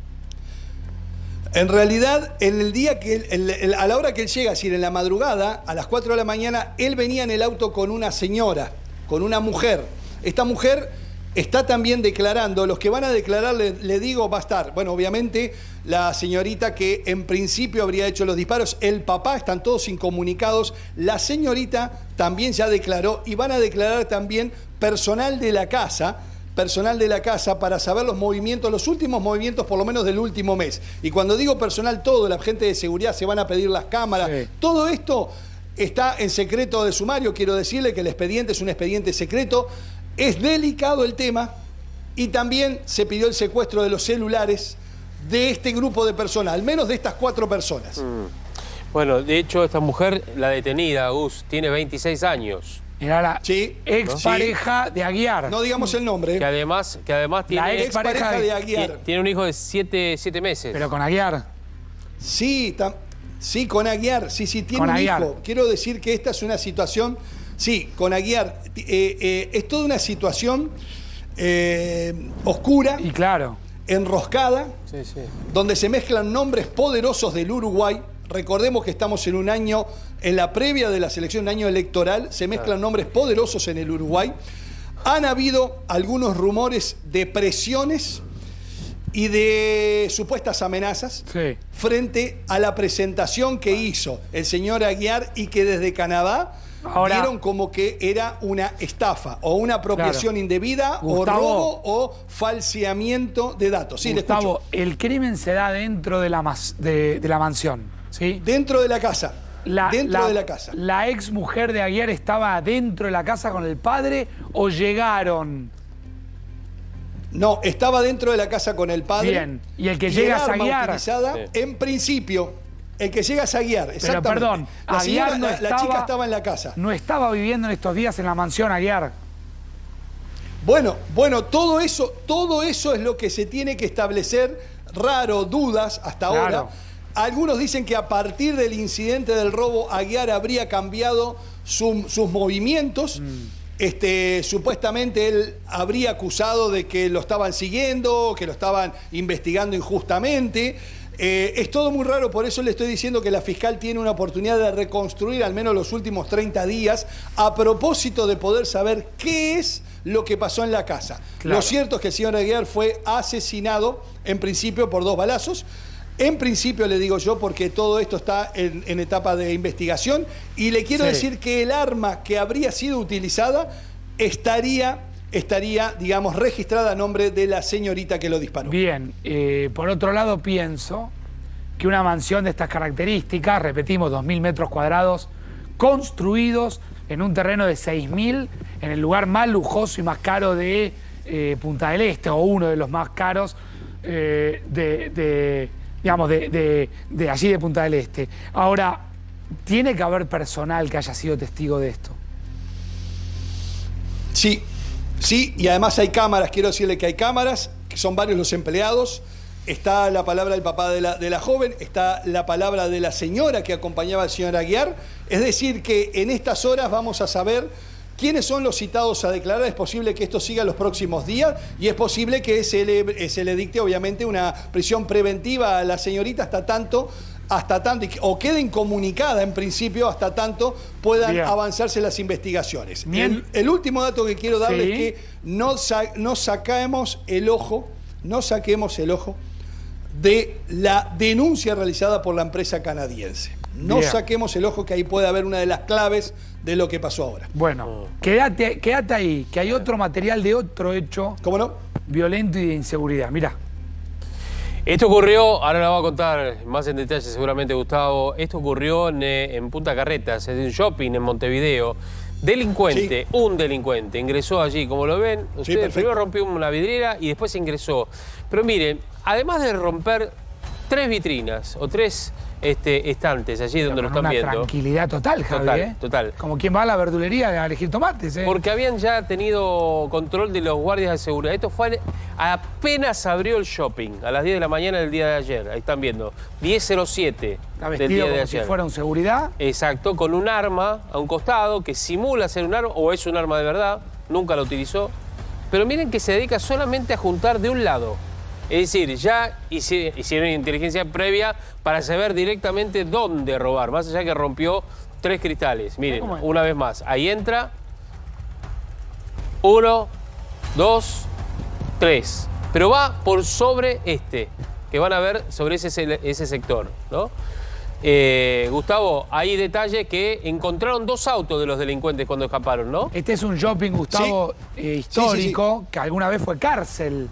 En realidad, en el día que él, el, el, a la hora que él llega, es decir, en la madrugada, a las cuatro de la mañana, él venía en el auto con una señora, con una mujer. Esta mujer está también declarando, los que van a declarar, le, le digo, va a estar, bueno, obviamente, la señorita que en principio habría hecho los disparos, el papá, están todos incomunicados, la señorita también ya declaró y van a declarar también personal de la casa, personal de la casa para saber los movimientos, los últimos movimientos por lo menos del último mes. Y cuando digo personal, todo, la gente de seguridad, se van a pedir las cámaras, sí. todo esto está en secreto de sumario, quiero decirle que el expediente es un expediente secreto, es delicado el tema y también se pidió el secuestro de los celulares de este grupo de personas, al menos de estas cuatro personas. Mm. Bueno, de hecho esta mujer, la detenida, Gus, tiene veintiséis años. Era la sí, expareja sí. de Aguiar. No digamos el nombre. Que además, que además tiene... La expareja de, de Aguiar. Tiene un hijo de siete, siete meses. Pero con Aguiar. Sí, sí, con Aguiar. Sí, sí, tiene con un Aguiar. hijo. Quiero decir que esta es una situación... Sí, con Aguiar. Eh, eh, es toda una situación eh, oscura. Y claro. Enroscada. Sí, sí. Donde se mezclan nombres poderosos del Uruguay. Recordemos que estamos en un año, en la previa de la selección, un año electoral, se mezclan claro. nombres poderosos en el Uruguay. Han habido algunos rumores de presiones y de supuestas amenazas sí. frente a la presentación que hizo el señor Aguiar y que desde Canadá Ahora, vieron como que era una estafa o una apropiación claro. indebida Gustavo, o robo o falseamiento de datos. Sí, Gustavo, el crimen se da dentro de la, mas, de, de la mansión. ¿Sí? Dentro de la casa. La, dentro la, de la casa. ¿La ex mujer de Aguiar estaba dentro de la casa con el padre o llegaron? No, estaba dentro de la casa con el padre. Bien, y el que llega a Aguiar. Utilizada, sí. En principio, el que llega a Aguiar, exactamente. Pero perdón, la, señora, Aguiar no la, estaba, la chica estaba en la casa. No estaba viviendo en estos días en la mansión Aguiar. Bueno, bueno, todo eso, todo eso es lo que se tiene que establecer, raro, dudas hasta Claro. ahora. Algunos dicen que a partir del incidente del robo, Aguiar habría cambiado su, sus movimientos. Mm. Este, supuestamente él habría acusado de que lo estaban siguiendo, que lo estaban investigando injustamente. Eh, es todo muy raro, por eso le estoy diciendo que la fiscal tiene una oportunidad de reconstruir al menos los últimos treinta días a propósito de poder saber qué es lo que pasó en la casa. Claro. Lo cierto es que el señor Aguiar fue asesinado en principio por dos balazos. En principio le digo yo porque todo esto está en, en etapa de investigación y le quiero sí. decir que el arma que habría sido utilizada estaría, estaría, digamos, registrada a nombre de la señorita que lo disparó. Bien, eh, por otro lado pienso que una mansión de estas características, repetimos, dos mil metros cuadrados, construidos en un terreno de seis mil, en el lugar más lujoso y más caro de eh, Punta del Este, o uno de los más caros eh, de... de digamos, de, de, de allí de Punta del Este. Ahora, ¿tiene que haber personal que haya sido testigo de esto? Sí, sí, y además hay cámaras, quiero decirle que hay cámaras, que son varios los empleados, está la palabra del papá de la, de la joven, está la palabra de la señora que acompañaba al señor Aguiar, es decir, que en estas horas vamos a saber quiénes son los citados a declarar. Es posible que esto siga los próximos días y es posible que se le, se le dicte obviamente una prisión preventiva a la señorita hasta tanto, hasta tanto, o quede incomunicada en principio hasta tanto puedan Bien. avanzarse las investigaciones. El, el último dato que quiero darles sí. es que no, sa no saquemos el ojo, no saquemos el ojo de la denuncia realizada por la empresa canadiense. No Bien. saquemos el ojo, que ahí puede haber una de las claves de lo que pasó ahora. Bueno, quédate, quédate ahí, que hay otro material de otro hecho. ¿Cómo no? Violento y de inseguridad. Mirá. Esto ocurrió, ahora lo va a contar más en detalle seguramente Gustavo, esto ocurrió en, en Punta Carretas, en un shopping en Montevideo. Delincuente, sí. un delincuente, ingresó allí, como lo ven. Ustedes sí, primero rompió una vidriera y después ingresó. Pero miren, además de romper tres vitrinas o tres este, estantes allí donde lo están una viendo. Tranquilidad total, Javi, Total, ¿eh? total. Como quien va a la verdulería a elegir tomates, ¿eh? Porque habían ya tenido control de los guardias de seguridad. Esto fue apenas abrió el shopping, a las diez de la mañana del día de ayer. Ahí están viendo, diez cero siete Está vestido del día de como ayer. si fuera un seguridad. Exacto, con un arma a un costado que simula ser un arma o es un arma de verdad. Nunca la utilizó. Pero miren que se dedica solamente a juntar de un lado. Es decir, ya hicieron inteligencia previa para saber directamente dónde robar, más allá que rompió tres cristales. Miren, una vez más, ahí entra, uno, dos, tres. Pero va por sobre este, que van a ver sobre ese, ese sector, ¿no? Eh, Gustavo, hay detalle que encontraron dos autos de los delincuentes cuando escaparon, ¿no? Este es un shopping, Gustavo, sí. eh, histórico, sí, sí, sí. que alguna vez fue cárcel.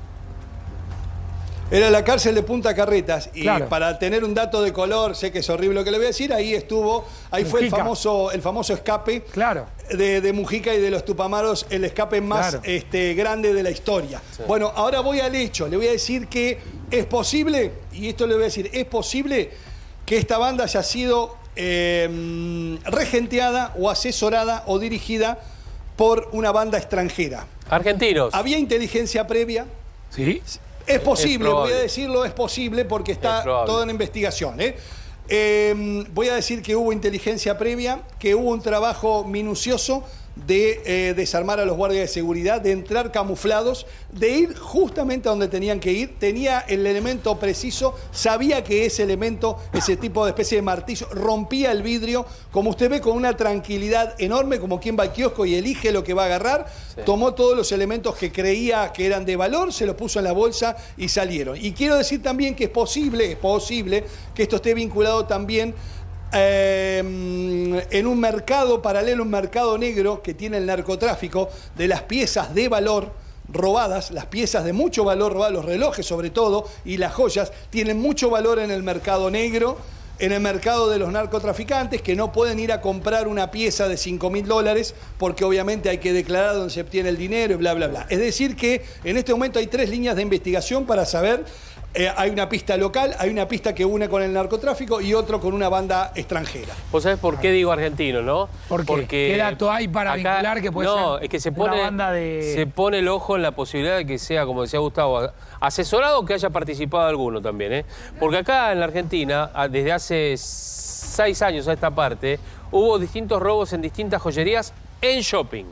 Era la cárcel de Punta Carretas y claro. para tener un dato de color, sé que es horrible lo que le voy a decir, ahí estuvo, ahí Mujica. fue el famoso, el famoso escape claro. de, de Mujica y de los Tupamaros, el escape más claro. este, grande de la historia. Sí. Bueno, ahora voy al hecho, le voy a decir que es posible, y esto le voy a decir, es posible que esta banda haya sido eh, regenteada o asesorada o dirigida por una banda extranjera. Argentinos. Había inteligencia previa. Sí. Es posible, es voy a decirlo, es posible porque está todo en investigación. ¿eh? Eh, voy a decir que hubo inteligencia previa, que hubo un trabajo minucioso de eh, desarmar a los guardias de seguridad, de entrar camuflados, de ir justamente a donde tenían que ir. Tenía el elemento preciso, sabía que ese elemento, ese tipo de especie de martillo, rompía el vidrio, como usted ve, con una tranquilidad enorme, como quien va al kiosco y elige lo que va a agarrar. Sí. Tomó todos los elementos que creía que eran de valor, se los puso en la bolsa y salieron. Y quiero decir también que es posible, es posible que esto esté vinculado también Eh, en un mercado paralelo, un mercado negro que tiene el narcotráfico de las piezas de valor robadas, las piezas de mucho valor robadas, los relojes sobre todo y las joyas tienen mucho valor en el mercado negro en el mercado de los narcotraficantes, que no pueden ir a comprar una pieza de cinco mil dólares porque obviamente hay que declarar dónde se obtiene el dinero y bla, bla, bla. Es decir que en este momento hay tres líneas de investigación para saber. Eh, hay una pista local, hay una pista que une con el narcotráfico y otro con una banda extranjera. ¿Vos sabés por qué digo argentino, no? ¿Por qué? Porque ¿Qué dato hay para acá, vincular que puede no, ser es que se una pone, banda de... se pone el ojo en la posibilidad de que sea, como decía Gustavo, asesorado o que haya participado alguno también, ¿eh? Porque acá en la Argentina, desde hace seis años a esta parte, hubo distintos robos en distintas joyerías en shopping.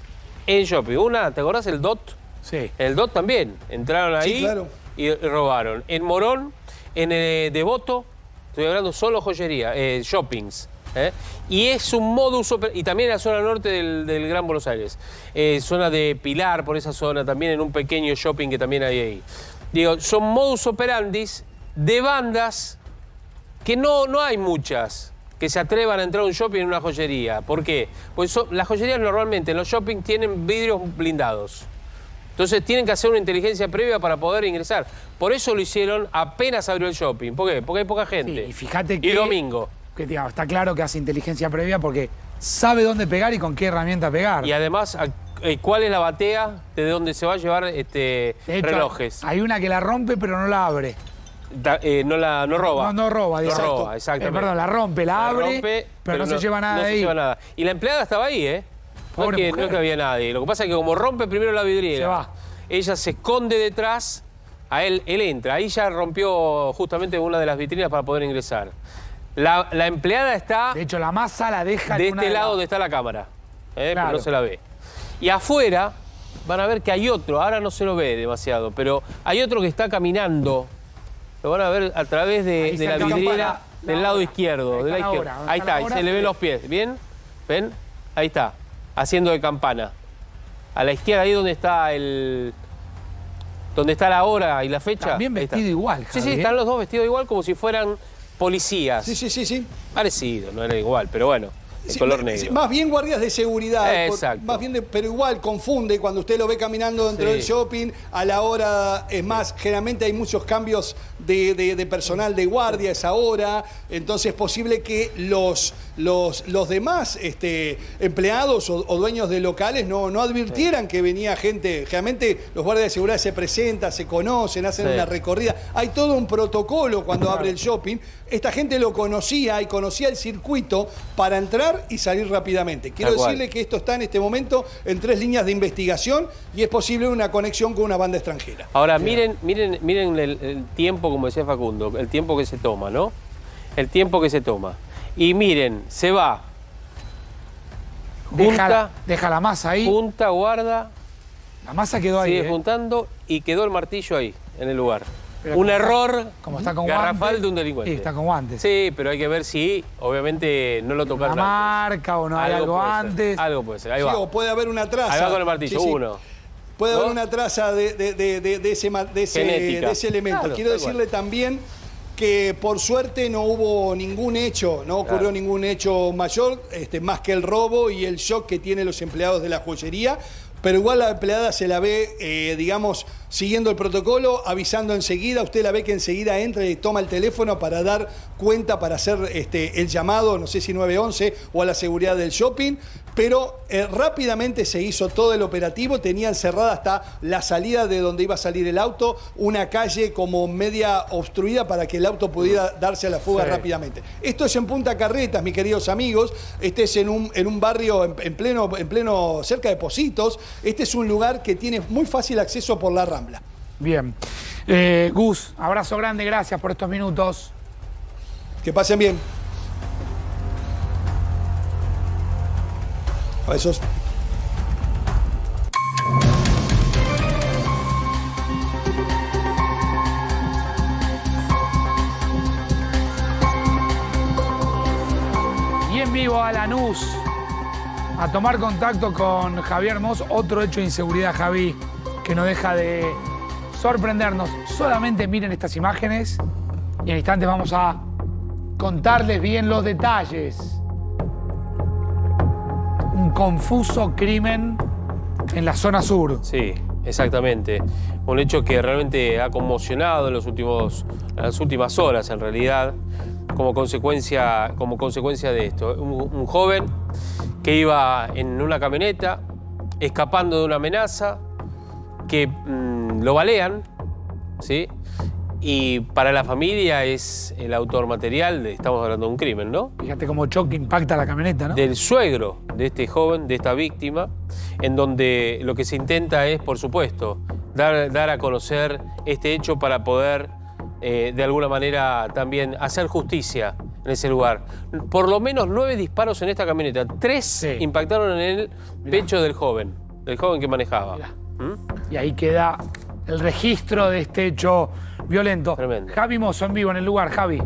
En shopping. Una, ¿te acordás? El D O T. Sí. El D O T también. Entraron ahí. Sí, claro. Y robaron. En Morón, en eh, Devoto, estoy hablando solo joyería, eh, shoppings. ¿eh? Y es un modus operandi, y también en la zona norte del, del Gran Buenos Aires. Eh, zona de Pilar, por esa zona, también en un pequeño shopping que también hay ahí. Digo, son modus operandis de bandas que no, no hay muchas que se atrevan a entrar a un shopping en una joyería. ¿Por qué? Pues son, las joyerías normalmente en los shoppings tienen vidrios blindados. Entonces tienen que hacer una inteligencia previa para poder ingresar. Por eso lo hicieron apenas abrió el shopping. ¿Por qué? Porque hay poca gente. Sí, y fíjate que... Y domingo. Que, digamos, está claro que hace inteligencia previa porque sabe dónde pegar y con qué herramienta pegar. Y además, ¿cuál es la batea de donde se va a llevar este, de hecho, relojes? Hay una que la rompe pero no la abre. Da, eh, no, la, no roba. No, no roba. No exacto. roba, exactamente. Eh, perdón, la rompe, la, la abre, rompe, pero, pero no, no se lleva nada no de se ahí. Lleva nada. Y la empleada estaba ahí, ¿eh? No es, que, no es que había nadie. Lo que pasa es que como rompe primero la vidriera, se va. Ella se esconde detrás, a él, él entra. Ahí ya rompió justamente una de las vitrinas para poder ingresar. La, la empleada está... De hecho, la masa la deja... De en una este de lado la... donde está la cámara. ¿eh? Claro. Pero no se la ve. Y afuera van a ver que hay otro. Ahora no se lo ve demasiado, pero hay otro que está caminando. Lo van a ver a través de, de la vidriera del lado izquierdo. De la izquierda. Ahí está, ahí se le ven los pies. ¿Bien? ¿Ven? Ahí está. Haciendo de campana. A la izquierda, ahí donde está el... Donde está la hora y la fecha. También vestido igual, Javi, Sí, sí, ¿eh? están los dos vestidos igual como si fueran policías. Sí, sí, sí, sí. Parecido, no era igual, pero bueno. El Sí, color sí, negro. más bien guardias de seguridad. Exacto. Por, más bien de, pero igual confunde cuando usted lo ve caminando dentro Sí. del shopping. A la hora, es más, generalmente hay muchos cambios de, de- de personal de guardia a esa hora. Entonces es posible que los, los, los demás este, empleados o, o dueños de locales no, no advirtieran que venía gente. Generalmente los guardias de seguridad se presentan, se conocen, hacen Sí. una recorrida. Hay todo un protocolo cuando abre el shopping. Esta gente lo conocía y conocía el circuito para entrar y salir rápidamente. Quiero Tal cual. decirle que esto está en este momento en tres líneas de investigación y es posible una conexión con una banda extranjera. Ahora, miren, miren, miren el, el tiempo, como decía Facundo, el tiempo que se toma, ¿no? El tiempo que se toma. Y miren, se va. Deja, Junta, deja la masa ahí. junta, guarda. La masa quedó ahí. Sigue ¿eh? juntando y quedó el martillo ahí, en el lugar. Pero un como está- error como está con garrafal guantes, de un delincuente. sí, está con guantes. Sí, pero hay que ver si, obviamente, no lo Una tocaron antes. marca o no hay algo puede ser, antes. algo puede ser, ahí Sí, va. o puede haber una traza. Ahí va con el martillo, Sí, sí. uno. Puede haber ¿No? una traza de, de- de- de- de ese, ma- de ese- Genética. de ese elemento. Claro, Quiero tal cual. decirle también que por suerte no hubo ningún hecho, no ocurrió Claro. ningún hecho mayor, este, más que el robo y el shock que tienen los empleados de la joyería. Pero igual la empleada se la ve, eh, digamos, siguiendo el protocolo, avisando enseguida. Usted la ve que enseguida entra y toma el teléfono para dar cuenta, para hacer este, el llamado, no sé si nueve once o a la seguridad del shopping. Pero eh, rápidamente se hizo todo el operativo. Tenían cerrada hasta la salida de donde iba a salir el auto, una calle como media obstruida para que el auto pudiera darse a la fuga Sí. rápidamente. Esto es en Punta Carretas, mis queridos amigos. Este es en un, en un barrio en, en pleno, en pleno, cerca de Pocitos. Este es un lugar que tiene muy fácil acceso por la Rambla. Bien. Eh, Gus, abrazo grande, gracias por estos minutos. Que pasen bien. A besos. Y en vivo a Lanús, a tomar contacto con Javier Moss, otro hecho de inseguridad, Javi, que no deja de sorprendernos. Solamente miren estas imágenes y en instantes vamos a contarles bien los detalles. Un confuso crimen en la zona sur. Sí, exactamente. Un hecho que realmente ha conmocionado en, los últimos, en las últimas horas, en realidad, como consecuencia, como consecuencia de esto. Un, un joven que iba en una camioneta, escapando de una amenaza, que mmm, lo balean, ¿sí? Y para la familia es el autor material, de, estamos hablando de un crimen, ¿no? Fíjate cómo choque impacta la camioneta, ¿no? Del suegro de este joven, de esta víctima, en donde lo que se intenta es, por supuesto, dar, dar a conocer este hecho para poder, eh, de alguna manera, también hacer justicia en ese lugar. Por lo menos nueve disparos en esta camioneta. Tres sí. impactaron en el Mirá. pecho del joven, del joven que manejaba. ¿Mm? Y ahí queda el registro de este hecho violento. Tremendo. Javi Mozo en vivo en el lugar. Javi.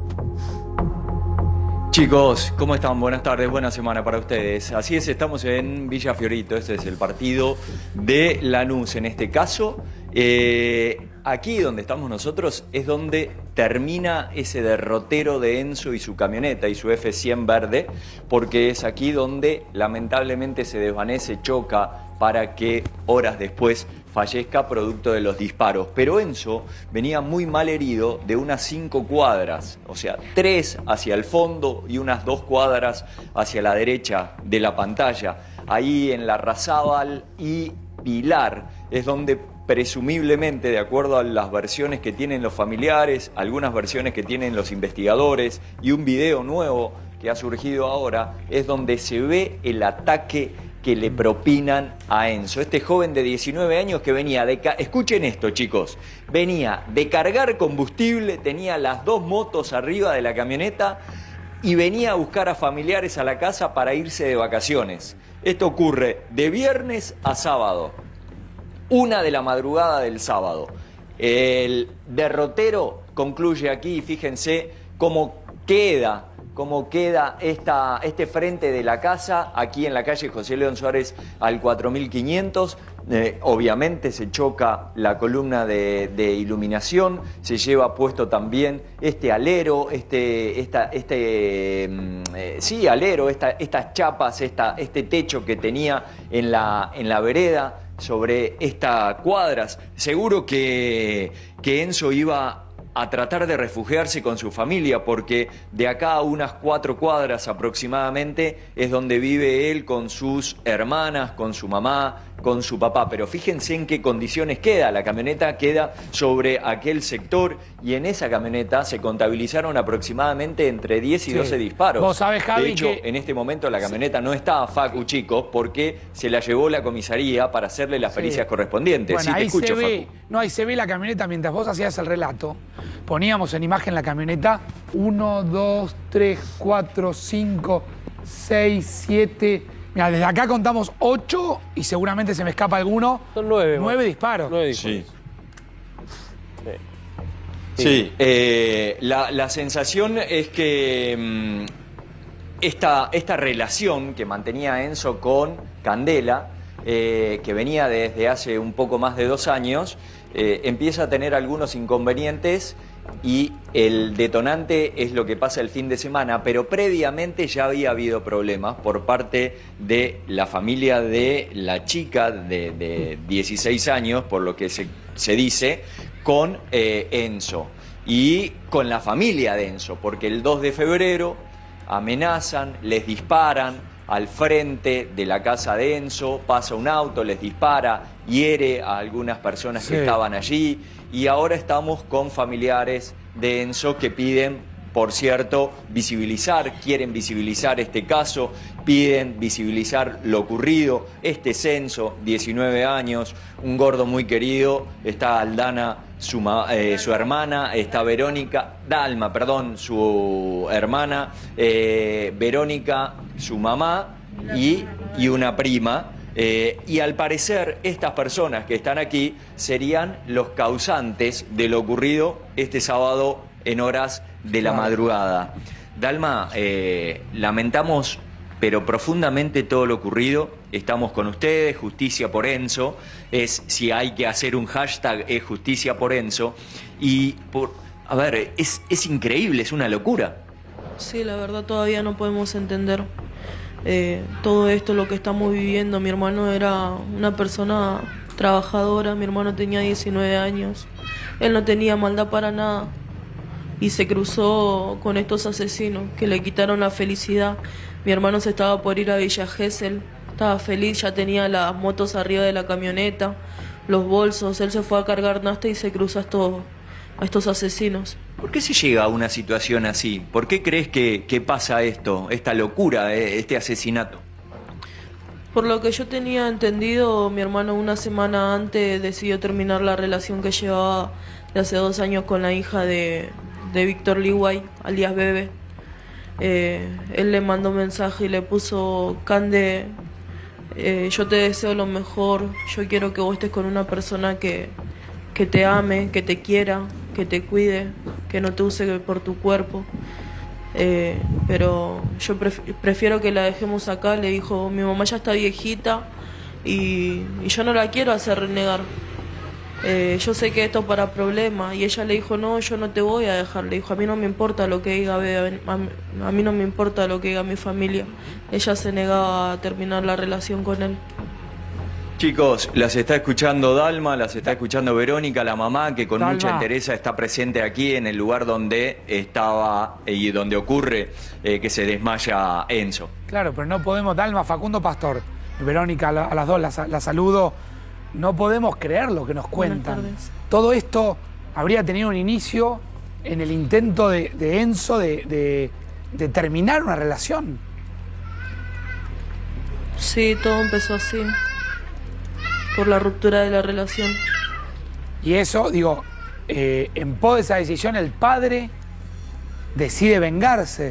Chicos, ¿cómo están? Buenas tardes, buena semana para ustedes. Así es, estamos en Villa Fiorito, este es el partido de Lanús en este caso. Eh, aquí donde estamos nosotros es donde termina ese derrotero de Enzo y su camioneta y su F cien verde, porque es aquí donde lamentablemente se desvanece, choca para que horas después fallezca producto de los disparos. Pero Enzo venía muy mal herido de unas cinco cuadras, o sea, tres hacia el fondo y unas dos cuadras hacia la derecha de la pantalla. Ahí en la Razábal y Pilar es donde presumiblemente, de acuerdo a las versiones que tienen los familiares, algunas versiones que tienen los investigadores y un video nuevo que ha surgido ahora, es donde se ve el ataque que le propinan a Enzo. Este joven de diecinueve años que venía de... Escuchen esto, chicos. Venía de cargar combustible, tenía las dos motos arriba de la camioneta y venía a buscar a familiares a la casa para irse de vacaciones. Esto ocurre de viernes a sábado. Una de la madrugada del sábado. El derrotero concluye aquí, fíjense cómo queda... cómo queda esta, este frente de la casa, aquí en la calle José León Suárez al cuatro mil quinientos. Eh, obviamente se choca la columna de, de iluminación, se lleva puesto también este alero, este, esta, este eh, sí, alero, esta, estas chapas, esta, este techo que tenía en la, en la vereda sobre estas cuadras. Seguro que, que Enzo iba a tratar de refugiarse con su familia, porque de acá a unas cuatro cuadras aproximadamente es donde vive él con sus hermanas, con su mamá, con su papá. Pero fíjense en qué condiciones queda. La camioneta queda sobre aquel sector y en esa camioneta se contabilizaron aproximadamente entre diez y sí. doce disparos. Vos sabés, Javi, de hecho, que... en este momento la camioneta sí. no está Facu, chicos, porque se la llevó la comisaría para hacerle las pericias sí. correspondientes. Bueno, sí, te ahí escucho, se ve, Facu. no, ahí se ve la camioneta mientras vos hacías el relato. Poníamos en imagen la camioneta uno, dos, tres, cuatro, cinco, seis, siete... Mira, desde acá contamos ocho y seguramente se me escapa alguno. Son nueve. Nueve disparos. Nueve disparos. Sí. Sí, sí eh, la, la sensación es que mmm, esta, esta relación que mantenía Enzo con Candela, eh, que venía desde hace un poco más de dos años, eh, empieza a tener algunos inconvenientes. Y el detonante es lo que pasa el fin de semana, pero previamente ya había habido problemas por parte de la familia de la chica de, de dieciséis años, por lo que se, se dice, con eh, Enzo y con la familia de Enzo, porque el dos de febrero amenazan, les disparan al frente de la casa de Enzo, pasa un auto, les dispara, hiere a algunas personas sí. que estaban allí. Y ahora estamos con familiares de Enzo que piden, por cierto, visibilizar, quieren visibilizar este caso, piden visibilizar lo ocurrido. Este es Enzo, diecinueve años, un gordo muy querido, está Aldana, su, eh, su hermana, está Verónica, Dalma, perdón, su hermana, eh, Verónica, su mamá y, y una prima. Eh, y al parecer estas personas que están aquí serían los causantes de lo ocurrido este sábado en horas de la madrugada. Dalma, eh, lamentamos pero profundamente todo lo ocurrido. Estamos con ustedes, Justicia por Enzo. Es, si hay que hacer un hashtag, es Justicia por Enzo. Y, por, a ver, es, es increíble, es una locura. Sí, la verdad todavía no podemos entender Eh, todo esto, lo que estamos viviendo. Mi hermano era una persona trabajadora, mi hermano tenía diecinueve años, él no tenía maldad para nada, y se cruzó con estos asesinos que le quitaron la felicidad. Mi hermano se estaba por ir a Villa Gesell, estaba feliz, ya tenía las motos arriba de la camioneta, los bolsos, él se fue a cargar nafta y se cruzó a estos, a estos asesinos. ¿Por qué se llega a una situación así? ¿Por qué crees que, que pasa esto, esta locura, este asesinato? Por lo que yo tenía entendido, mi hermano una semana antes decidió terminar la relación que llevaba de hace dos años con la hija de, de Víctor Liway, alias Bebe. Eh, él le mandó un mensaje y le puso: Cande, eh, yo te deseo lo mejor, yo quiero que vos estés con una persona que, que te ame, que te quiera, que te cuide, que no te use por tu cuerpo. Eh, pero yo pref prefiero que la dejemos acá. Le dijo: mi mamá ya está viejita y, y yo no la quiero hacer renegar. Eh, yo sé que esto para problemas. Y ella le dijo: no, yo no te voy a dejar. Le dijo: a mí no me importa lo que diga Bebe, a, a mí no me importa lo que diga mi familia. Ella se negaba a terminar la relación con él. Chicos, las está escuchando Dalma, las está escuchando Verónica, la mamá, que con Dalma. mucha entereza está presente aquí en el lugar donde estaba y donde ocurre eh, que se desmaya Enzo. Claro, pero no podemos, Dalma, Facundo Pastor, Verónica, a, la, a las dos las la saludo. No podemos creer lo que nos cuentan. Todo esto habría tenido un inicio en el intento de, de Enzo de, de, de terminar una relación. Sí, todo empezó así, por la ruptura de la relación. Y eso, digo, eh, en pos de esa decisión el padre decide vengarse.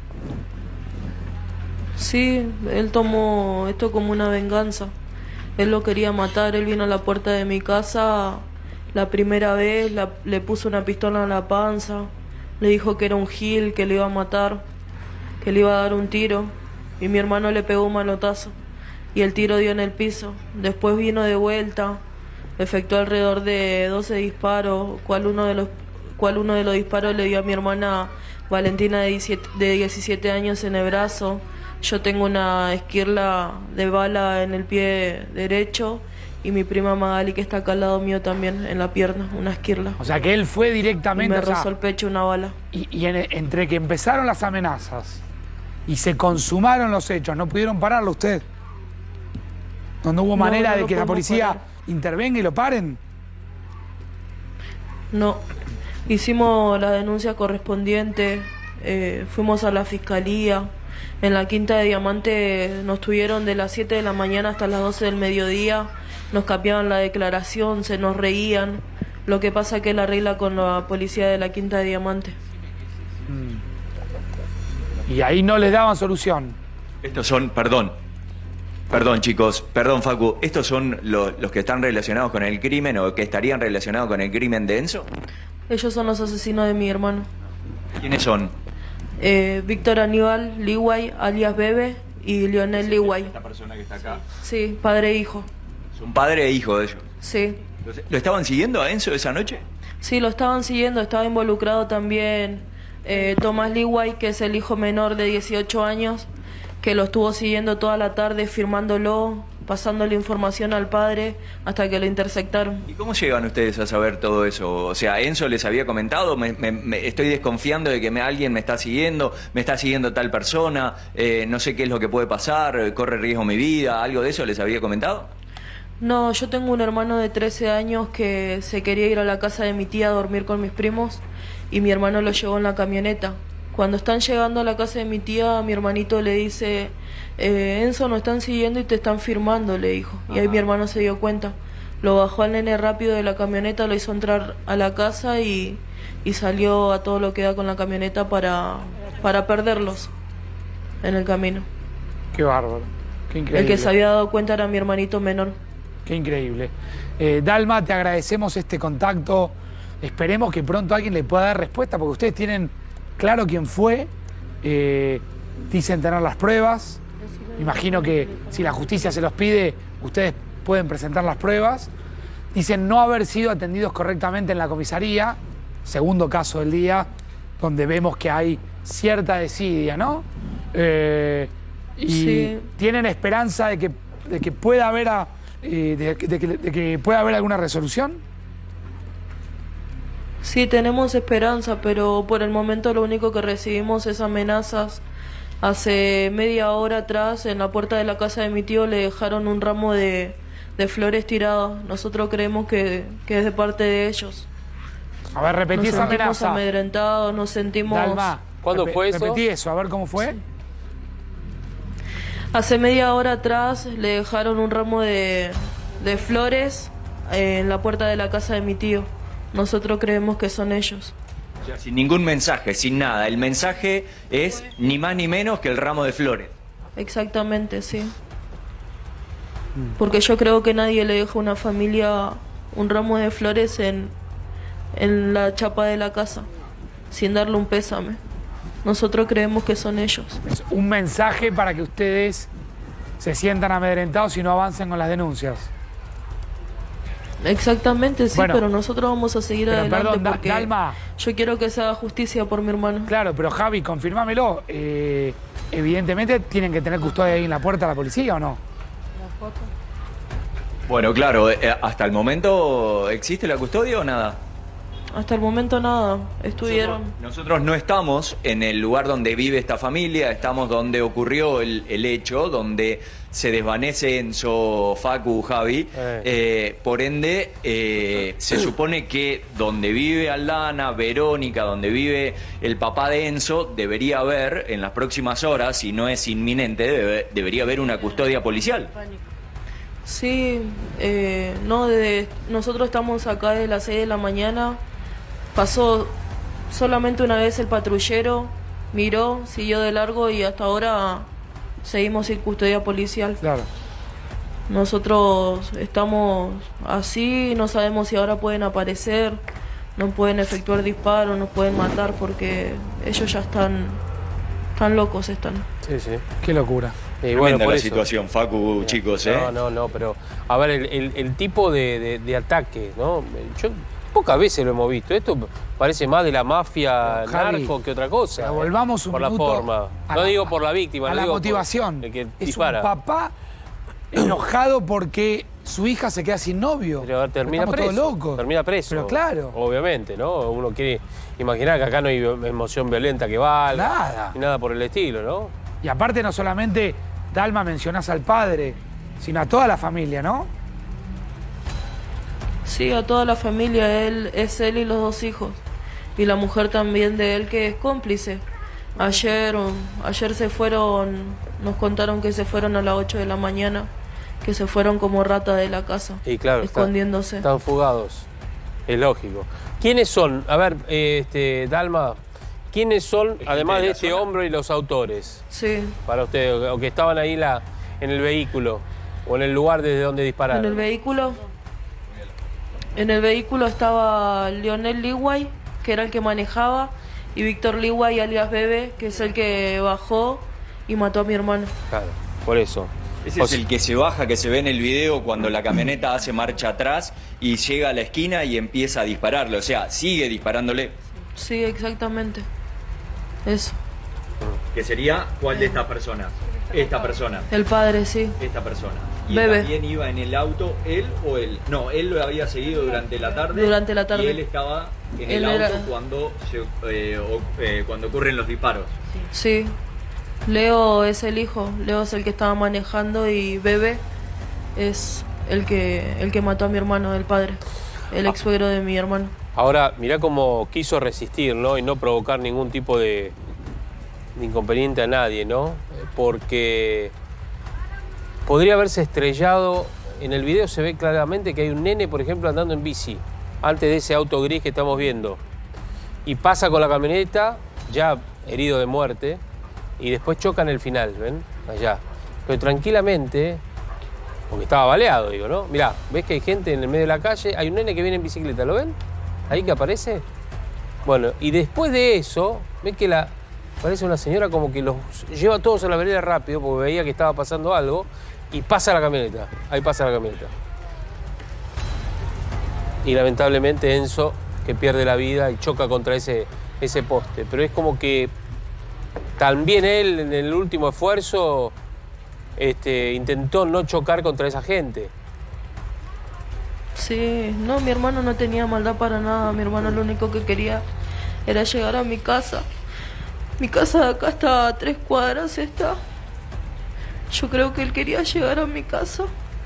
Sí, él tomó esto como una venganza. Él lo quería matar, él vino a la puerta de mi casa la primera vez, la, le puso una pistola en la panza, le dijo que era un gil, que le iba a matar, que le iba a dar un tiro, y mi hermano le pegó un manotazo y el tiro dio en el piso. Después vino de vuelta, efectuó alrededor de doce disparos, cual uno de los, cual uno de los disparos le dio a mi hermana Valentina de diecisiete años en el brazo. Yo tengo una esquirla de bala en el pie derecho y mi prima Magali, que está acá al lado mío, también en la pierna, una esquirla. O sea que él fue directamente... Y me o sea, rozó el pecho una bala. Y, y en, entre que empezaron las amenazas y se consumaron los hechos, ¿no pudieron pararlo usted? ¿No, no hubo No, manera no de lo que la podemos policía parar. intervenga y lo paren? No, hicimos la denuncia correspondiente, eh, fuimos a la fiscalía. En la Quinta de Diamante nos tuvieron de las siete de la mañana hasta las doce del mediodía, nos capeaban la declaración, se nos reían. Lo que pasa que la regla con la policía de la Quinta de Diamante. Mm. Y ahí no les daban solución. Estos son, perdón, perdón chicos, perdón Facu, ¿estos son lo, los que están relacionados con el crimen o que estarían relacionados con el crimen de Enzo? Ellos son los asesinos de mi hermano. ¿Quiénes son? Eh, Víctor Aníbal Liway, alias Bebe, y Lionel Liway. Esta persona que está acá. Sí, padre e hijo. Son padre e hijo de ellos. Sí. ¿Lo estaban siguiendo a Enzo esa noche? Sí, lo estaban siguiendo, estaba involucrado también eh, Tomás Liway, que es el hijo menor de dieciocho años, que lo estuvo siguiendo toda la tarde, firmándolo, pasándole información al padre, hasta que lo interceptaron. ¿Y cómo llegan ustedes a saber todo eso? O sea, ¿Enzo les había comentado? Me, me, me estoy desconfiando de que me, alguien me está siguiendo, me está siguiendo tal persona, eh, no sé qué es lo que puede pasar, corre riesgo mi vida, ¿algo de eso les había comentado? No, yo tengo un hermano de trece años que se quería ir a la casa de mi tía a dormir con mis primos y mi hermano lo llevó en la camioneta. Cuando están llegando a la casa de mi tía, mi hermanito le dice: eh, Enzo, nos están siguiendo y te están firmando, le dijo. Y ahí mi hermano se dio cuenta. Lo bajó al nene rápido de la camioneta, lo hizo entrar a la casa y, y salió a todo lo que da con la camioneta para, para perderlos en el camino. Qué bárbaro, qué increíble. El que se había dado cuenta era mi hermanito menor. Qué increíble. Eh, Dalma, te agradecemos este contacto. Esperemos que pronto alguien le pueda dar respuesta, porque ustedes tienen claro quién fue, eh, dicen tener las pruebas. Imagino que si la justicia se los pide, ustedes pueden presentar las pruebas. Dicen no haber sido atendidos correctamente en la comisaría, segundo caso del día, donde vemos que hay cierta desidia, ¿no? Eh, y Sí. tienen esperanza de que, de que pueda haber a, eh, de, de que, de que pueda haber alguna resolución. Sí, tenemos esperanza, pero por el momento lo único que recibimos es amenazas. Hace media hora atrás, en la puerta de la casa de mi tío, le dejaron un ramo de, de flores tirado. Nosotros creemos que, que es de parte de ellos. A ver, repetí esa amenaza. Nos sentimos amedrentados, nos sentimos... Dalma, ¿cuándo rep- fue eso? Repetí eso, a ver cómo fue. Sí. Hace media hora atrás le dejaron un ramo de, de flores en la puerta de la casa de mi tío. Nosotros creemos que son ellos. O sea, sin ningún mensaje, sin nada. El mensaje es ni más ni menos que el ramo de flores. Exactamente, sí. Porque yo creo que nadie le deja a una familia un ramo de flores en, en la chapa de la casa, sin darle un pésame. Nosotros creemos que son ellos. Es un mensaje para que ustedes se sientan amedrentados y no avancen con las denuncias. Exactamente, sí, Bueno, pero nosotros vamos a seguir pero adelante perdón, Da- porque Dalma. yo quiero que se haga justicia por mi hermano. Claro, pero Javi, confirmámelo. Eh, evidentemente tienen que tener custodia ahí en la puerta de la policía, ¿o no? Bueno, claro, eh, hasta el momento, ¿existe la custodia o nada? Hasta el momento nada, estuvieron. Nosotros no estamos en el lugar donde vive esta familia, estamos donde ocurrió el, el hecho, donde se desvanece Enzo, Facu, Javi. Eh. Eh, por ende, eh, se supone que donde vive Aldana, Verónica, donde vive el papá de Enzo, debería haber, en las próximas horas, si no es inminente, debe- debería haber una custodia policial. Sí, eh, no, desde, nosotros estamos acá desde las seis de la mañana. Pasó solamente una vez el patrullero, miró, siguió de largo y hasta ahora seguimos sin custodia policial. Claro. Nosotros estamos así, no sabemos si ahora pueden aparecer, no pueden efectuar disparos, nos pueden matar porque ellos ya están, están locos están. Sí, sí. Qué locura. Y Tremenda bueno, por la eso. situación, Facu, chicos, ¿eh? No, no, no, pero a ver, el, el- el tipo de, de- de ataque, ¿no? Yo pocas veces lo hemos visto. Esto parece más de la mafia Javi, narco que otra cosa. pero ¿eh? volvamos un por la minuto forma. a No la- digo por la víctima, a no la digo por motivación. el que Es dispara. un papá enojado porque su hija se queda sin novio. Pero termina Estamos preso. todos locos. Termina preso. Pero claro. Obviamente, ¿no? Uno quiere imaginar que acá no hay emoción violenta que valga. Nada. Ni nada por el estilo, ¿no? Y aparte no solamente, Dalma, mencionás al padre, sino a toda la familia, ¿no? Sí, a toda la familia, él es él y los dos hijos. Y la mujer también de él que es cómplice. Ayer, um, ayer se fueron, nos contaron que se fueron a las ocho de la mañana, que se fueron como rata de la casa, Y claro, está- escondiéndose. están fugados. Es lógico. ¿Quiénes son? A ver, eh, este, Dalma, ¿quiénes son, además de de la este zona? hombre y los autores? Sí, Para ustedes, o que estaban ahí la, en el vehículo o en el lugar desde donde dispararon. en el vehículo. En el vehículo estaba Lionel Leeway, que era el que manejaba, y Víctor Leeway, alias Bebe, que es el que bajó y mató a mi hermano. Claro, por eso. Ese O es sea- el que se baja, que se ve en el video cuando la camioneta hace marcha atrás y llega a la esquina y empieza a dispararle. O sea, sigue disparándole. Sí, exactamente. Eso. ¿Que sería cuál de estas personas? Esta persona. El padre, sí. Esta persona. ¿Y Bebe. también iba en el auto él o él? No, él lo había seguido durante la tarde. Durante la tarde. Y él estaba en el Él auto era- cuando, se- eh, o- eh, cuando ocurren los disparos. Sí. Leo es el hijo, Leo es el que estaba manejando y Bebe es el que, el que mató a mi hermano, el padre, el ex suegro de mi hermano. Ahora, mirá cómo quiso resistir, ¿no? Y no provocar ningún tipo de, de inconveniente a nadie, ¿no? Eh, Porque podría haberse estrellado. En el video se ve claramente que hay un nene, por ejemplo, andando en bici, antes de ese auto gris que estamos viendo. Y pasa con la camioneta, ya herido de muerte, y después choca en el final, ¿ven? Allá. Pero tranquilamente, porque estaba baleado, digo, ¿no? Mirá, ¿ves que hay gente en el medio de la calle? Hay un nene que viene en bicicleta, ¿lo ven? Ahí que aparece. Bueno, y después de eso, ven que la parece una señora como que los lleva a todos a la vereda rápido porque veía que estaba pasando algo y pasa la camioneta. Ahí pasa la camioneta. Y lamentablemente Enzo, que pierde la vida y choca contra ese, ese poste. Pero es como que también él, en el último esfuerzo, este, intentó no chocar contra esa gente. Sí, no, mi hermano no tenía maldad para nada. Mi hermano lo único que quería era llegar a mi casa. Mi casa de acá está a tres cuadras, está. Yo creo que él quería llegar a mi casa.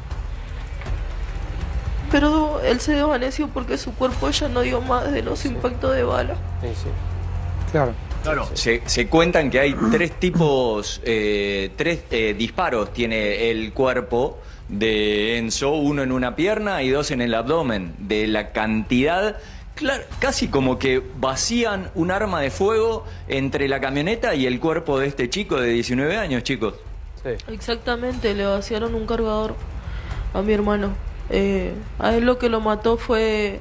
Pero él se desvaneció porque su cuerpo ya no dio más de los impactos de bala. Sí, sí. Claro. Claro. Se, se cuentan que hay tres tipos, eh, tres eh, disparos tiene el cuerpo de Enzo, uno en una pierna y dos en el abdomen. De la cantidad, claro, casi como que vacían un arma de fuego entre la camioneta y el cuerpo de este chico de diecinueve años, chicos. Sí. Exactamente, le vaciaron un cargador a mi hermano. Eh, a él lo que lo mató fue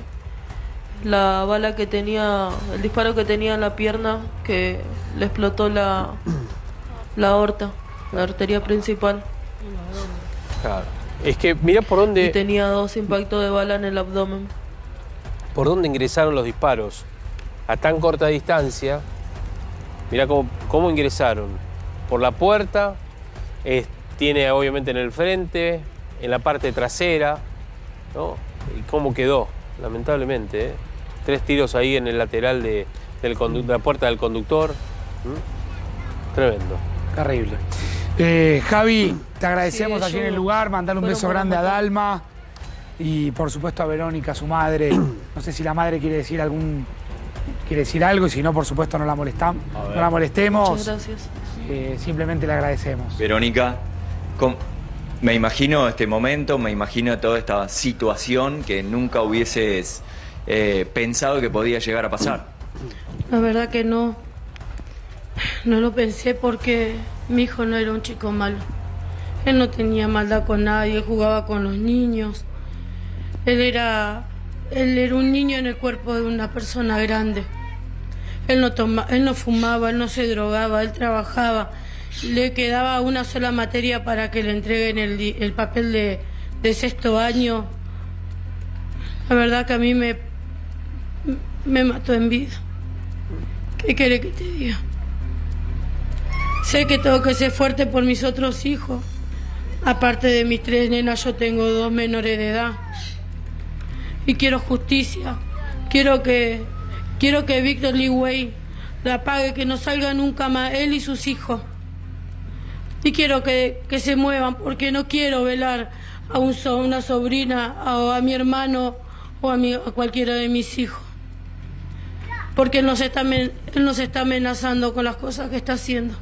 la bala que tenía, el disparo que tenía en la pierna, que le explotó la, la aorta, la arteria principal. Claro. Es que mira por dónde... Y tenía dos impactos de bala en el abdomen. Por dónde ingresaron los disparos. A tan corta distancia. Mira cómo, cómo ingresaron. Por la puerta, eh, tiene obviamente en el frente, en la parte trasera, ¿no? Y cómo quedó, lamentablemente, ¿eh? Tres tiros ahí en el lateral de, del de la puerta del conductor. ¿Mm? Tremendo. Terrible. Eh, Javi, te agradecemos Sí, aquí yo- en el lugar, mandar un fueron beso por grande a matar. Dalma y por supuesto a Verónica, su madre. No sé si la madre quiere decir algún quiere decir algo y si no, por supuesto no la molestamos, no la molestemos. Muchas gracias. Eh, simplemente le agradecemos. Verónica, ¿cómo- me imagino este momento, me imagino toda esta situación que nunca hubieses eh, pensado que podía llegar a pasar. La verdad que no. No lo pensé porque mi hijo no era un chico malo. Él no tenía maldad con nadie, jugaba con los niños. Él era, él era un niño en el cuerpo de una persona grande. Él no toma, él no fumaba, él no se drogaba, él trabajaba. Le quedaba una sola materia para que le entreguen el, di- el papel de, de sexto año. La verdad que a mí me, me mató en vida. ¿Qué querés que te diga? Sé que tengo que ser fuerte por mis otros hijos. Aparte de mis tres nenas, yo tengo dos menores de edad. Y quiero justicia. Quiero que, quiero que Víctor Lee Way la pague, que no salga nunca más él y sus hijos. Y quiero que, que se muevan, porque no quiero velar a un, so- una sobrina, a, a mi hermano o a, mi- a cualquiera de mis hijos. Porque él nos, está, amen- él nos está amenazando con las cosas que está haciendo.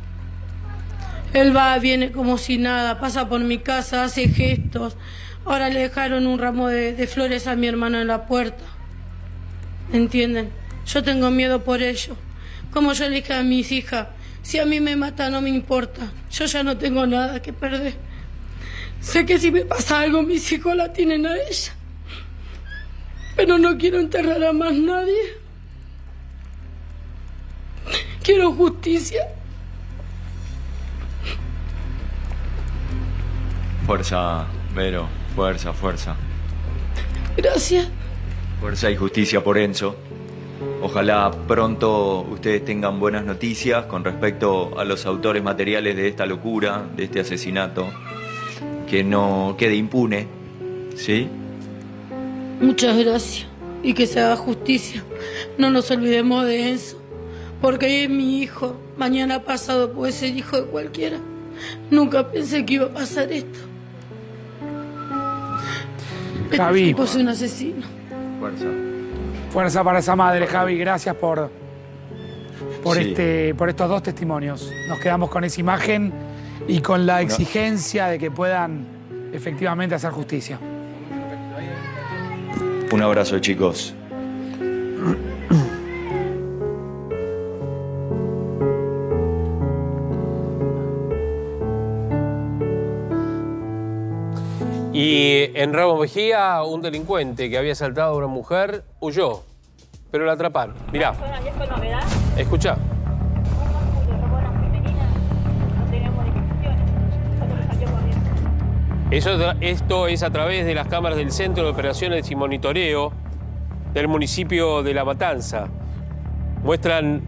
Él va, viene como si nada, pasa por mi casa, hace gestos. Ahora le dejaron un ramo de, de flores a mi hermano en la puerta. ¿Entienden? Yo tengo miedo por ello. Como yo le dije a mis hijas, si a mí me mata no me importa. Yo ya no tengo nada que perder. Sé que si me pasa algo mis hijos la tienen a ella. Pero no quiero enterrar a más nadie. Quiero justicia. Fuerza, Vero, fuerza, fuerza. Gracias. Fuerza y justicia por Enzo. Ojalá pronto ustedes tengan buenas noticias con respecto a los autores materiales de esta locura, de este asesinato, que no quede impune, ¿sí? Muchas gracias. Y que se haga justicia. No nos olvidemos de eso. Porque hoy es mi hijo. Mañana pasado puede ser hijo de cualquiera. Nunca pensé que iba a pasar esto. Javi. Este tipo es un asesino. Fuerza. Fuerza para esa madre, Javi. Gracias por, por, Sí. este, por estos dos testimonios. Nos quedamos con esa imagen y con la exigencia de que puedan efectivamente hacer justicia. Un abrazo, chicos. Y en Ramos Mejía, un delincuente que había asaltado a una mujer huyó, pero la atraparon. Mirá, escuchá. Eso, esto es a través de las cámaras del Centro de Operaciones y Monitoreo del municipio de La Matanza. Muestran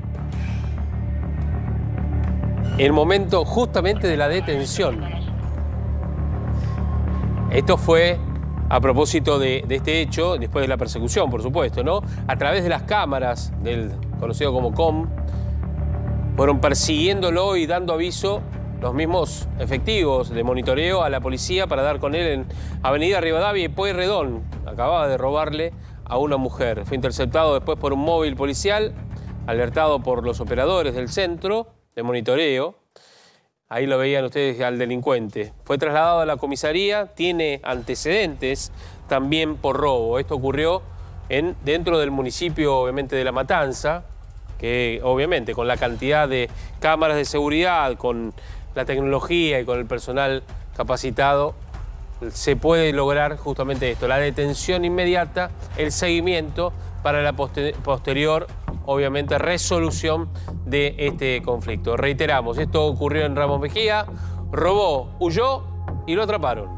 el momento justamente de la detención. Esto fue a propósito de, de este hecho, después de la persecución, por supuesto, ¿no? A través de las cámaras del conocido como C O M, fueron persiguiéndolo y dando aviso los mismos efectivos de monitoreo a la policía para dar con él en Avenida Rivadavia y Pueyrredón. Acababa de robarle a una mujer. Fue interceptado después por un móvil policial, alertado por los operadores del centro de monitoreo. Ahí lo veían ustedes al delincuente. Fue trasladado a la comisaría, tiene antecedentes también por robo. Esto ocurrió en, dentro del municipio, obviamente, de La Matanza, que obviamente con la cantidad de cámaras de seguridad, con la tecnología y con el personal capacitado, se puede lograr justamente esto, la detención inmediata, el seguimiento para la poster posterior, obviamente, resolución de este conflicto. Reiteramos, esto ocurrió en Ramos Mejía, robó, huyó y lo atraparon.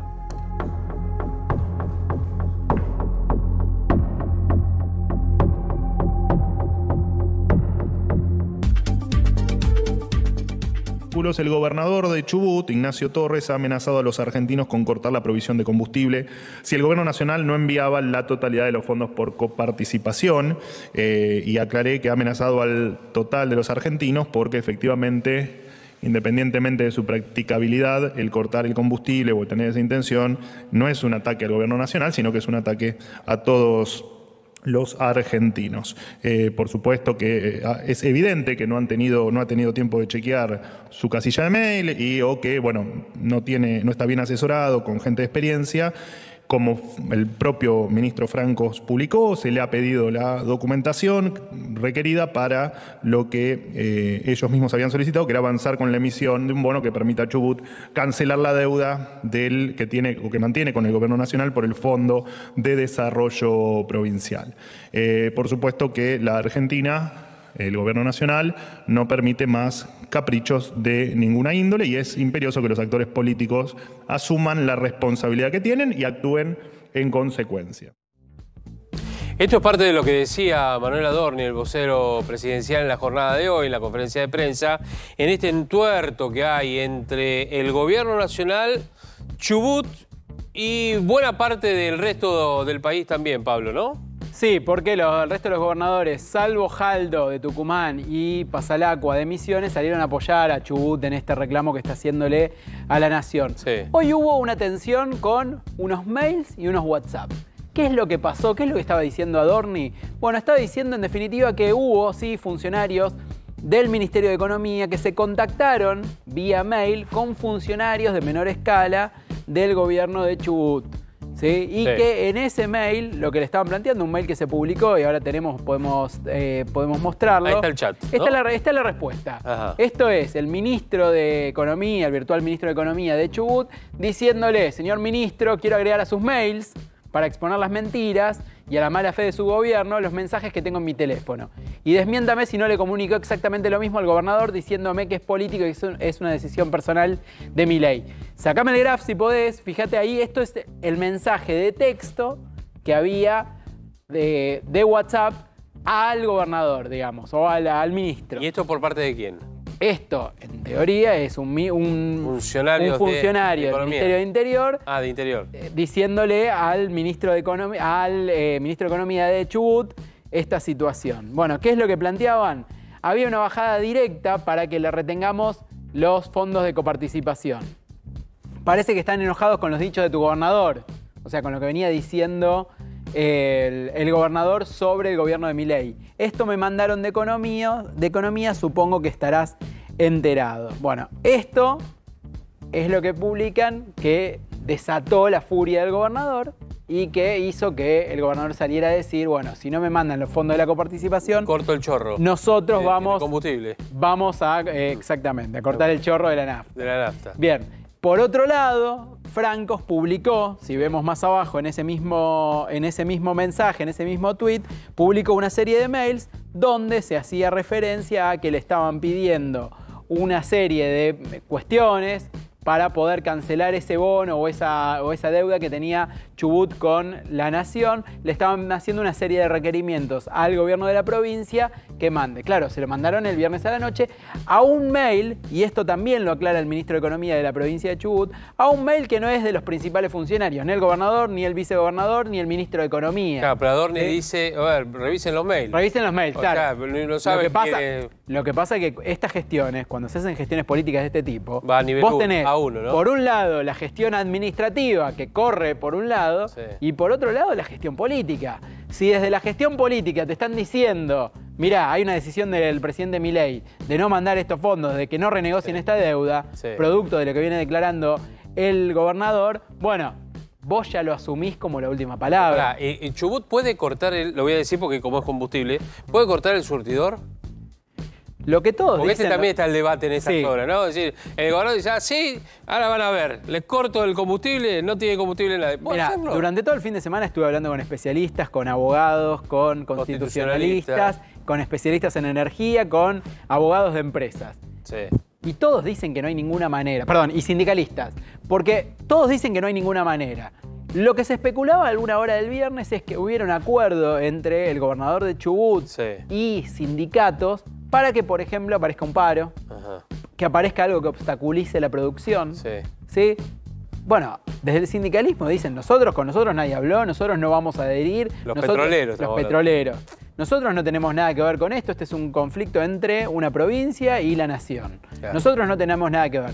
El gobernador de Chubut, Ignacio Torres, ha amenazado a los argentinos con cortar la provisión de combustible si el gobierno nacional no enviaba la totalidad de los fondos por coparticipación. Eh, y aclaré que ha amenazado al total de los argentinos porque efectivamente, independientemente de su practicabilidad, el cortar el combustible o tener esa intención no es un ataque al gobierno nacional, sino que es un ataque a todos los argentinos. Eh, por supuesto que eh, es evidente que no han tenido, no ha tenido tiempo de chequear su casilla de mail y o que, bueno, no tiene, no está bien asesorado con gente de experiencia. Como el propio ministro Francos publicó, se le ha pedido la documentación requerida para lo que eh, ellos mismos habían solicitado, que era avanzar con la emisión de un bono que permita a Chubut cancelar la deuda del que tiene o que mantiene con el gobierno nacional por el Fondo de Desarrollo Provincial. Eh, por supuesto que la Argentina, el gobierno nacional, no permite más caprichos de ninguna índole y es imperioso que los actores políticos asuman la responsabilidad que tienen y actúen en consecuencia. Esto es parte de lo que decía Manuel Adorni, el vocero presidencial, en la jornada de hoy, en la conferencia de prensa, en este entuerto que hay entre el gobierno nacional, Chubut y buena parte del resto del país también, Pablo, ¿no? Sí, porque los, el resto de los gobernadores, salvo Jaldo de Tucumán y Pasalacua de Misiones, salieron a apoyar a Chubut en este reclamo que está haciéndole a la nación. Sí. Hoy hubo una tensión con unos mails y unos WhatsApp. ¿Qué es lo que pasó? ¿Qué es lo que estaba diciendo Adorni? Bueno, estaba diciendo en definitiva que hubo, sí, funcionarios del Ministerio de Economía que se contactaron vía mail con funcionarios de menor escala del gobierno de Chubut. ¿Sí? Y sí. que en ese mail, lo que le estaban planteando, un mail que se publicó y ahora tenemos, podemos, eh, podemos mostrarlo. Ahí está el chat, ¿no? Esta es la, esta es la respuesta. Ajá. Esto es el ministro de Economía, el virtual ministro de Economía de Chubut, diciéndole: señor ministro, quiero agregar a sus mails, para exponer las mentiras y a la mala fe de su gobierno, los mensajes que tengo en mi teléfono. Y desmiéntame si no le comunicó exactamente lo mismo al gobernador, diciéndome que es político y es una decisión personal de Milei. Sacame el graph si podés, fíjate ahí, esto es el mensaje de texto que había de, de WhatsApp al gobernador, digamos, o al, al ministro. ¿Y esto por parte de quién? Esto, en teoría, es un, un funcionario, un funcionario de, de del Ministerio de Interior, ah, de Interior. Eh, diciéndole al ministro de Economía, al eh, ministro de Economía de Chubut esta situación. Bueno, ¿qué es lo que planteaban? Había una bajada directa para que le retengamos los fondos de coparticipación. Parece que están enojados con los dichos de tu gobernador, o sea, con lo que venía diciendo El, el gobernador sobre el gobierno de Milei. Esto me mandaron de economía, de economía, supongo que estarás enterado. Bueno, esto es lo que publican que desató la furia del gobernador y que hizo que el gobernador saliera a decir: bueno, si no me mandan los fondos de la coparticipación, corto el chorro. Nosotros de, vamos, de combustible. vamos a, eh, exactamente, a cortar el chorro de la nafta. De la nafta. Bien. Por otro lado, Francos publicó, si vemos más abajo en ese mismo, en ese mismo mensaje, en ese mismo tweet, publicó una serie de mails donde se hacía referencia a que le estaban pidiendo una serie de cuestiones para poder cancelar ese bono o esa, o esa deuda que tenía Chubut con la Nación. Le estaban haciendo una serie de requerimientos al gobierno de la provincia que mande. Claro, se lo mandaron el viernes a la noche a un mail, y esto también lo aclara el ministro de Economía de la provincia de Chubut, a un mail que no es de los principales funcionarios, ni el gobernador, ni el vicegobernador, ni el ministro de Economía. Claro, pero Adorni ¿Sí? dice, a ver, revisen los mails. Revisen los mails, O claro. sea, no saben lo, que pasa, que- lo que pasa es que estas gestiones, cuando se hacen gestiones políticas de este tipo, Va a nivel vos uno, tenés, a uno, ¿no? por un lado, la gestión administrativa que corre por un lado, Sí. y por otro lado, la gestión política. Si desde la gestión política te están diciendo, mirá, hay una decisión del presidente Milei de no mandar estos fondos, de que no renegocien esta deuda, Sí. producto de lo que viene declarando el gobernador, bueno, vos ya lo asumís como la última palabra. Pará, ¿y- y Chubut puede cortar, el, lo voy a decir porque como es combustible, ¿puede cortar el surtidor? Lo que todos Porque dicen... este también está el debate en esa Sí. horas, ¿no? Es decir, el gobernador dice, ah, sí, ahora van a ver, les corto el combustible, no tiene combustible nadie. ¿Puede Mirá, hacerlo? durante todo el fin de semana estuve hablando con especialistas, con abogados, con constitucionalistas, con especialistas en energía, con abogados de empresas. Sí. Y todos dicen que no hay ninguna manera, perdón, y sindicalistas, porque todos dicen que no hay ninguna manera. Lo que se especulaba a alguna hora del viernes es que hubiera un acuerdo entre el gobernador de Chubut Sí. y sindicatos para que, por ejemplo, aparezca un paro, Ajá. que aparezca algo que obstaculice la producción. Sí. ¿Sí? Bueno, desde el sindicalismo dicen, nosotros, con nosotros nadie habló, nosotros no vamos a adherir. Los nosotros- petroleros Los estamos hablando. petroleros. Nosotros no tenemos nada que ver con esto, este es un conflicto entre una provincia y la nación. Claro. Nosotros no tenemos nada que ver.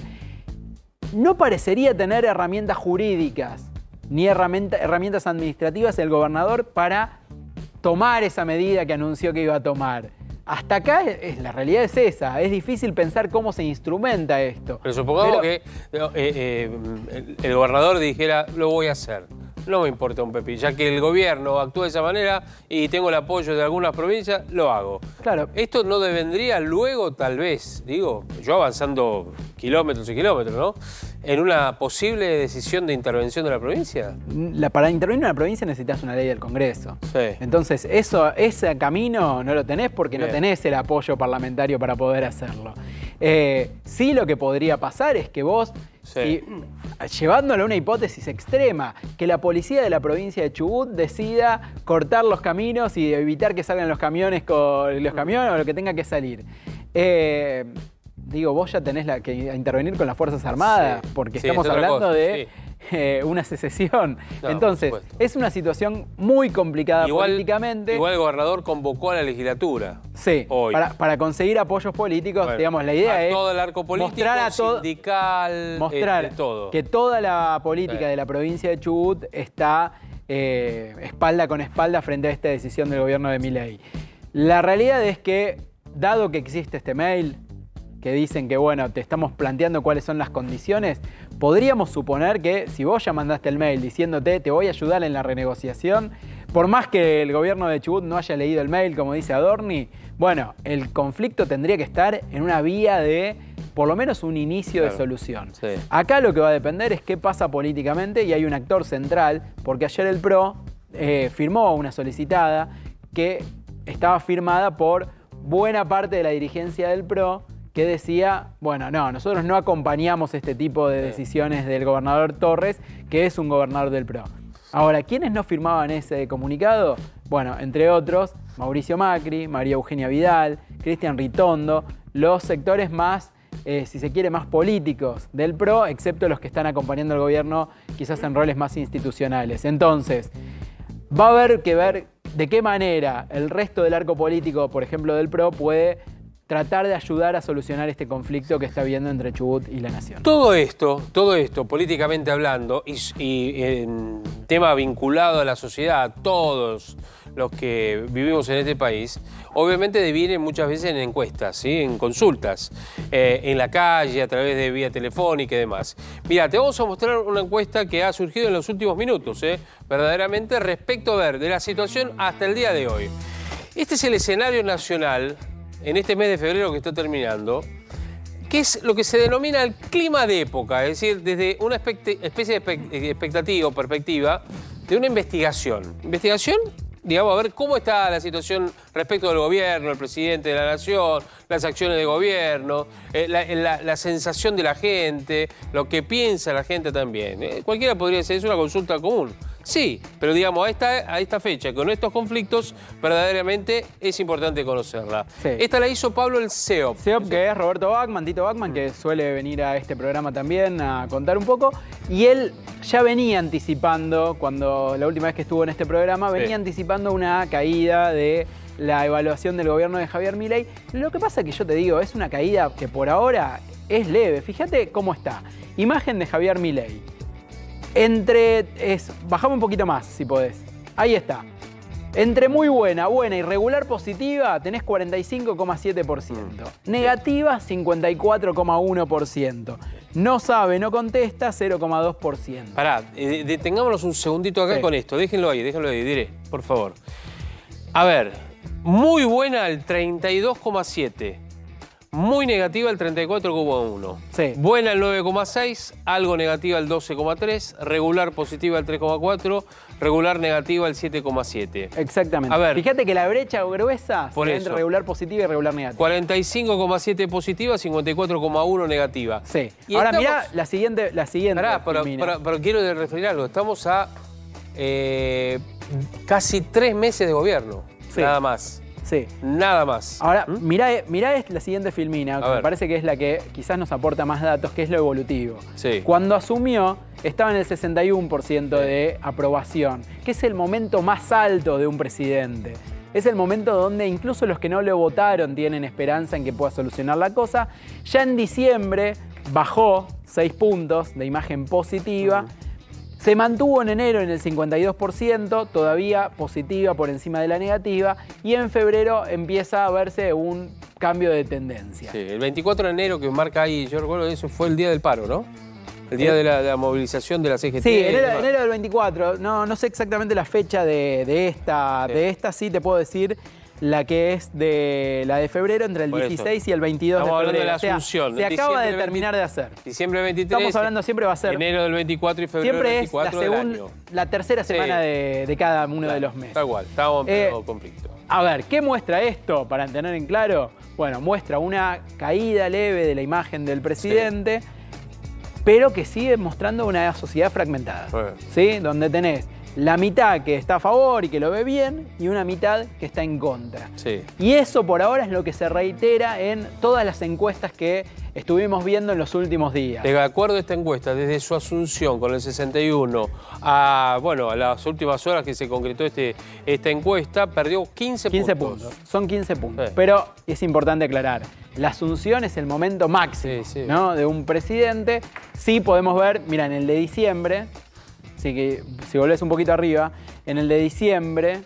No parecería tener herramientas jurídicas ni herramienta- herramientas administrativas el gobernador para tomar esa medida que anunció que iba a tomar. Hasta acá es, la realidad es esa, es difícil pensar cómo se instrumenta esto. Pero supongamos Pero- que eh, eh, el, el gobernador dijera, lo voy a hacer. No me importa un pepí, ya que el gobierno actúa de esa manera y tengo el apoyo de algunas provincias, lo hago. Claro. Esto no devendría luego, tal vez, digo, yo avanzando kilómetros y kilómetros, ¿no? En una posible decisión de intervención de la provincia. La- para intervenir en una provincia necesitas una ley del Congreso. Sí. Entonces, eso, ese camino no lo tenés porque no Bien. tenés el apoyo parlamentario para poder hacerlo. Eh, sí, lo que podría pasar es que vos, Sí. si- llevándolo a una hipótesis extrema, que la policía de la provincia de Chubut decida cortar los caminos y evitar que salgan los camiones con los camiones o lo que tenga que salir. Eh, digo, vos ya tenés la, que intervenir con las Fuerzas Armadas, Sí. porque Sí, estamos es otra hablando cosa, de eh, una secesión. No, Entonces, por supuesto. es una situación muy complicada Igual, políticamente. igual el gobernador convocó a la legislatura. Sí, Hoy. para, para conseguir apoyos políticos, Bueno, digamos, la idea a es todo el arco político, mostrar a todo, sindical, mostrar eh, de todo. que toda la política Sí. de la provincia de Chubut está eh, espalda con espalda frente a esta decisión del gobierno de Milei. La realidad es que, dado que existe este mail, que dicen que, bueno, te estamos planteando cuáles son las condiciones, podríamos suponer que si vos ya mandaste el mail diciéndote te voy a ayudar en la renegociación, por más que el gobierno de Chubut no haya leído el mail, como dice Adorni, bueno, el conflicto tendría que estar en una vía de, por lo menos, un inicio Claro. de solución. Sí. Acá lo que va a depender es qué pasa políticamente y hay un actor central, porque ayer el P R O eh, firmó una solicitada que estaba firmada por buena parte de la dirigencia del P R O, que decía, bueno, no, nosotros no acompañamos este tipo de decisiones del gobernador Torres, que es un gobernador del P R O. Ahora, ¿quiénes no firmaban ese comunicado? Bueno, entre otros, Mauricio Macri, María Eugenia Vidal, Cristian Ritondo, los sectores más, eh, si se quiere, más políticos del P R O, excepto los que están acompañando al gobierno quizás en roles más institucionales. Entonces, va a haber que ver de qué manera el resto del arco político, por ejemplo, del P R O, puede tratar de ayudar a solucionar este conflicto que está habiendo entre Chubut y la nación. Todo esto, todo esto, políticamente hablando, y, y en tema vinculado a la sociedad, todos los que vivimos en este país, obviamente deviene muchas veces en encuestas, ¿sí? En consultas, eh, en la calle, a través de vía telefónica y demás. Mira, te vamos a mostrar una encuesta que ha surgido en los últimos minutos, ¿eh? verdaderamente respecto a ver de la situación hasta el día de hoy. Este es el escenario nacional en este mes de febrero que está terminando, que es lo que se denomina el clima de época, es decir, desde una especie de expectativa o perspectiva de una investigación. Investigación, digamos, a ver cómo está la situación respecto del gobierno, el presidente de la nación, las acciones de gobierno, eh, la, la, la sensación de la gente, lo que piensa la gente también. Eh, cualquiera podría ser, es una consulta común. Sí, pero digamos, a esta, a esta fecha, con estos conflictos, verdaderamente es importante conocerla. Sí. Esta la hizo Pablo el C E O P. C E O P, que es Roberto Bachman, Tito Bachman, que suele venir a este programa también a contar un poco. Y él ya venía anticipando, cuando la última vez que estuvo en este programa, venía sí. anticipando una caída de la evaluación del gobierno de Javier Milei. Lo que pasa es que yo te digo, es una caída que por ahora es leve. Fíjate cómo está. Imagen de Javier Milei. Entre, es, bajamos un poquito más, si podés. Ahí está. Entre muy buena, buena y regular positiva, tenés cuarenta y cinco coma siete por ciento. Negativa, cincuenta y cuatro coma uno por ciento. No sabe, no contesta, cero coma dos por ciento. Pará, eh, detengámonos un segundito acá sí. con esto. Déjenlo ahí, déjenlo ahí, diré, por favor. A ver, muy buena el treinta y dos coma siete. Muy negativa el treinta y cuatro coma uno. Sí. Buena el nueve coma seis, algo negativa el doce coma tres, regular positiva el tres coma cuatro, regular negativa el siete coma siete. Exactamente. A ver, fíjate que la brecha gruesa por está entre regular positiva y regular negativa. cuarenta y cinco coma siete positiva, cincuenta y cuatro coma uno negativa. Sí. Y ahora estamos... mirá la siguiente. La siguiente Pará, pero, pero, pero quiero referir algo. Estamos a eh, casi tres meses de gobierno. Sí. Nada más. Sí. Nada más. Ahora, ¿Mm? mirá, mirá la siguiente filmina, que me parece que es la que quizás nos aporta más datos, que es lo evolutivo. Sí. Cuando asumió, estaba en el sesenta y uno por ciento sí. de aprobación, que es el momento más alto de un presidente. Es el momento donde incluso los que no lo votaron tienen esperanza en que pueda solucionar la cosa. Ya en diciembre bajó seis puntos de imagen positiva. Uh-huh. Se mantuvo en enero en el cincuenta y dos por ciento, todavía positiva por encima de la negativa, y en febrero empieza a verse un cambio de tendencia. Sí, el veinticuatro de enero que marca ahí, yo recuerdo eso fue el día del paro, ¿no? El día de la, de la movilización de la C G T. Sí, enero, enero del veinticuatro. No, no sé exactamente la fecha de, de esta, sí. de esta sí te puedo decir. La que es de la de febrero, entre el dieciséis y el veintidós Estamos de febrero. Hablando de la Asunción. O sea, se acaba de terminar de hacer. Diciembre veintitrés. Estamos hablando, siempre va a ser. Enero del veinticuatro y febrero siempre del veinticuatro es la, del segun, año. la tercera semana sí. de, de cada uno claro, de los meses. Está igual, estamos en eh, conflicto. A ver, ¿qué muestra esto? Para tener en claro, bueno, muestra una caída leve de la imagen del presidente, sí. pero que sigue mostrando una sociedad fragmentada. Bueno. ¿Sí? Donde tenés la mitad que está a favor y que lo ve bien y una mitad que está en contra. Sí. Y eso por ahora es lo que se reitera en todas las encuestas que estuvimos viendo en los últimos días. De acuerdo a esta encuesta, desde su asunción con el sesenta y uno a, bueno, a las últimas horas que se concretó este, esta encuesta, perdió quince, quince puntos. puntos. Son quince puntos. Sí. Pero es importante aclarar, la asunción es el momento máximo, sí, sí. ¿no? de un presidente. Sí podemos ver, mira, en el de diciembre, así que si volvés un poquito arriba, en el de diciembre,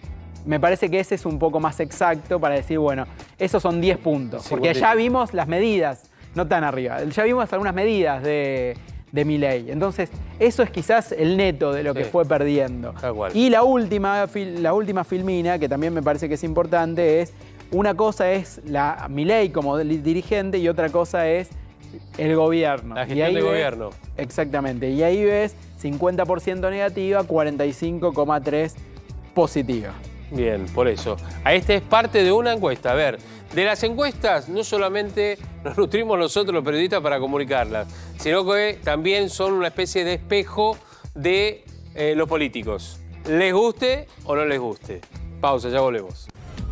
me parece que ese es un poco más exacto para decir, bueno, esos son diez puntos. Porque ya vimos las medidas, no tan arriba, ya vimos algunas medidas de, de Milei. Entonces, eso es quizás el neto de lo sí. que fue perdiendo. Y la última, la última filmina, que también me parece que es importante, es una cosa es la Milei como dirigente y otra cosa es el gobierno. La gestión y ahí de ves, gobierno. Exactamente. Y ahí ves cincuenta por ciento negativa, cuarenta y cinco coma tres por ciento positiva. Bien, por eso. A este es parte de una encuesta. A ver, de las encuestas no solamente nos nutrimos nosotros los periodistas para comunicarlas, sino que también son una especie de espejo de eh, los políticos. Les guste o no les guste. Pausa, ya volvemos.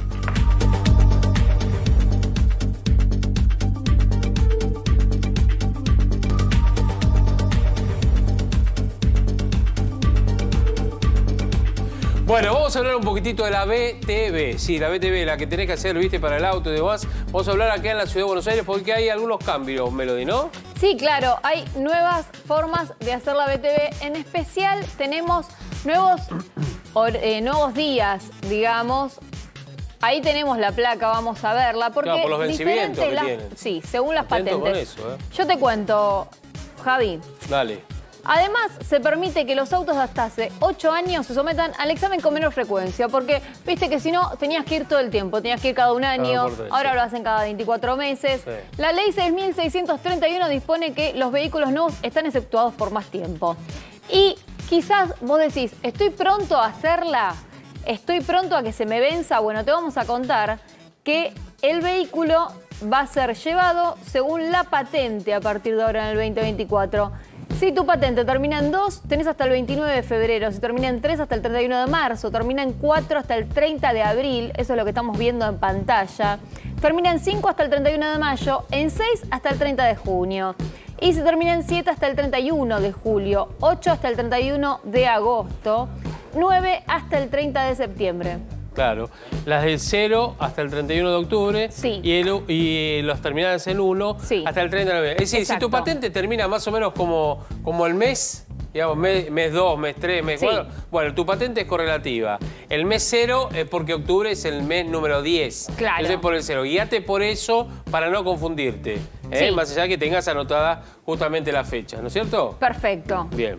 Bueno, vamos a hablar un poquitito de la B T V. Sí, la B T V, la que tenés que hacer, viste, para el auto y demás. Vamos a hablar acá en la Ciudad de Buenos Aires porque hay algunos cambios, Melody, ¿no? Sí, claro, hay nuevas formas de hacer la B T V. En especial tenemos nuevos, eh, nuevos días, digamos. Ahí tenemos la placa, vamos a verla. Porque claro, por los vencimientos que las, tienen. Sí, según las Atento patentes. con eso, ¿eh? Yo te cuento, Javi. Dale. Además, se permite que los autos de hasta hace ocho años se sometan al examen con menor frecuencia, porque viste que si no, tenías que ir todo el tiempo, tenías que ir cada un año, ah, ahora sí. lo hacen cada veinticuatro meses. Sí. La ley seis mil seiscientos treinta y uno dispone que los vehículos nuevos están exceptuados por más tiempo. Y quizás vos decís, ¿estoy pronto a hacerla? ¿Estoy pronto a que se me venza? Bueno, te vamos a contar que el vehículo va a ser llevado según la patente a partir de ahora en el veinte veinticuatro. Si tu patente termina en dos, tenés hasta el veintinueve de febrero. Si termina en tres, hasta el treinta y uno de marzo. Termina en cuatro, hasta el treinta de abril. Eso es lo que estamos viendo en pantalla. Termina en cinco, hasta el treinta y uno de mayo. En seis, hasta el treinta de junio. Y si termina en siete, hasta el treinta y uno de julio. ocho, hasta el treinta y uno de agosto. nueve, hasta el treinta de septiembre. Claro, las del cero hasta el treinta y uno de octubre sí. y, el, y los terminadas en uno sí. hasta el treinta de noviembre. Es decir, exacto. Si tu patente termina más o menos como, como el mes, digamos, mes dos, mes tres, mes cuatro, sí. bueno, tu patente es correlativa. El mes cero es porque octubre es el mes número diez. Claro. Entonces por el cero. Guíate por eso para no confundirte. ¿eh? Sí. Más allá de que tengas anotada justamente la fecha, ¿no es cierto? Perfecto. Bien.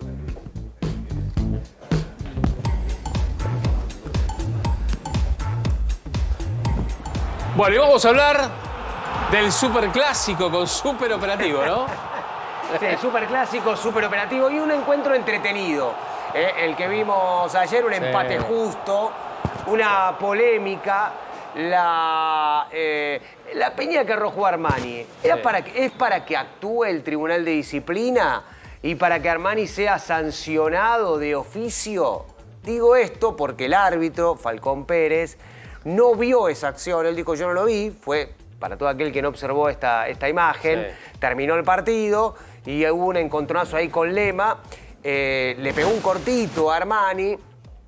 Bueno, y vamos a hablar del superclásico con super operativo, ¿no? Sí, superclásico, super operativo y un encuentro entretenido. Eh, el que vimos ayer, un empate sí. justo, una polémica. La, eh, la peña que arrojó Armani, ¿era sí. para que, ¿es para que actúe el Tribunal de Disciplina y para que Armani sea sancionado de oficio? Digo esto porque el árbitro, Falcón Pérez, no vio esa acción. Él dijo, yo no lo vi. Fue para todo aquel que no observó esta, esta imagen. Sí. Terminó el partido y hubo un encontronazo ahí con Lema. Eh, le pegó un cortito a Armani.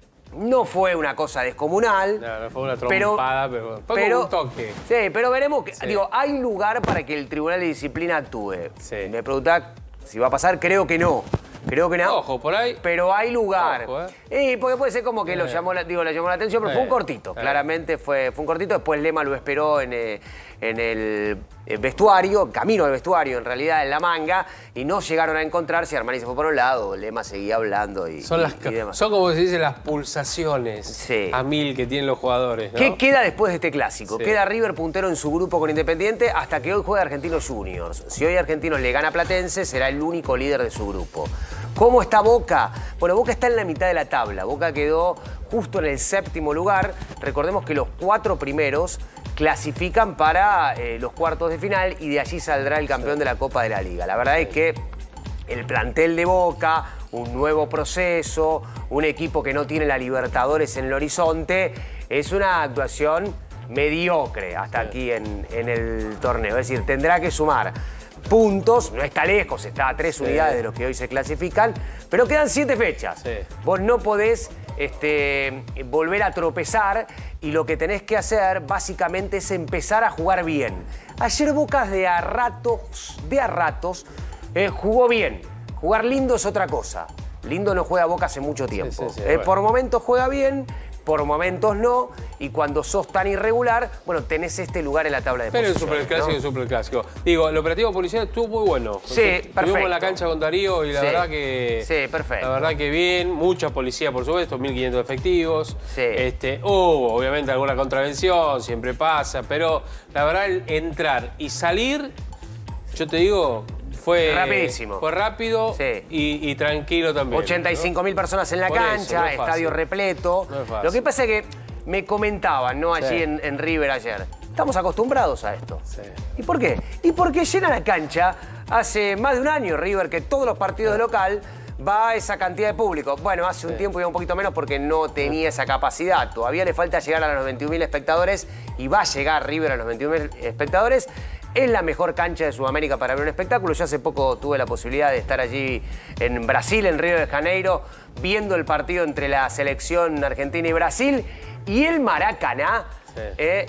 No fue una cosa descomunal. No, no fue una trompada, pero, pero fue pero, como un toque. Sí, pero veremos. Que, sí. Digo, hay lugar para que el Tribunal de Disciplina actúe. Sí. Me pregunta si va a pasar. Creo que no. Creo que no. Ojo, por ahí. Pero hay lugar. Ojo, ¿eh? Y porque puede ser como que eh. lo llamó la, digo, le llamó la atención, pero eh. fue un cortito. Eh. Claramente fue, fue un cortito. Después Lema lo esperó en, eh, en el vestuario, camino al vestuario, en realidad, en la manga, y no llegaron a encontrarse. Armani se fue por un lado, Lema seguía hablando y, son, y, las, y demás. Son como se dice las pulsaciones sí. a mil que tienen los jugadores, ¿no? ¿Qué queda después de este clásico? Sí. Queda River puntero en su grupo con Independiente hasta que hoy juega Argentinos Juniors. Si hoy Argentinos le gana a Platense, será el único líder de su grupo. ¿Cómo está Boca? Bueno, Boca está en la mitad de la tabla. Boca quedó justo en el séptimo lugar. Recordemos que los cuatro primeros clasifican para eh, los cuartos de final y de allí saldrá el campeón de la Copa de la Liga. La verdad es que el plantel de Boca, un nuevo proceso, un equipo que no tiene la Libertadores en el horizonte, es una actuación mediocre hasta aquí en, en el torneo. Es decir, tendrá que sumar puntos, no está lejos, está a tres sí. unidades de los que hoy se clasifican, pero quedan siete fechas. Sí. Vos no podés este, volver a tropezar y lo que tenés que hacer básicamente es empezar a jugar bien. Ayer Boca de a ratos, de a ratos, eh, jugó bien. Jugar lindo es otra cosa. Lindo no juega Boca hace mucho tiempo. Sí, sí, sí, eh, bueno. Por momentos juega bien, por momentos no, y cuando sos tan irregular, bueno, tenés este lugar en la tabla de Pero posiciones. Pero el superclásico, ¿no? El superclásico. Digo, el operativo policial estuvo muy bueno. Sí, perfecto. Estuvimos en la cancha con Darío y la sí. verdad que... Sí, perfecto. La verdad que bien, mucha policía, por supuesto, mil quinientos efectivos. Sí. Este, hubo, obviamente, alguna contravención, siempre pasa, pero la verdad, el entrar y salir, yo te digo... Fue rapidísimo. Fue rápido sí. y, y tranquilo también. ochenta y cinco mil ¿no? personas en la Por cancha, eso, no estadio repleto. No Lo que pasa es que me comentaban, ¿no? Allí sí. en, en River ayer. Estamos acostumbrados a esto. Sí. ¿Y por qué? Y porque llena la cancha hace más de un año River, que todos los partidos sí. de local va a esa cantidad de público. Bueno, hace un sí. tiempo iba un poquito menos porque no tenía esa capacidad. Todavía le falta llegar a los veintiún mil espectadores y va a llegar River a los veintiún mil espectadores. Es la mejor cancha de Sudamérica para ver un espectáculo. Yo hace poco tuve la posibilidad de estar allí en Brasil, en Río de Janeiro, viendo el partido entre la selección argentina y Brasil. Y el Maracaná sí.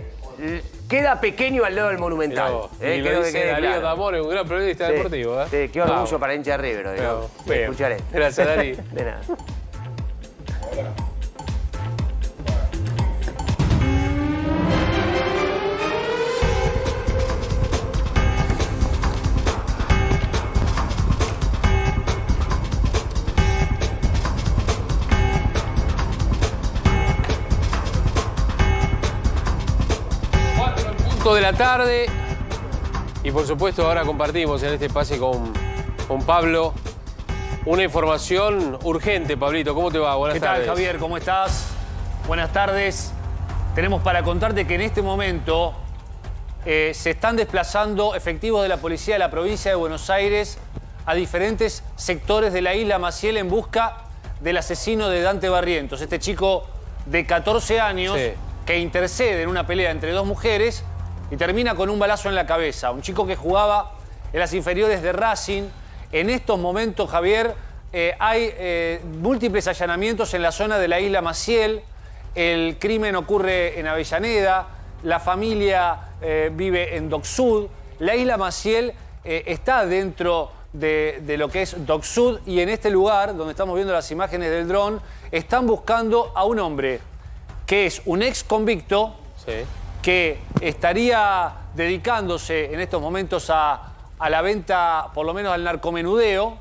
eh, queda pequeño al lado del Monumental. Eh, y lo dice Darío Damore, un gran periodista sí. deportivo. ¿eh? Sí, qué orgullo wow. para hincha de River. Pero, bien. Escucharé. Gracias, Darí. De nada. de la tarde y por supuesto ahora compartimos en este espacio con, con Pablo una información urgente. Pablito, ¿cómo te va? Buenas ¿Qué tardes. tal, Javier? ¿Cómo estás? Buenas tardes. Tenemos para contarte que en este momento eh, se están desplazando efectivos de la policía de la provincia de Buenos Aires a diferentes sectores de la isla Maciel en busca del asesino de Dante Barrientos, este chico de catorce años sí. que intercede en una pelea entre dos mujeres y termina con un balazo en la cabeza. Un chico que jugaba en las inferiores de Racing. En estos momentos, Javier, eh, hay eh, múltiples allanamientos en la zona de la isla Maciel. El crimen ocurre en Avellaneda. La familia eh, vive en Dock Sud. La isla Maciel eh, está dentro de, de lo que es Dock Sud, y en este lugar, donde estamos viendo las imágenes del dron, están buscando a un hombre que es un ex convicto sí. que estaría dedicándose en estos momentos a, a la venta, por lo menos al narcomenudeo,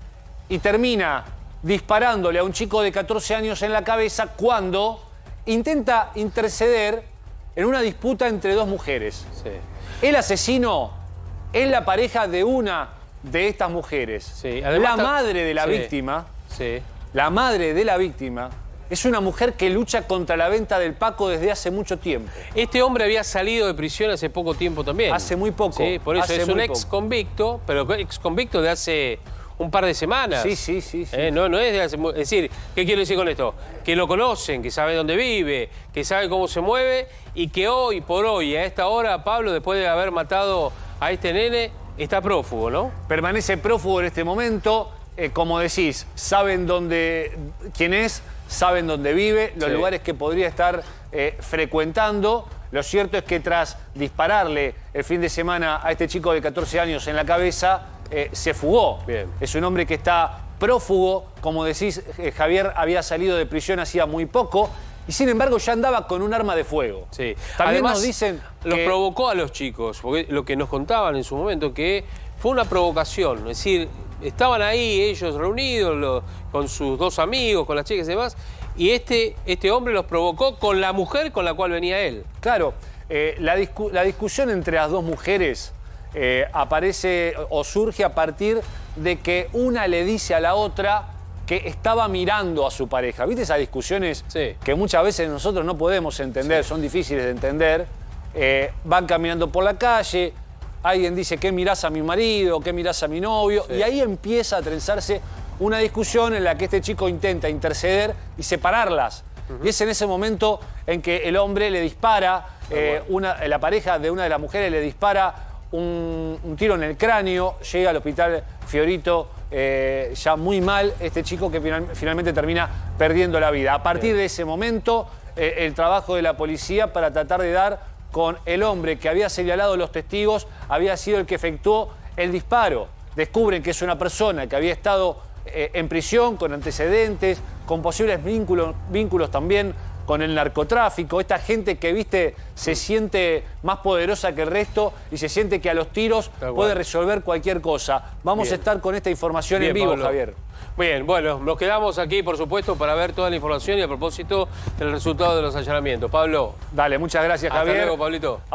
y termina disparándole a un chico de catorce años en la cabeza cuando intenta interceder en una disputa entre dos mujeres. Sí. El asesino es la pareja de una de estas mujeres. Sí. Además, la madre de la sí. víctima, sí. la madre de la víctima, es una mujer que lucha contra la venta del Paco desde hace mucho tiempo. Este hombre había salido de prisión hace poco tiempo también. Hace muy poco. Sí, por eso es un ex convicto, pero ex convicto de hace un par de semanas. Sí, sí, sí. sí. Eh, no, no es de hace... Es decir, ¿qué quiero decir con esto? Que lo conocen, que sabe dónde vive, que sabe cómo se mueve, y que hoy por hoy, a esta hora, Pablo, después de haber matado a este nene, está prófugo, ¿no? Permanece prófugo en este momento. Eh, como decís, saben dónde, quién es, saben dónde vive, los sí. lugares que podría estar eh, frecuentando. Lo cierto es que tras dispararle el fin de semana a este chico de catorce años en la cabeza, eh, se fugó. Bien. Es un hombre que está prófugo. Como decís, eh, Javier había salido de prisión hacía muy poco y sin embargo ya andaba con un arma de fuego. Sí. También Además, nos dicen los que... provocó a los chicos, porque lo que nos contaban en su momento, que fue una provocación. Es decir, estaban ahí ellos reunidos lo, con sus dos amigos, con las chicas y demás, y este, este hombre los provocó con la mujer con la cual venía él. Claro, eh, la, discu la discusión entre las dos mujeres eh, aparece o surge a partir de que una le dice a la otra que estaba mirando a su pareja. ¿Viste esas discusiones sí. que muchas veces nosotros no podemos entender, sí. son difíciles de entender? Eh, van caminando por la calle, alguien dice, ¿qué mirás a mi marido? ¿Qué mirás a mi novio? Sí. Y ahí empieza a trenzarse una discusión en la que este chico intenta interceder y separarlas. Uh-huh. Y es en ese momento en que el hombre le dispara, eh, bueno. una, la pareja de una de las mujeres le dispara un, un tiro en el cráneo, llega al hospital Fiorito eh, ya muy mal, este chico que final, finalmente termina perdiendo la vida. A partir Bien. de ese momento, eh, el trabajo de la policía para tratar de dar con el hombre que había señalado los testigos, había sido el que efectuó el disparo. Descubren que es una persona que había estado eh, en prisión, con antecedentes, con posibles vínculos, vínculos también con el narcotráfico. Esta gente que, viste, se siente más poderosa que el resto y se siente que a los tiros Tal puede cual. resolver cualquier cosa. Vamos Bien. a estar con esta información Bien, en vivo, Pablo. Javier. Bien, bueno, nos quedamos aquí, por supuesto, para ver toda la información y a propósito del resultado de los allanamientos. Pablo. Dale, muchas gracias, Javier. Hasta luego, Pablito.